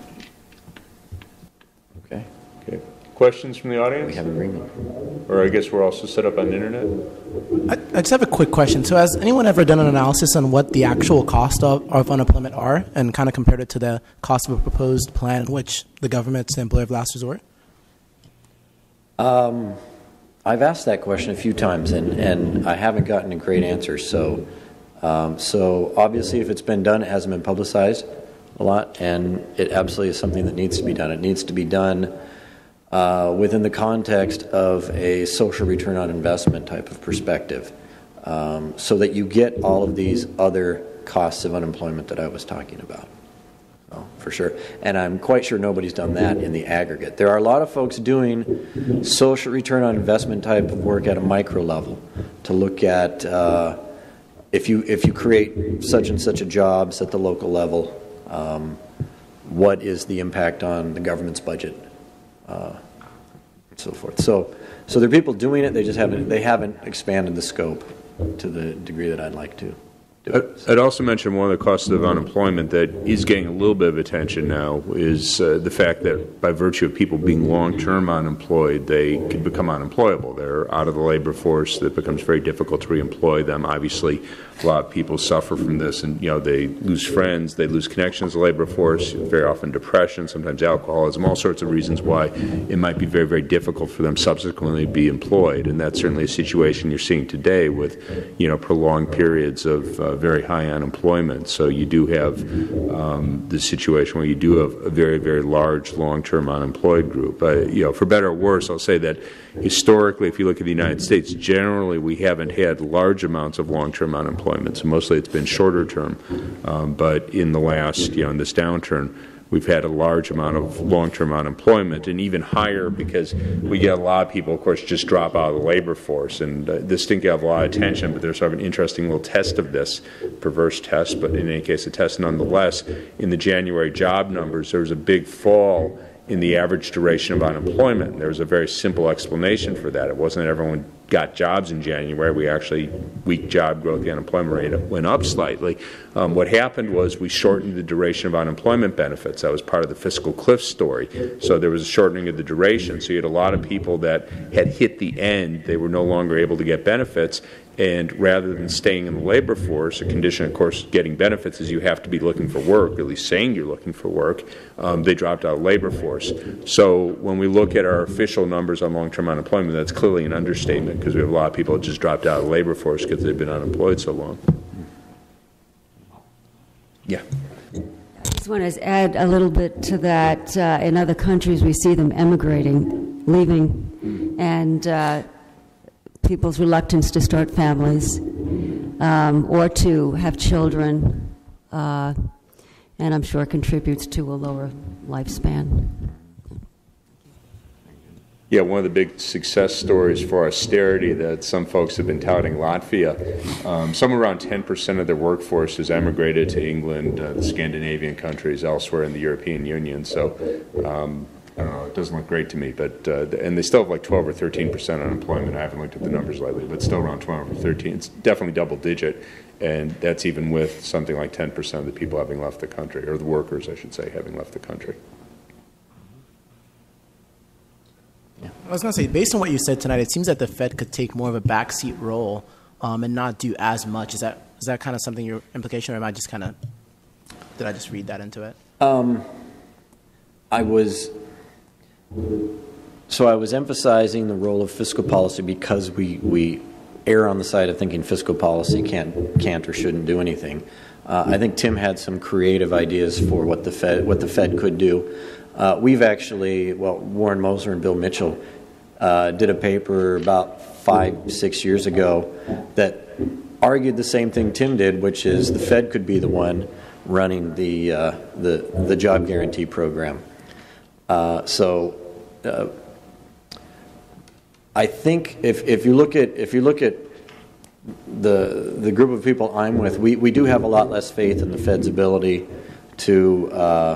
Speaker 4: Okay.
Speaker 3: Okay. Questions from the audience?
Speaker 4: We have agreement.
Speaker 3: Or I guess we're also set up on the internet?
Speaker 5: I, I just have a quick question. So has anyone ever done an analysis on what the actual cost of, of unemployment are and kind of compared it to the cost of a proposed plan in which the government's the employer of last resort?
Speaker 4: Um, I've asked that question a few times, and, and I haven't gotten a great answer. So, um, so obviously if it's been done, it hasn't been publicized a lot, and it absolutely is something that needs to be done. It needs to be done Uh, within the context of a social return on investment type of perspective, um, so that you get all of these other costs of unemployment that I was talking about. So, for sure. And I'm quite sure nobody's done that in the aggregate. There are a lot of folks doing social return on investment type of work at a micro level to look at uh, if you if you create such and such a jobs at the local level, um, what is the impact on the government's budget? Uh, and so forth. So, so there are people doing it. They just haven't. They haven't expanded the scope to the degree that I'd like to do it.
Speaker 3: I'd also mention one of the costs of unemployment that is getting a little bit of attention now is uh, the fact that by virtue of people being long-term unemployed, they can become unemployable. They're out of the labor force. That becomes very difficult to reemploy them. Obviously, a lot of people suffer from this, and you know they lose friends, they lose connections to the labor force. Very often, depression, sometimes alcoholism, all sorts of reasons why it might be very, very difficult for them subsequently to be employed. And that's certainly a situation you're seeing today with, you know, prolonged periods of uh, very high unemployment. So you do have um, the situation where you do have a very, very large long-term unemployed group. Uh, you know, for better or worse, I'll say that historically, if you look at the United States, generally we haven't had large amounts of long-term unemployment. So mostly it's been shorter term. Um, but in the last, you know, in this downturn, we've had a large amount of long-term unemployment, and even higher because we get a lot of people, of course, just drop out of the labor force. And uh, this didn't get a lot of attention, but there's sort of an interesting little test of this, perverse test, but in any case, a test nonetheless. In the January job numbers, there was a big fall in the average duration of unemployment. There was a very simple explanation for that. It wasn't that everyone got jobs in January. We actually, weak job growth, the unemployment rate went up slightly. Um, what happened was we shortened the duration of unemployment benefits. That was part of the fiscal cliff story. So there was a shortening of the duration. So you had a lot of people that had hit the end. They were no longer able to get benefits. And rather than staying in the labor force, a condition, of course, getting benefits is you have to be looking for work, at least saying you're looking for work, um, they dropped out of the labor force. So when we look at our official numbers on long-term unemployment, that's clearly an understatement because we have a lot of people that just dropped out of the labor force because they've been unemployed so long. Yeah.
Speaker 6: I just want to add a little bit to that. Uh, in other countries, we see them emigrating, leaving, and uh, people's reluctance to start families um, or to have children, uh, and I'm sure contributes to a lower lifespan.
Speaker 3: Yeah, one of the big success stories for austerity that some folks have been touting, Latvia, um, somewhere around ten percent of their workforce has emigrated to England, uh, the Scandinavian countries, elsewhere in the European Union. So, um, I don't know, it doesn't look great to me, but uh, and they still have like twelve or thirteen percent unemployment. I haven't looked at the numbers lately, but still around twelve or thirteen. It's definitely double digit, and that's even with something like ten percent of the people having left the country, or the workers, I should say, having left the country.
Speaker 5: I was going to say, based on what you said tonight, it seems that the Fed could take more of a backseat role um, and not do as much. Is that is that kind of something your implication, or am I just kind of, did I just read that into it?
Speaker 4: Um, I was So I was emphasizing the role of fiscal policy because we, we err on the side of thinking fiscal policy can't, can't or shouldn't do anything. Uh, I think Tim had some creative ideas for what the Fed, what the Fed could do. Uh, we've actually, well, Warren Moser and Bill Mitchell uh, did a paper about five, six years ago that argued the same thing Tim did, which is the Fed could be the one running the uh, the, the job guarantee program. Uh, so. Uh, I think if, if you look at if you look at the the group of people I'm with, we, we do have a lot less faith in the Fed's ability to uh,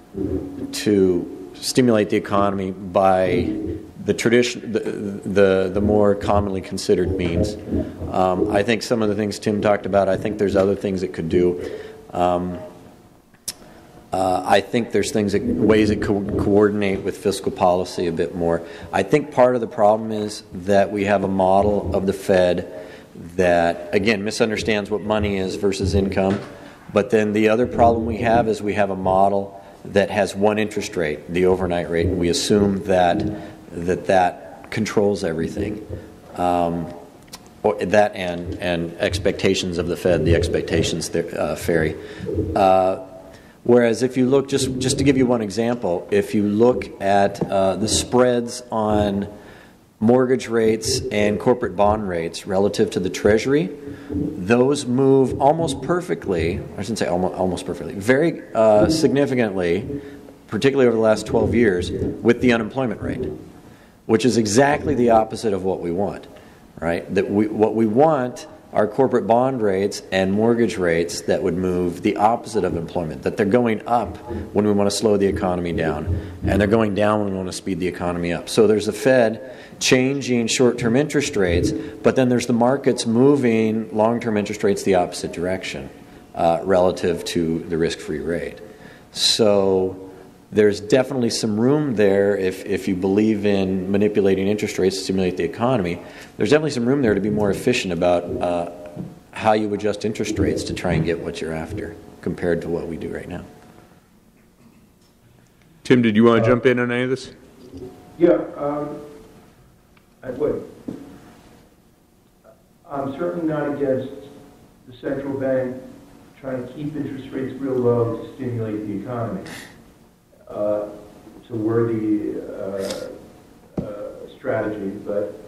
Speaker 4: to stimulate the economy by the tradition the, the the more commonly considered means. Um, I think some of the things Tim talked about. I think there's other things it could do. Um, Uh, I think there's things that, ways it co- coordinate with fiscal policy a bit more. I think part of the problem is that we have a model of the Fed that, again, misunderstands what money is versus income. But then the other problem we have is we have a model that has one interest rate, the overnight rate, and we assume that that, that controls everything. Um, or that and, and expectations of the Fed, the expectations th- uh, fairy. Uh, Whereas if you look, just, just to give you one example, if you look at uh, the spreads on mortgage rates and corporate bond rates relative to the Treasury, those move almost perfectly, I shouldn't say almost, almost perfectly, very uh, significantly, particularly over the last twelve years, with the unemployment rate, which is exactly the opposite of what we want, right? That we, what we want are corporate bond rates and mortgage rates that would move the opposite of employment, that they're going up when we want to slow the economy down, and they're going down when we want to speed the economy up. So there's the Fed changing short-term interest rates, but then there's the markets moving long-term interest rates the opposite direction uh, relative to the risk-free rate. So there's definitely some room there if, if you believe in manipulating interest rates to stimulate the economy. There's definitely some room there to be more efficient about uh, how you adjust interest rates to try and get what you're after compared to what we do right now.
Speaker 3: Tim, did you want to uh, jump in on any of this?
Speaker 2: Yeah, um, I would. I'm certainly not against the central bank trying to keep interest rates real low to stimulate the economy. Uh, it's a worthy uh, uh, strategy, but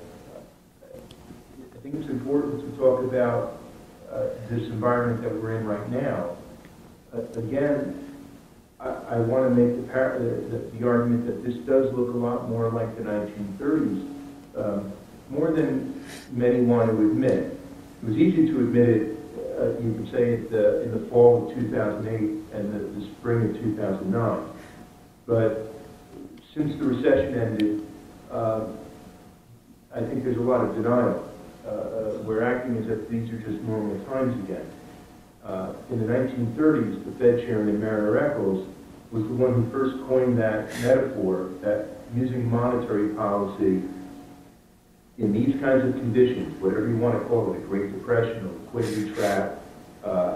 Speaker 2: I think it's important to talk about uh, this environment that we're in right now. Uh, again, I, I want to make the, par- the, the argument that this does look a lot more like the nineteen thirties, um, more than many want to admit. It was easy to admit it, uh, you could say, it, uh, in the fall of two thousand eight and the, the spring of two thousand nine. But since the recession ended, uh, I think there's a lot of denial. Uh, uh, we're acting as if these are just normal times again. Uh, in the nineteen thirties, the Fed chairman, Mariner Eccles, was the one who first coined that metaphor that using monetary policy in these kinds of conditions, whatever you want to call it, a Great Depression, a liquidity trap, uh,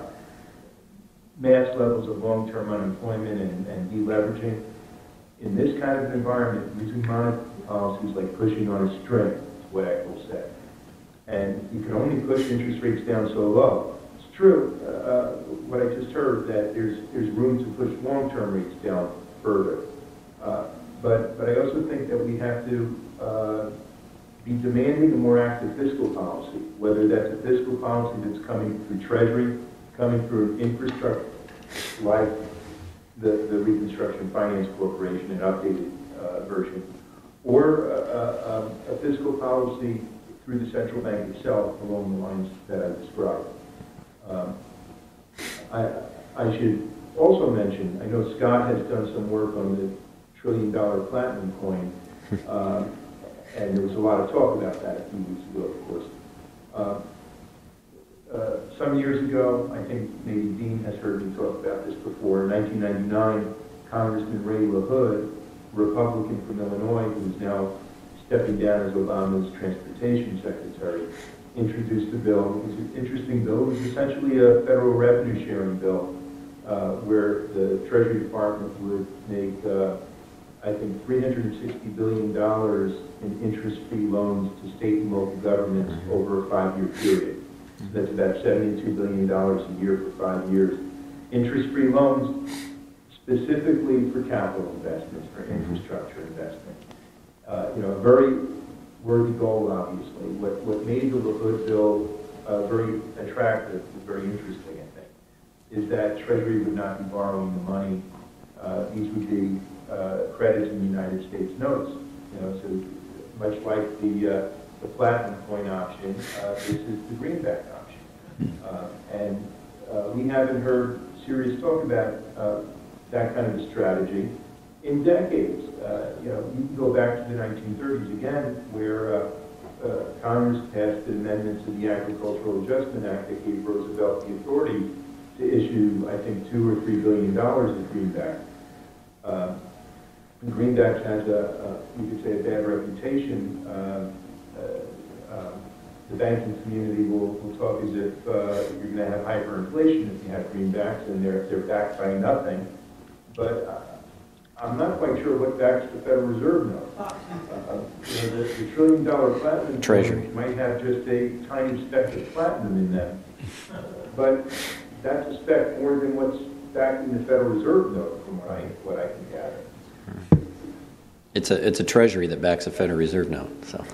Speaker 2: mass levels of long-term unemployment and, and deleveraging, in this kind of environment, using monetary policies like pushing on a string, is what Eccles said. And you can only push interest rates down so low. It's true, uh, what I just heard, that there's there's room to push long-term rates down further. Uh, but, but I also think that we have to uh, be demanding a more active fiscal policy, whether that's a fiscal policy that's coming through Treasury, coming through infrastructure like the, the Reconstruction Finance Corporation, an updated uh, version, or a, a, a fiscal policy through the central bank itself along the lines that I described. Um, I, I should also mention, I know Scott has done some work on the trillion dollar platinum coin, um, and there was a lot of talk about that a few weeks ago, of course. Uh, uh, some years ago, I think maybe Dean has heard me talk about this before, in nineteen ninety-nine, Congressman Ray LaHood, Republican from Illinois, who's now stepping down as Obama's transportation secretary, introduced a bill. It was an interesting bill. It was essentially a federal revenue sharing bill uh, where the Treasury Department would make, uh, I think, three hundred sixty billion dollars in interest-free loans to state and local governments over a five-year period. That's about seventy-two billion dollars a year for five years. Interest-free loans specifically for capital investments, for infrastructure investment. Uh, you know, a very worthy goal, obviously. What, what made the LaHood bill uh, very attractive, very interesting, I think, is that Treasury would not be borrowing the money. Uh, these would be uh, credits in United States notes. You know, so much like the uh, the platinum coin option, uh, this is the greenback option. Uh, and uh, we haven't heard serious talk about uh, that kind of a strategy in decades. Uh, you know, you can go back to the nineteen thirties again, where uh, uh, Congress passed amendments to the Agricultural Adjustment Act that gave Roosevelt the authority to issue, I think, two or three billion dollars in greenback. Uh, greenback has a, a, you could say, a bad reputation. Uh, uh, um, the banking community will, will talk as if uh, you're going to have hyperinflation if you have greenbacks, and they're they're backed by nothing. But uh, I'm not quite sure what backs the Federal Reserve note. Uh, you know, the, the trillion dollar platinum
Speaker 4: Treasury
Speaker 2: might have just a tiny speck of platinum in them, but that's a speck more than what's backed in the Federal Reserve note, from what I what I can gather.
Speaker 4: It's a it's a Treasury that backs a Federal Reserve note. So,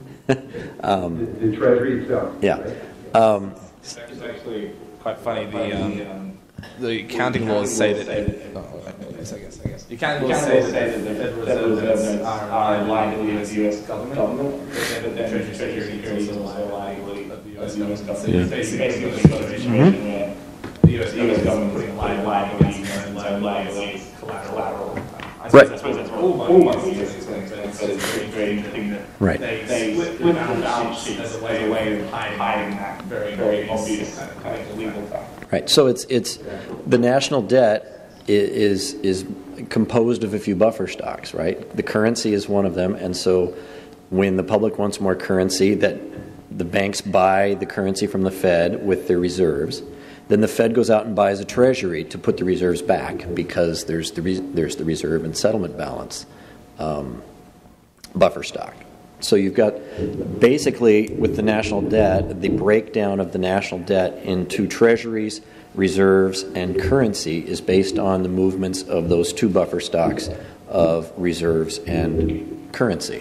Speaker 4: um,
Speaker 2: the, the Treasury itself.
Speaker 4: Yeah.
Speaker 2: Right?
Speaker 4: Um,
Speaker 1: It's actually quite funny. The um, the accounting laws say that. Oh, I guess, I guess, I guess. The accounting laws say that the Federal Reserve notes are a liability of the U S government, but then the Treasury securities is also a liability of the U S government. So it's basically a situation where the U S government putting a liability and liabilities collateral. I suppose
Speaker 4: Right.
Speaker 1: that's all money is, but it's very, very interesting that
Speaker 4: Right.
Speaker 1: they, they split the balance sheet as a way, a way of hiding, hiding that very, very obvious kind of, kind of legal thing.
Speaker 4: Right. So it's it's the national debt is is composed of a few buffer stocks, right? The currency is one of them, and so when the public wants more currency, that the banks buy the currency from the Fed with their reserves. Then the Fed goes out and buys a treasury to put the reserves back because there's the re- there's the reserve and settlement balance um, buffer stock. So you've got basically with the national debt, the breakdown of the national debt into treasuries, reserves, and currency is based on the movements of those two buffer stocks of reserves and currency.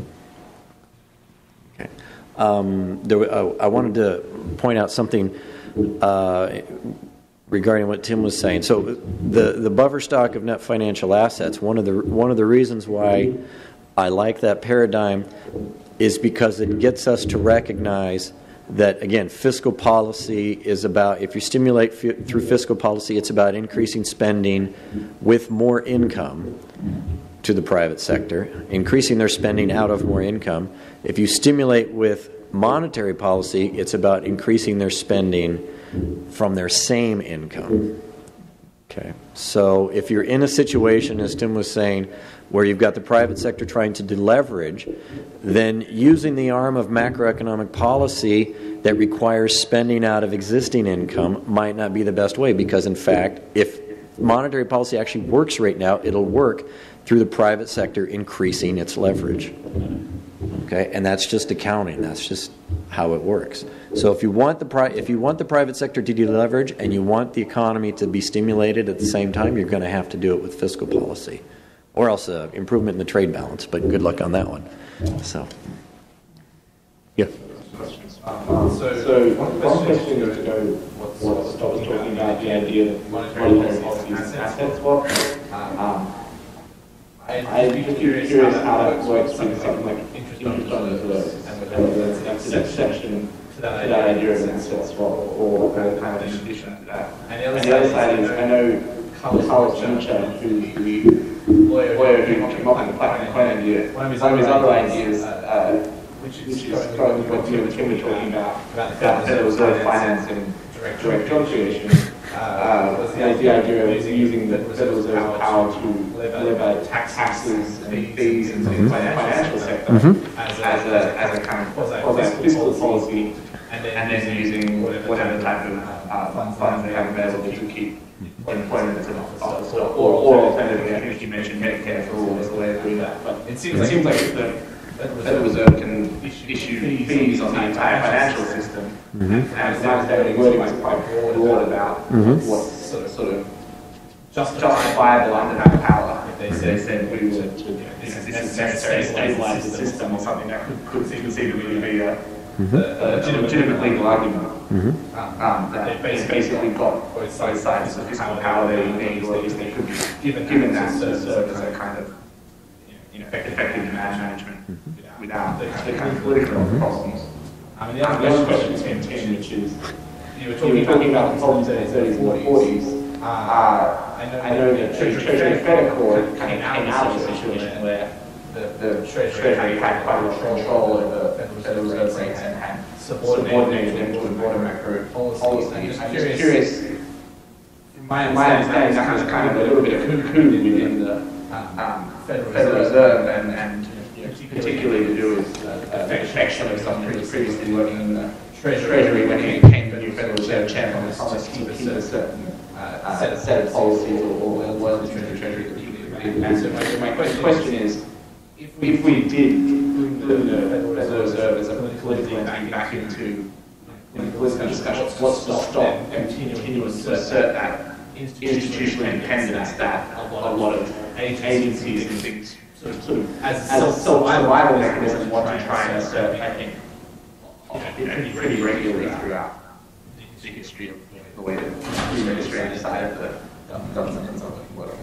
Speaker 4: Okay. Um, there, uh, I wanted to point out something Uh, regarding what Tim was saying. So the the buffer stock of net financial assets, one of the one of the reasons why I like that paradigm is because it gets us to recognize that, again, fiscal policy is about, if you stimulate f- through fiscal policy, it's about increasing spending with more income to the private sector, increasing their spending out of more income. If you stimulate with monetary policy, it's about increasing their spending from their same income. Okay. So if you're in a situation, as Tim was saying, where you've got the private sector trying to deleverage, then using the arm of macroeconomic policy that requires spending out of existing income might not be the best way, because in fact, if monetary policy actually works right now, it'll work through the private sector increasing its leverage. Okay, and that's just accounting. That's just how it works. So if you want the pri- if you want the private sector to deleverage and you want the economy to be stimulated at the same time, you're going to have to do it with fiscal policy, or else uh, improvement in the trade balance. But good luck on that one. So, yeah.
Speaker 1: Um, so, so one question goes to go what's, what's talking, talking about the idea that monetary policy is an asset swap. Um, I'd be curious, curious how that works with something like interest on reserves, and whether that's an exception to that idea of an asset swap, or kind of in addition to that. And the other, and the other side is, I know Carl Fincher, who's the lawyer who came up with the platinum coin idea, one of his other ideas, uh, which is probably what Tim was talking about, about the Federal Reserve financing direct job creation. Uh, was the idea of using the Federal Reserve power to levy taxes and fees in the mm-hmm. financial sector mm-hmm. as, a, as, a, as a kind of quasi-fiscal policy, and then, and then using whatever type of uh, funds they have available to keep employment in office. Or, or, or alternatively, I think you mentioned Medicare for all as a way it seems, it seems like the Federal Reserve can issue fees on the entire financial system, mm-hmm. and that the wording was quite broad about mm-hmm. what sort of, sort of justifiable under that power. If they said, they said we would, you know, this is necessary to stabilize the system or something, that could, could conceivably be a, mm-hmm. a, a legitimate legal argument. Mm-hmm. um, that they've basically got both sides of the fiscal power they need, or at least they could be given, given that to serve as a kind of you know, effective, effective management mm-hmm. without the, the kind of political mm-hmm. problems. I mean, the other question came to me, which is you were talking, you were talking about the problems in the thirties and forties. Uh, uh, I know, I know the Treasury Fed Accord came out of a situation where the, the Treasury had quite a lot of control over the Federal Reserve rates and had subordinated them to broader macro policies. I'm just curious, curious from my understanding, that was kind of a little bit of coup within the um, Federal, Federal Reserve, and, and you know, particularly to do with uh, the defection of someone who was previously working in the Treasury when he became the new Federal Reserve chairman, and promised to keep a certain uh, set, set of policies or, or loyalty to the Treasury. So my, my question is, if we, if we did bring the, the Federal Reserve as a political entity back into you know, political discussions, what's to stop continuing to assert that institutional independence that a lot of agencies and things sort of, sort of as, as a survival mechanism want to try and assert, I think, you know, pretty regularly throughout the history of the way that the administrative side of the government and something work.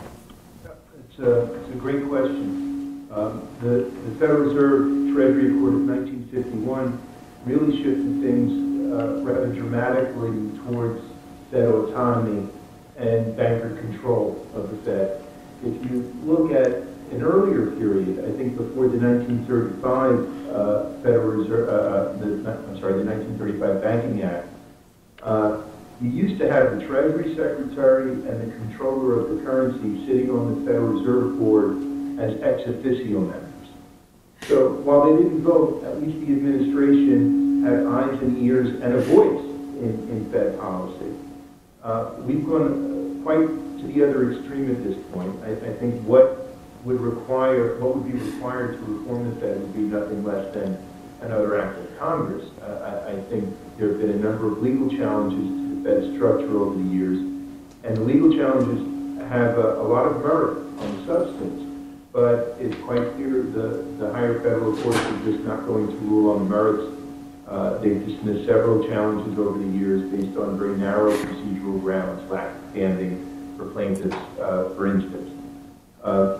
Speaker 2: It's a, it's a great question. Um, the, the Federal Reserve Treasury Accord of nineteen fifty-one really shifted things uh, rather dramatically towards Fed autonomy and banker control of the Fed. If you look at an earlier period, I think before the nineteen thirty-five uh, Federal Reserve, uh, the, I'm sorry, the nineteen thirty-five Banking Act, uh, you used to have the Treasury Secretary and the Controller of the Currency sitting on the Federal Reserve Board as ex officio members. So while they didn't vote, at least the administration had eyes and ears and a voice in, in Fed policy. Uh, we've gone quite to the other extreme at this point. I, I think what would require, what would be required to reform the Fed would be nothing less than another act of Congress. Uh, I, I think there have been a number of legal challenges to the Fed's structure over the years, and the legal challenges have a, a lot of merit on the substance. But it's quite clear the, the higher federal courts are just not going to rule on the merits. Uh, they've dismissed several challenges over the years based on very narrow procedural grounds, lack of standing for plaintiffs, uh, for instance. Uh,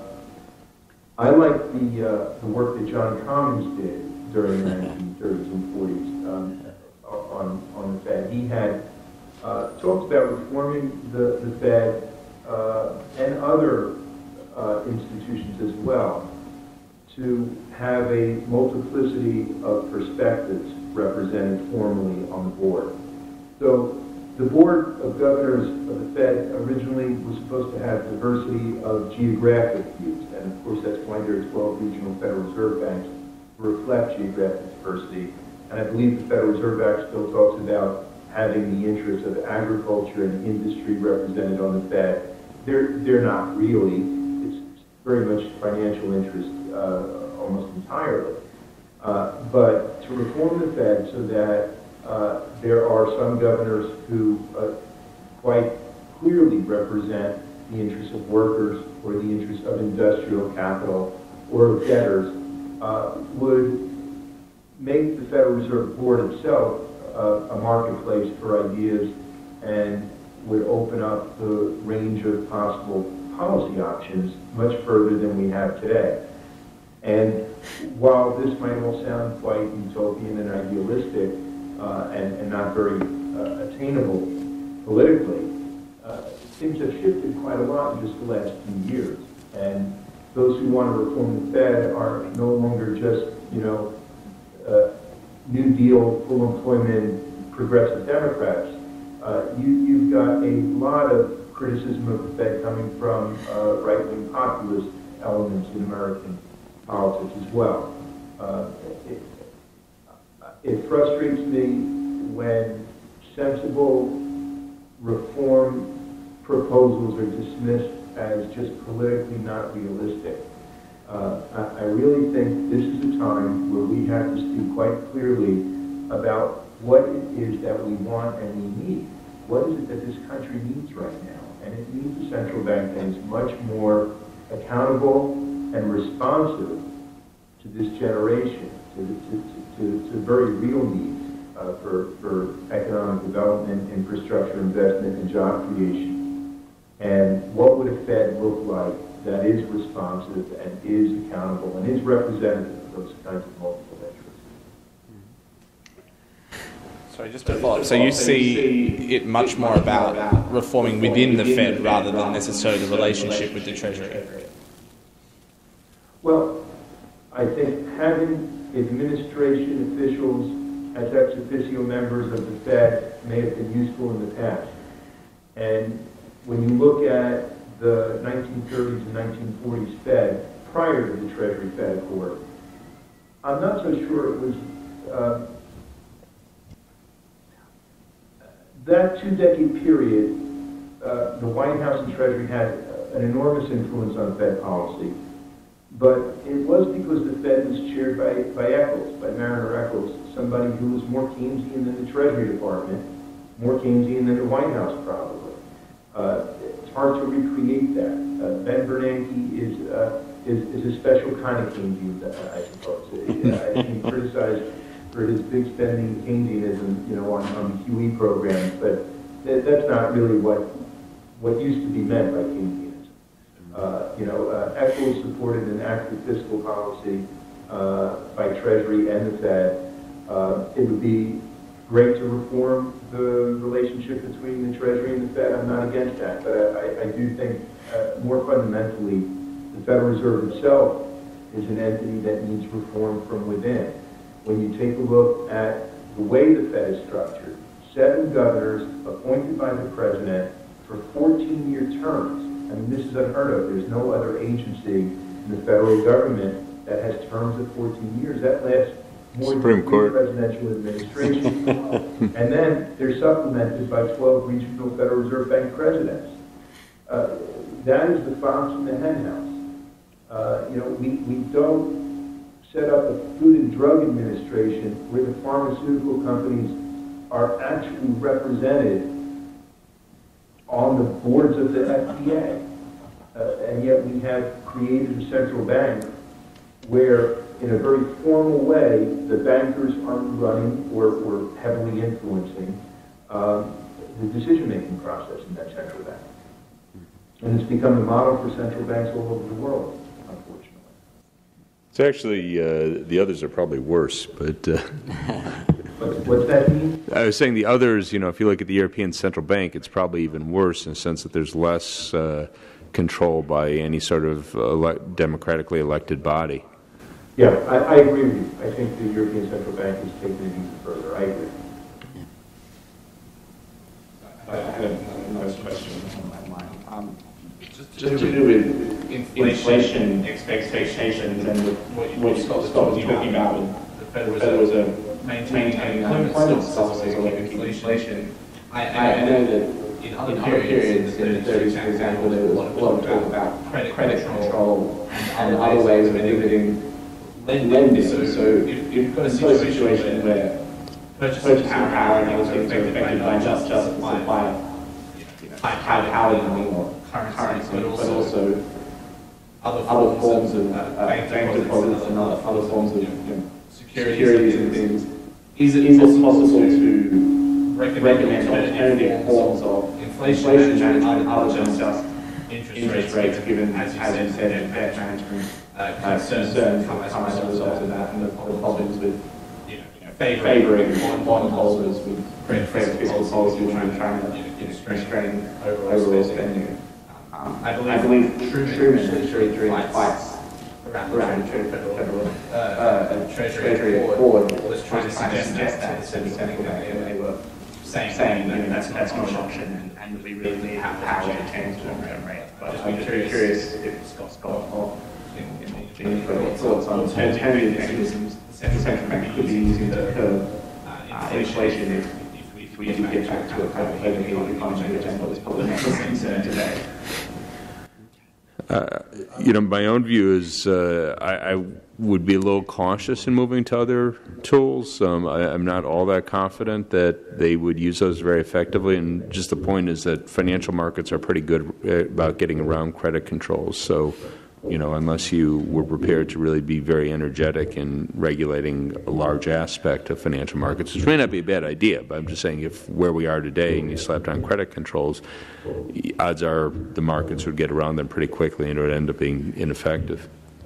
Speaker 2: I like the, uh, the work that John Commons did during the nineteen thirties and forties um, on, on the Fed. He had uh, talked about reforming the, the Fed uh, and other Uh, institutions as well, to have a multiplicity of perspectives represented formally on the board. So the board of governors of the Fed originally was supposed to have diversity of geographic views, and of course that's why there are twelve regional Federal Reserve banks to reflect geographic diversity. And I believe the Federal Reserve Act still talks about having the interests of agriculture and industry represented on the Fed. They're, they're not really. Very much financial interest uh, almost entirely. Uh, but to reform the Fed so that uh, there are some governors who uh, quite clearly represent the interests of workers or the interests of industrial capital or of debtors uh, would make the Federal Reserve Board itself uh, a marketplace for ideas and would open up the range of possible policy options much further than we have today. And while this might all sound quite utopian and idealistic uh, and, and not very uh, attainable politically, uh, things have shifted quite a lot in just the last few years. And those who want to reform the Fed are no longer just, you know, uh, New Deal, full employment, progressive Democrats. Uh, you, you've got a lot of criticism of the Fed coming from uh, right-wing populist elements in American politics as well. Uh, it, it frustrates me when sensible reform proposals are dismissed as just politically not realistic. Uh, really think this is a time where we have to speak quite clearly about what it is that we want and we need. What is it that this country needs right now? And it needs a central bank that is much more accountable and responsive to this generation, to, the, to, to, to very real needs uh, for, for economic development, infrastructure investment, and job creation. And what would a Fed look like that is responsive and is accountable and is representative of those kinds of multiple interests?
Speaker 1: Sorry, just to follow up. So you see it much more about reforming within the Fed rather than necessarily the relationship with the Treasury?
Speaker 2: Well, I think having administration officials as ex officio members of the Fed may have been useful in the past. And when you look at the nineteen thirties and nineteen forties Fed prior to the Treasury-Fed Accord, I'm not so sure it was uh, that two-decade period. Uh, the White House and Treasury had an enormous influence on Fed policy, but it was because the Fed was chaired by, by Eccles, by Mariner Eccles, somebody who was more Keynesian than the Treasury Department, more Keynesian than the White House probably. Uh, it's hard to recreate that. Uh, Ben Bernanke is, uh, is is a special kind of Keynesian, uh, I suppose. Uh, I think he criticized for his big spending Keynesianism, you know, on, on the Q E programs, but th that's not really what what used to be meant by Keynesianism. Uh, you know, uh, Eccles supported an active fiscal policy uh, by Treasury and the Fed. Uh, it would be great to reform the relationship between the Treasury and the Fed. I'm not against that, but I, I do think uh, more fundamentally, the Federal Reserve itself is an entity that needs reform from within. When you take a look at the way the Fed is structured, seven governors appointed by the president for fourteen-year terms. I mean, this is unheard of. There's no other agency in the federal government that has terms of fourteen years. That lasts more
Speaker 3: Supreme
Speaker 2: than
Speaker 3: Court.
Speaker 2: presidential administration. And then they're supplemented by twelve regional Federal Reserve Bank presidents. Uh, that is the fox in the hen house. Uh, you know, we, we don't set up a Food and Drug Administration where the pharmaceutical companies are actually represented on the boards of the F D A. Uh, and yet we have created a central bank where, in a very formal way, the bankers are running or, or heavily influencing uh, the decision-making process in that central bank. And it's become the model for central banks all over the world, unfortunately.
Speaker 3: It's actually, uh, the others are probably worse, but... Uh,
Speaker 2: what, what's that mean?
Speaker 3: I was saying the others, you know, if you look at the European Central Bank, it's probably even worse in the sense that there's less uh, control by any sort of ele democratically elected body.
Speaker 2: Yeah, I, I agree with you. I think the European Central Bank has taken it even further. I agree.
Speaker 7: I had another question on that line. Um, just, just to do with inflation expectations and what, what Scott was talking about with the Federal Reserve maintaining unemployment levels or inflation. I, I know that in other periods, in the thirties, for example, there was a lot of talk about credit, credit control and other ways of limiting lending. So, so if you've got a situation where purchasing power and also affected by just just supply, high housing or currency, but also other forms of bank deposits and other other forms of you know, securities and things. Is it possible to recommend alternative forms of inflation management other than just interest rates, given, as you said, debt management uh, concerns come as a result of that, and the problems with you know, favouring bond holders with credit fiscal policy, which I'm trying to restrain overall spending. Um, I believe, I believe Truman, Truman during the fights around, around the federal, federal uh, uh, Treasury, Treasury Board was trying to suggest that to the central bank, and they were saying, saying that that's, that's not an option, and, and we really need to have power to change the term rate. But I'm just very curious if Scott's got or any further thoughts on alternative mechanisms the central bank could be using to curb uh, inflation if, if we do get back to a kind of overheating economy, which I know is probably not a concern today.
Speaker 3: Uh, you know, my own view is uh, I, I would be a little cautious in moving to other tools. Um, I, I'm not all that confident that they would use those very effectively. And just the point is that financial markets are pretty good about getting around credit controls. So, you know, unless you were prepared to really be very energetic in regulating a large aspect of financial markets, which may not be a bad idea, but I'm just saying if where we are today and you slapped on credit controls, odds are the markets would get around them pretty quickly and it would end up being ineffective.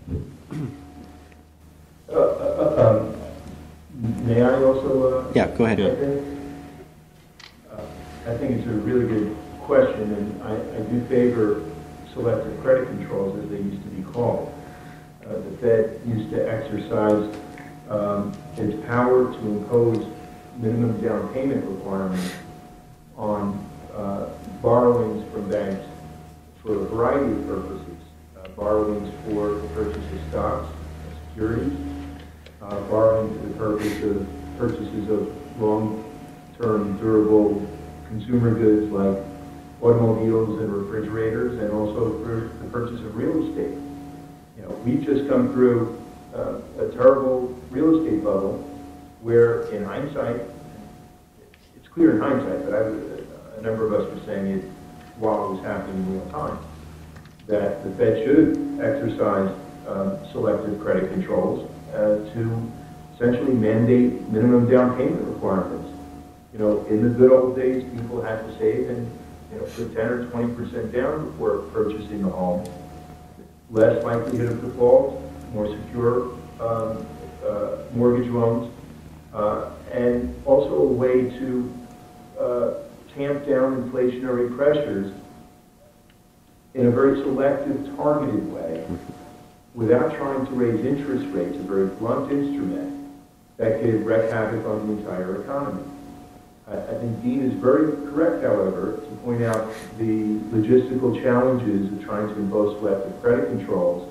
Speaker 2: Uh, uh, um, may I also? Uh,
Speaker 4: yeah, go ahead.
Speaker 2: I think, uh, I think it's a really good question, and I, I do favor selective credit controls, as they used to be called. Uh, the Fed used to exercise um, its power to impose minimum down payment requirements on uh, borrowings from banks for a variety of purposes. Uh, borrowings for the purchase of stocks, securities, uh, borrowing for the purpose of purchases of long-term durable consumer goods like automobiles and refrigerators, and also for the purchase of real estate. You know, we've just come through uh, a terrible real estate bubble where, in hindsight, it's clear in hindsight, but I, a number of us were saying it while it was happening in real time, that the Fed should exercise um, selective credit controls uh, to essentially mandate minimum down payment requirements. You know, in the good old days, people had to save and you know, put ten or twenty percent down before purchasing a home. Less likelihood of default, more secure um, uh, mortgage loans, uh, and also a way to uh, tamp down inflationary pressures in a very selective, targeted way, without trying to raise interest rates, a very blunt instrument that could wreak havoc on the entire economy. I think Dean is very correct, however, to point out the logistical challenges of trying to impose selective credit controls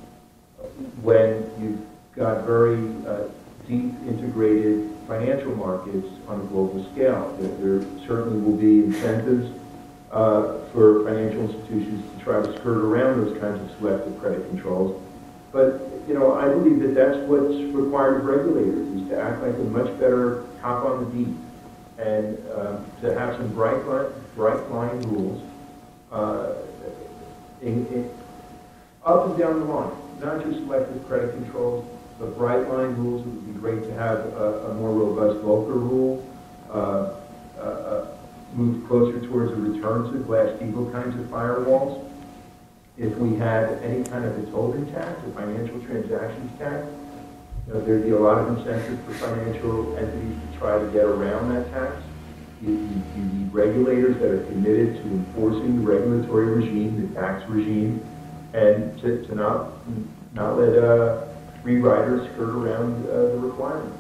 Speaker 2: when you've got very uh, deep integrated financial markets on a global scale. There, there certainly will be incentives uh, for financial institutions to try to skirt around those kinds of selective credit controls. But, you know, I believe that that's what's required of regulators, is to act like a much better cop on the beat, and uh, to have some bright line, bright line rules uh, in, in, up and down the line, not just selective credit controls, but bright line rules. It would be great to have a, a more robust Volcker rule, uh, uh, uh, move closer towards a return to Glass-Steagall kinds of firewalls. If we had any kind of a Tobin tax, a financial transactions tax, you know, there'd be a lot of incentive for financial entities to try to get around that tax. You, you, you need regulators that are committed to enforcing the regulatory regime, the tax regime, and to, to not not let uh, free riders skirt around uh, the requirements.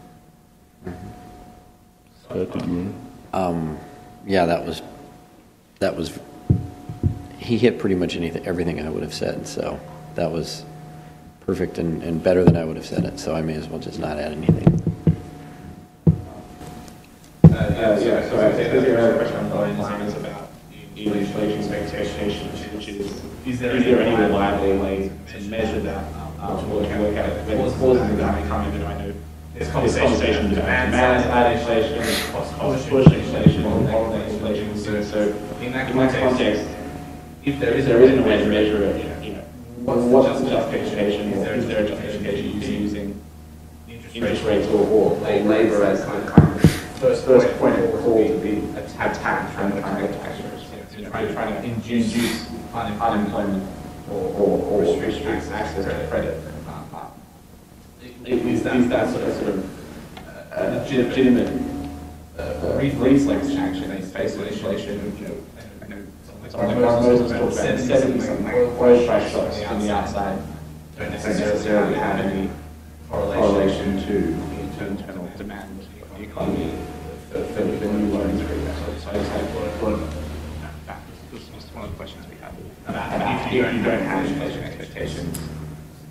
Speaker 4: Um, yeah, that was that was. He hit pretty much anything, everything I would have said. So that was perfect and, and better than I would have said it, so I may as well just not add anything.
Speaker 7: Uh, yeah, yeah, so I think there's another question on the line is about inflation expectations, which is, is there, is there any reliable way to measure that, um, to work out when it's causes that come in? I know there's conversation about demand side inflation, cost push inflation, holiday inflation, so, so in that context, if there is, there isn't a way to measure it, you know, what's the justification, or is there a justification using interest rates or, or labour as kind of, kind of first, first point of call to be attacked, trying to try to get tax rates, you know, trying, trying to induce unemployment or, or, or restrict access to credit. Uh, is, that, is that sort of, sort of uh, legitimate uh, reflex action in face of inflation? You know, Like Moses talked about seventy something oil price shocks from the outside don't necessarily have any correlation to the internal demand of the economy for, for, for new loans. So I just had a lot of factors. This was one of the questions we had about if you don't, you don't have inflation expectations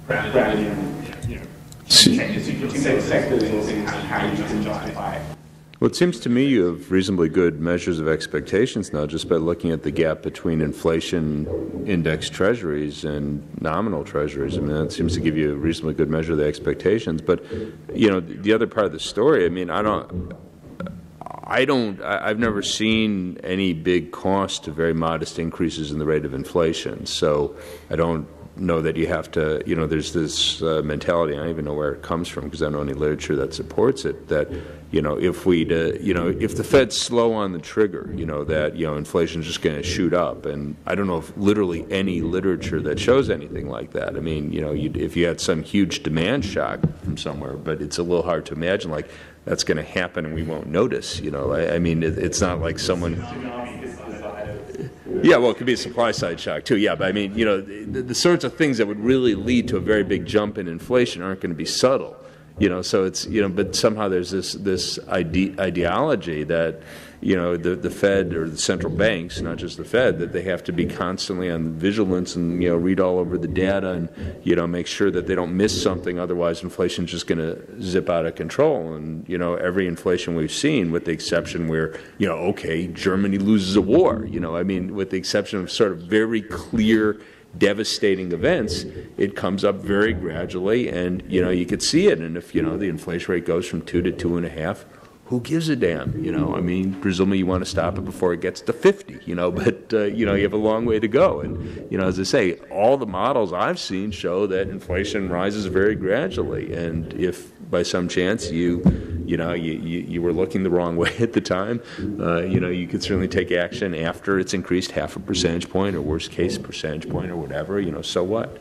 Speaker 7: grounded in, you know, changes to sectors and how you can justify
Speaker 3: Well, it seems to me you have reasonably good measures of expectations now just by looking at the gap between inflation index treasuries and nominal treasuries. I mean, that seems to give you a reasonably good measure of the expectations. But, you know, the other part of the story, I mean, I don't, I don't, I've never seen any big cost to very modest increases in the rate of inflation. So I don't know that you have to, you know, there's this uh, mentality, I don't even know where it comes from because I don't know any literature that supports it, that, you know, if we, uh, you know, if the Fed's slow on the trigger, you know, that, you know, inflation's just going to shoot up. And I don't know if literally any literature that shows anything like that. I mean, you know, you'd, if you had some huge demand shock from somewhere, but it's a little hard to imagine, like, that's going to happen and we won't notice, you know. I, I mean, it, it's not like someone... Yeah, well, it could be a supply side shock too. Yeah, but I mean, you know, the, the sorts of things that would really lead to a very big jump in inflation aren't going to be subtle, you know. So it's, you know, but somehow there's this this ide- ideology that, you know, the the Fed or the central banks, not just the Fed, that they have to be constantly on vigilance and, you know, read all over the data and, you know, make sure that they don't miss something. Otherwise, inflation's just going to zip out of control. And, you know, every inflation we've seen, with the exception where, you know, okay, Germany loses a war, you know, I mean, with the exception of sort of very clear, devastating events, it comes up very gradually, and, you know, you could see it. And if, you know, the inflation rate goes from two to two and a half, who gives a damn? You know, I mean, presumably you want to stop it before it gets to fifty, you know, but, uh, you know, you have a long way to go. And, you know, as I say, all the models I've seen show that inflation rises very gradually. And if by some chance you, you know, you, you, you were looking the wrong way at the time, uh, you know, you could certainly take action after it's increased half a percentage point or worst case percentage point or whatever, you know, so what?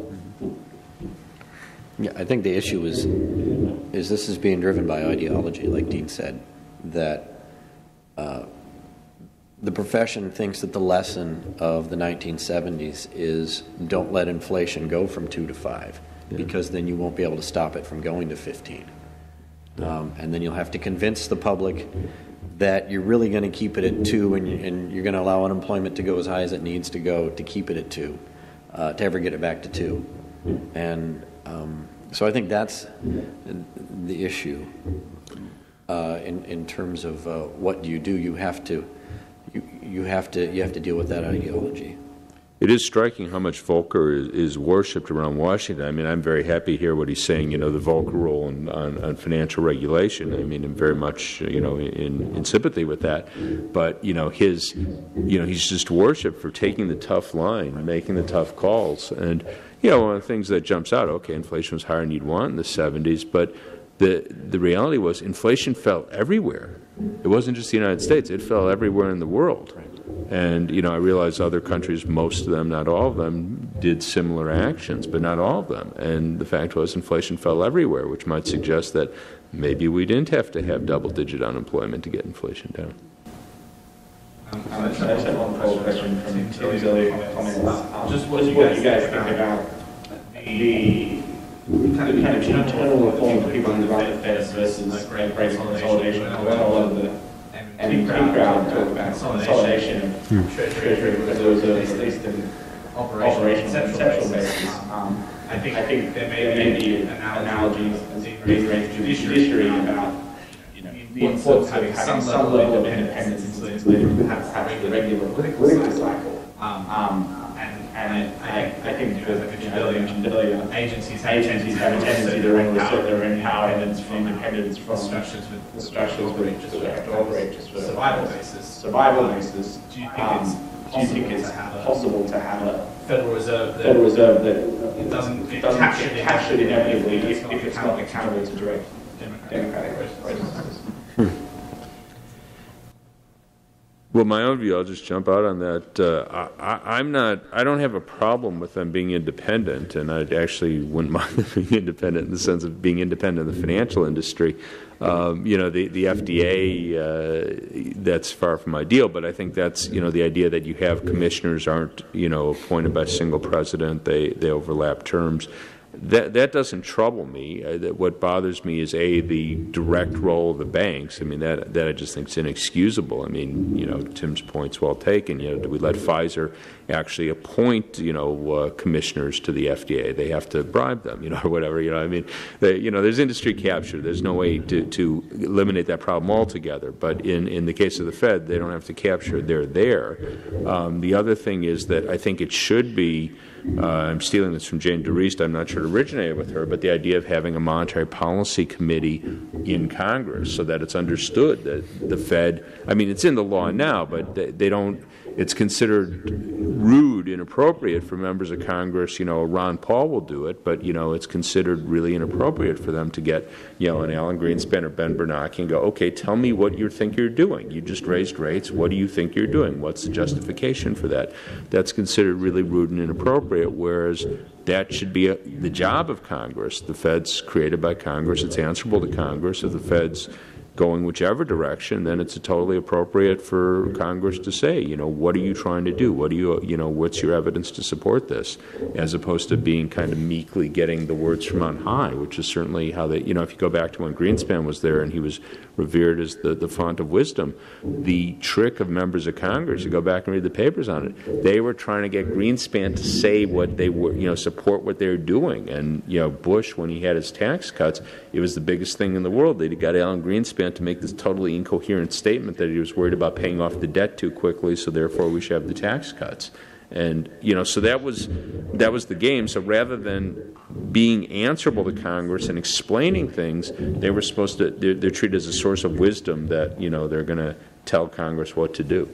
Speaker 4: Yeah, I think the issue is is this is being driven by ideology, like Dean said, that uh, the profession thinks that the lesson of the nineteen seventies is don't let inflation go from two to five, yeah. because then you won't be able to stop it from going to fifteen. Yeah. Um, and then you'll have to convince the public that you're really going to keep it at two, and, you, and you're going to allow unemployment to go as high as it needs to go to keep it at two, uh, to ever get it back to two. And um, so I think that's the issue uh, in in terms of uh, what do you do. You have to you you have to you have to deal with that ideology.
Speaker 3: It is striking how much Volcker is, is worshipped around Washington. I mean, I'm very happy to hear what he's saying, you know, the Volcker role on, on, on financial regulation. I mean, I'm very much, you know, in, in sympathy with that. But, you know, his, you know, he's just worshipped for taking the tough line, making the tough calls. And, you know, one of the things that jumps out, okay, inflation was higher than you'd want in the seventies, but the the reality was inflation fell everywhere. It wasn't just the United States. It fell everywhere in the world. And, you know, I realize other countries, most of them, not all of them, did similar actions, but not all of them. And the fact was inflation fell everywhere, which might suggest that maybe we didn't have to have double-digit unemployment to get inflation down.
Speaker 7: Um, I just have one follow-up question from Tim's earlier comments. Um, just what do you guys think about the kind of, kind of internal reform for people in the Fed versus great consolidation? I know a lot of the and in crowd talk about consolidation of hmm. treasury because there was at least an operational conceptual basis. Um, I think I think there may, there may be analogies being raised to judiciary about you know the importance of having some, some level of independence in perhaps having the regular political cycle. Um, um, and and I, I think as I mentioned earlier, agencies agencies have a tendency to assert their own power independence from independence from structures with the structures with just have to operate just for survival basis. Survival basis. Do you think um, it's do you think it's possible to have a Federal Reserve that Federal Reserve that it doesn't get doesn't captured, get captured inevitably if, if it's not accountable to direct democratic processes? Hmm.
Speaker 3: Well, my own view, I'll just jump out on that. Uh, I, I'm not, I don't have a problem with them being independent, and I actually wouldn't mind them being independent in the sense of being independent in the financial industry. Um, you know, the, the F D A, uh, that's far from ideal, but I think that's, you know, the idea that you have commissioners aren't, you know, appointed by a single president, they, they overlap terms. That that doesn't trouble me. Uh, that what bothers me is a the direct role of the banks. I mean that that I just think is inexcusable. I mean, you know, Tim's point's well taken. You know, do we let Pfizer actually appoint, you know, uh, commissioners to the F D A. They have to bribe them, you know, or whatever. You know, I mean, they, you know, there's industry capture. There's no way to, to eliminate that problem altogether. But in, in the case of the Fed, they don't have to capture. They're there. Um, the other thing is that I think it should be, uh, I'm stealing this from Jane DeReest, I'm not sure it originated with her, but the idea of having a monetary policy committee in Congress so that it's understood that the Fed, I mean, it's in the law now, but they, they don't, it's considered rude, inappropriate for members of Congress. You know, Ron Paul will do it, but, you know, it's considered really inappropriate for them to get, you know, an Alan Greenspan or Ben Bernanke and go, okay, tell me what you think you're doing. You just raised rates. What do you think you're doing? What's the justification for that? That's considered really rude and inappropriate, whereas that should be a, the job of Congress. The Fed's created by Congress. It's answerable to Congress. If the Fed's going whichever direction, then it's totally appropriate for Congress to say, you know, what are you trying to do? What do you, you know, what's your evidence to support this? As opposed to being kind of meekly getting the words from on high, which is certainly how they, you know, if you go back to when Greenspan was there and he was revered as the, the font of wisdom, the trick of members of Congress, you go back and read the papers on it, they were trying to get Greenspan to say what they were, you know, support what they were doing. And, you know, Bush, when he had his tax cuts, it was the biggest thing in the world. They got Alan Greenspan to make this totally incoherent statement that he was worried about paying off the debt too quickly, so therefore we should have the tax cuts. And, you know, so that was that was the game. So rather than being answerable to Congress and explaining things, they were supposed to, they're, they're treated as a source of wisdom that, you know, they're going to tell Congress what to do.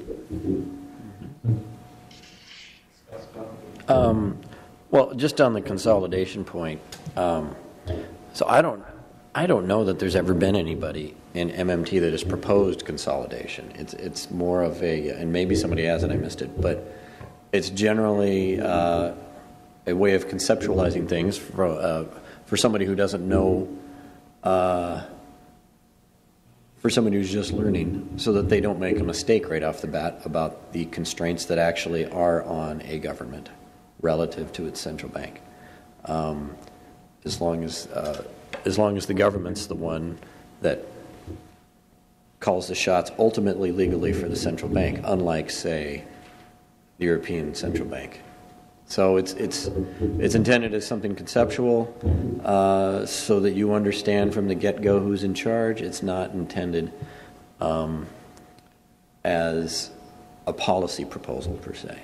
Speaker 4: Um, well, just on the consolidation point, um, so I don't, I don't know that there's ever been anybody in M M T that has proposed consolidation. It's it's more of a, and maybe somebody has and I missed it, but it's generally uh, a way of conceptualizing things for uh, for somebody who doesn't know, uh, for somebody who's just learning, so that they don't make a mistake right off the bat about the constraints that actually are on a government relative to its central bank. Um, as long as uh, as long as the government's the one that calls the shots ultimately legally for the central bank, unlike, say, the European Central Bank. So it's it's it's intended as something conceptual, uh, so that you understand from the get-go who's in charge. It's not intended um, as a policy proposal per se.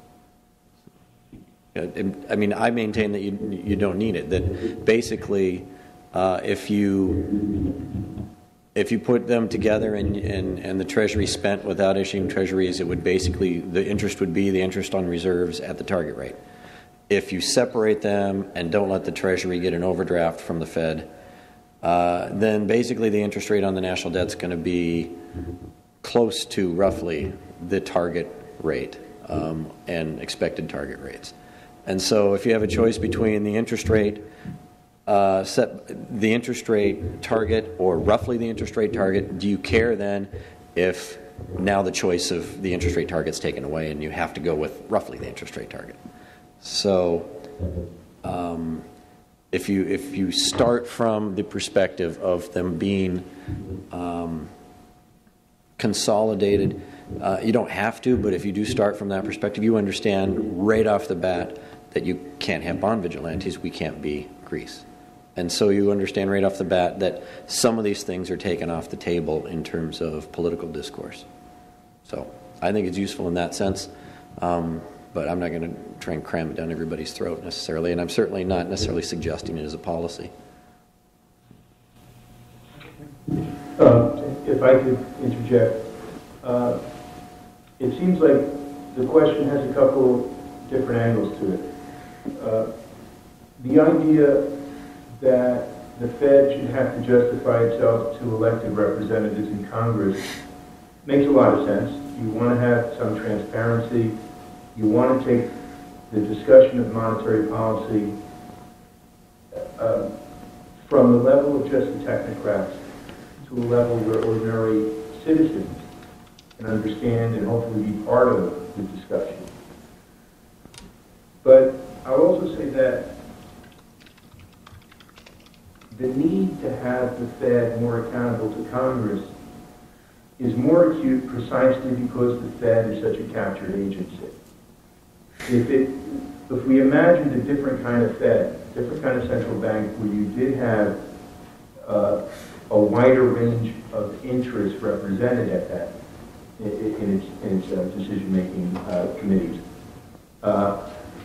Speaker 4: I mean, I maintain that you you don't need it. That basically, uh, if you if you put them together and, and and the Treasury spent without issuing Treasuries, it would basically, the interest would be the interest on reserves at the target rate. If you separate them and don't let the Treasury get an overdraft from the Fed, uh, then basically the interest rate on the national debt is going to be close to roughly the target rate um, and expected target rates. And so if you have a choice between the interest rate, uh, set the interest rate target or roughly the interest rate target, do you care then if now the choice of the interest rate target is taken away and you have to go with roughly the interest rate target? So um, if you if you start from the perspective of them being um, consolidated, uh, you don't have to, but if you do start from that perspective, you understand right off the bat that you can't have bond vigilantes, we can't be Greece. And so you understand right off the bat that some of these things are taken off the table in terms of political discourse. So I think it's useful in that sense, um, but I'm not going to try and cram it down everybody's throat necessarily, and I'm certainly not necessarily suggesting it as a policy.
Speaker 2: Uh, if I could interject, uh, it seems like the question has a couple different angles to it. Uh, the idea that the Fed should have to justify itself to elected representatives in Congress makes a lot of sense. You want to have some transparency. You want to take the discussion of monetary policy uh, from the level of just the technocrats to a level where ordinary citizens can understand and hopefully be part of the discussion. But I'll also say that the need to have the Fed more accountable to Congress is more acute precisely because the Fed is such a captured agency. if it, if we imagined a different kind of Fed, different kind of central bank where you did have uh, a wider range of interests represented at that in, in its, in its uh, decision-making uh, committees, uh,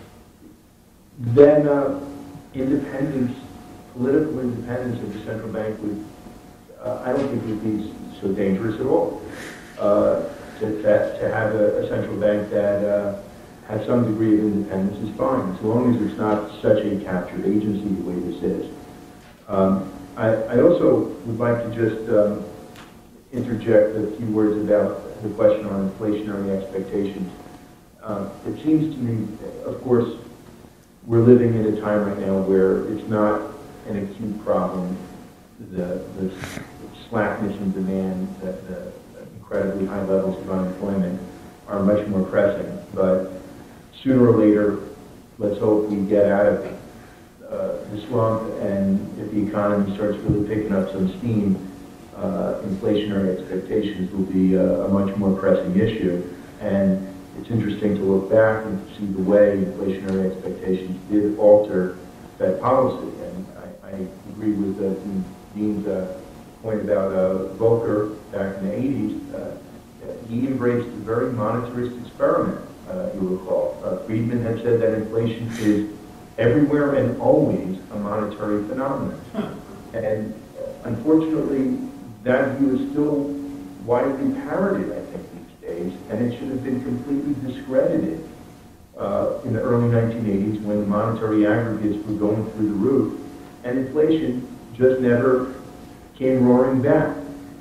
Speaker 2: then uh, independence, political independence of the central bank would, uh, I don't think would be so dangerous at all. Uh, to, to, to have a, a central bank that uh, has some degree of independence is fine, as long as it's not such a captured agency the way this is. Um, I, I also would like to just um, interject a few words about the question on inflationary expectations. Uh, it seems to me, of course, we're living in a time right now where it's not an acute problem. The, the slackness in demand, the, the incredibly high levels of unemployment are much more pressing. But sooner or later, let's hope we get out of uh, the slump, and if the economy starts really picking up some steam, uh, inflationary expectations will be a, a much more pressing issue. And it's interesting to look back and see the way inflationary expectations did alter Fed policy. And I, I agree with uh, Dean, Dean's uh, point about uh, Volcker back in the eighties. Uh, he embraced a very monetarist experiment, uh, you'll recall. Uh, Friedman had said that inflation is everywhere and always a monetary phenomenon. And uh, unfortunately, that view is still widely parroted, I think, these days, and it should have been completely discredited uh, in the early nineteen eighties when the monetary aggregates were going through the roof, and inflation just never came roaring back.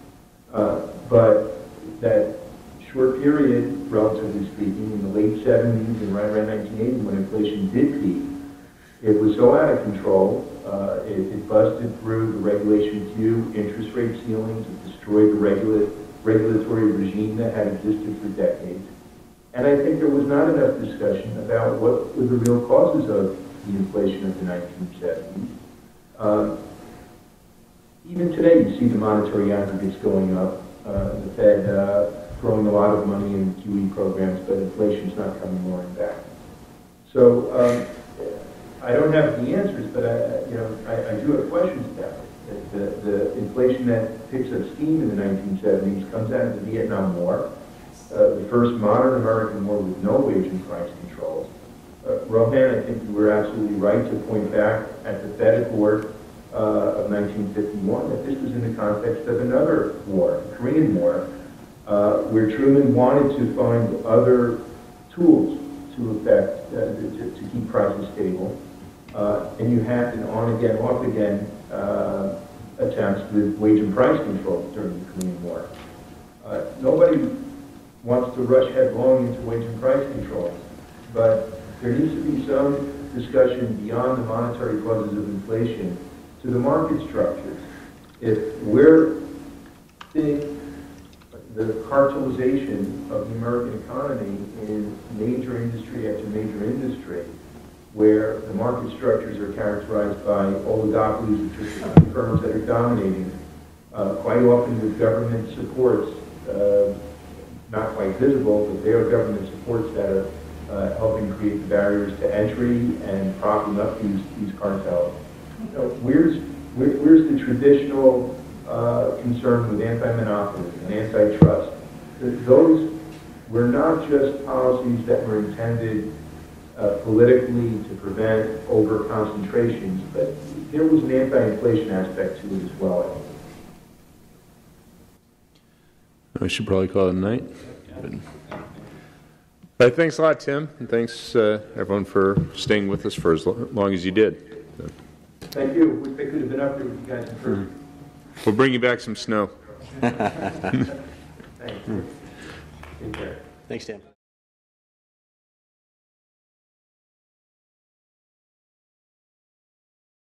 Speaker 2: Uh, but that short period, relatively speaking, in the late seventies and right around nineteen eighty, when inflation did peak, it was so out of control, uh, it, it busted through the regulation queue, interest rate ceilings, it destroyed the regula regulatory regime that had existed for decades. And I think there was not enough discussion about what were the real causes of the inflation of the nineteen seventies. Um, Even today, you see the monetary aggregates going up, uh, the Fed uh, throwing a lot of money in Q E programs, but inflation's not coming roaring back. So um, I don't have the answers, but I, you know, I, I do have questions about it. The, the inflation that picks up steam in the nineteen seventies comes out of the Vietnam War, uh, the first modern American war with no wage and price controls. Uh, Rohan, I think you were absolutely right to point back at the Fed Accord Uh, of nineteen fifty-one, that this was in the context of another war, the Korean War, uh, where Truman wanted to find other tools to affect, uh, to, to keep prices stable. Uh, and you had an on-again, off-again uh, attempts with wage and price control during the Korean War. Uh, nobody wants to rush headlong into wage and price control, but there needs to be some discussion beyond the monetary causes of inflation to the market structures. If we're seeing the cartelization of the American economy in major industry after major industry, where the market structures are characterized by oligopolies, which are the firms that are dominating, uh, quite often with government supports, uh, not quite visible, but they are government supports that are uh, helping create the barriers to entry and propping up these, these cartels. You know, where's, where, where's the traditional uh, concern with anti-monopoly and antitrust? Those were not just policies that were intended uh, politically to prevent over-concentrations, but there was an anti-inflation aspect to it as well, I think.
Speaker 3: I should probably call it a night. But, but thanks a lot, Tim, and thanks uh, everyone for staying with us for as long as you did. So.
Speaker 2: Thank you. Wish I could have been up there with you guys in person.
Speaker 3: Mm. We'll bring you back some snow.
Speaker 2: Thanks. Mm. Take care.
Speaker 5: Thanks, Tim.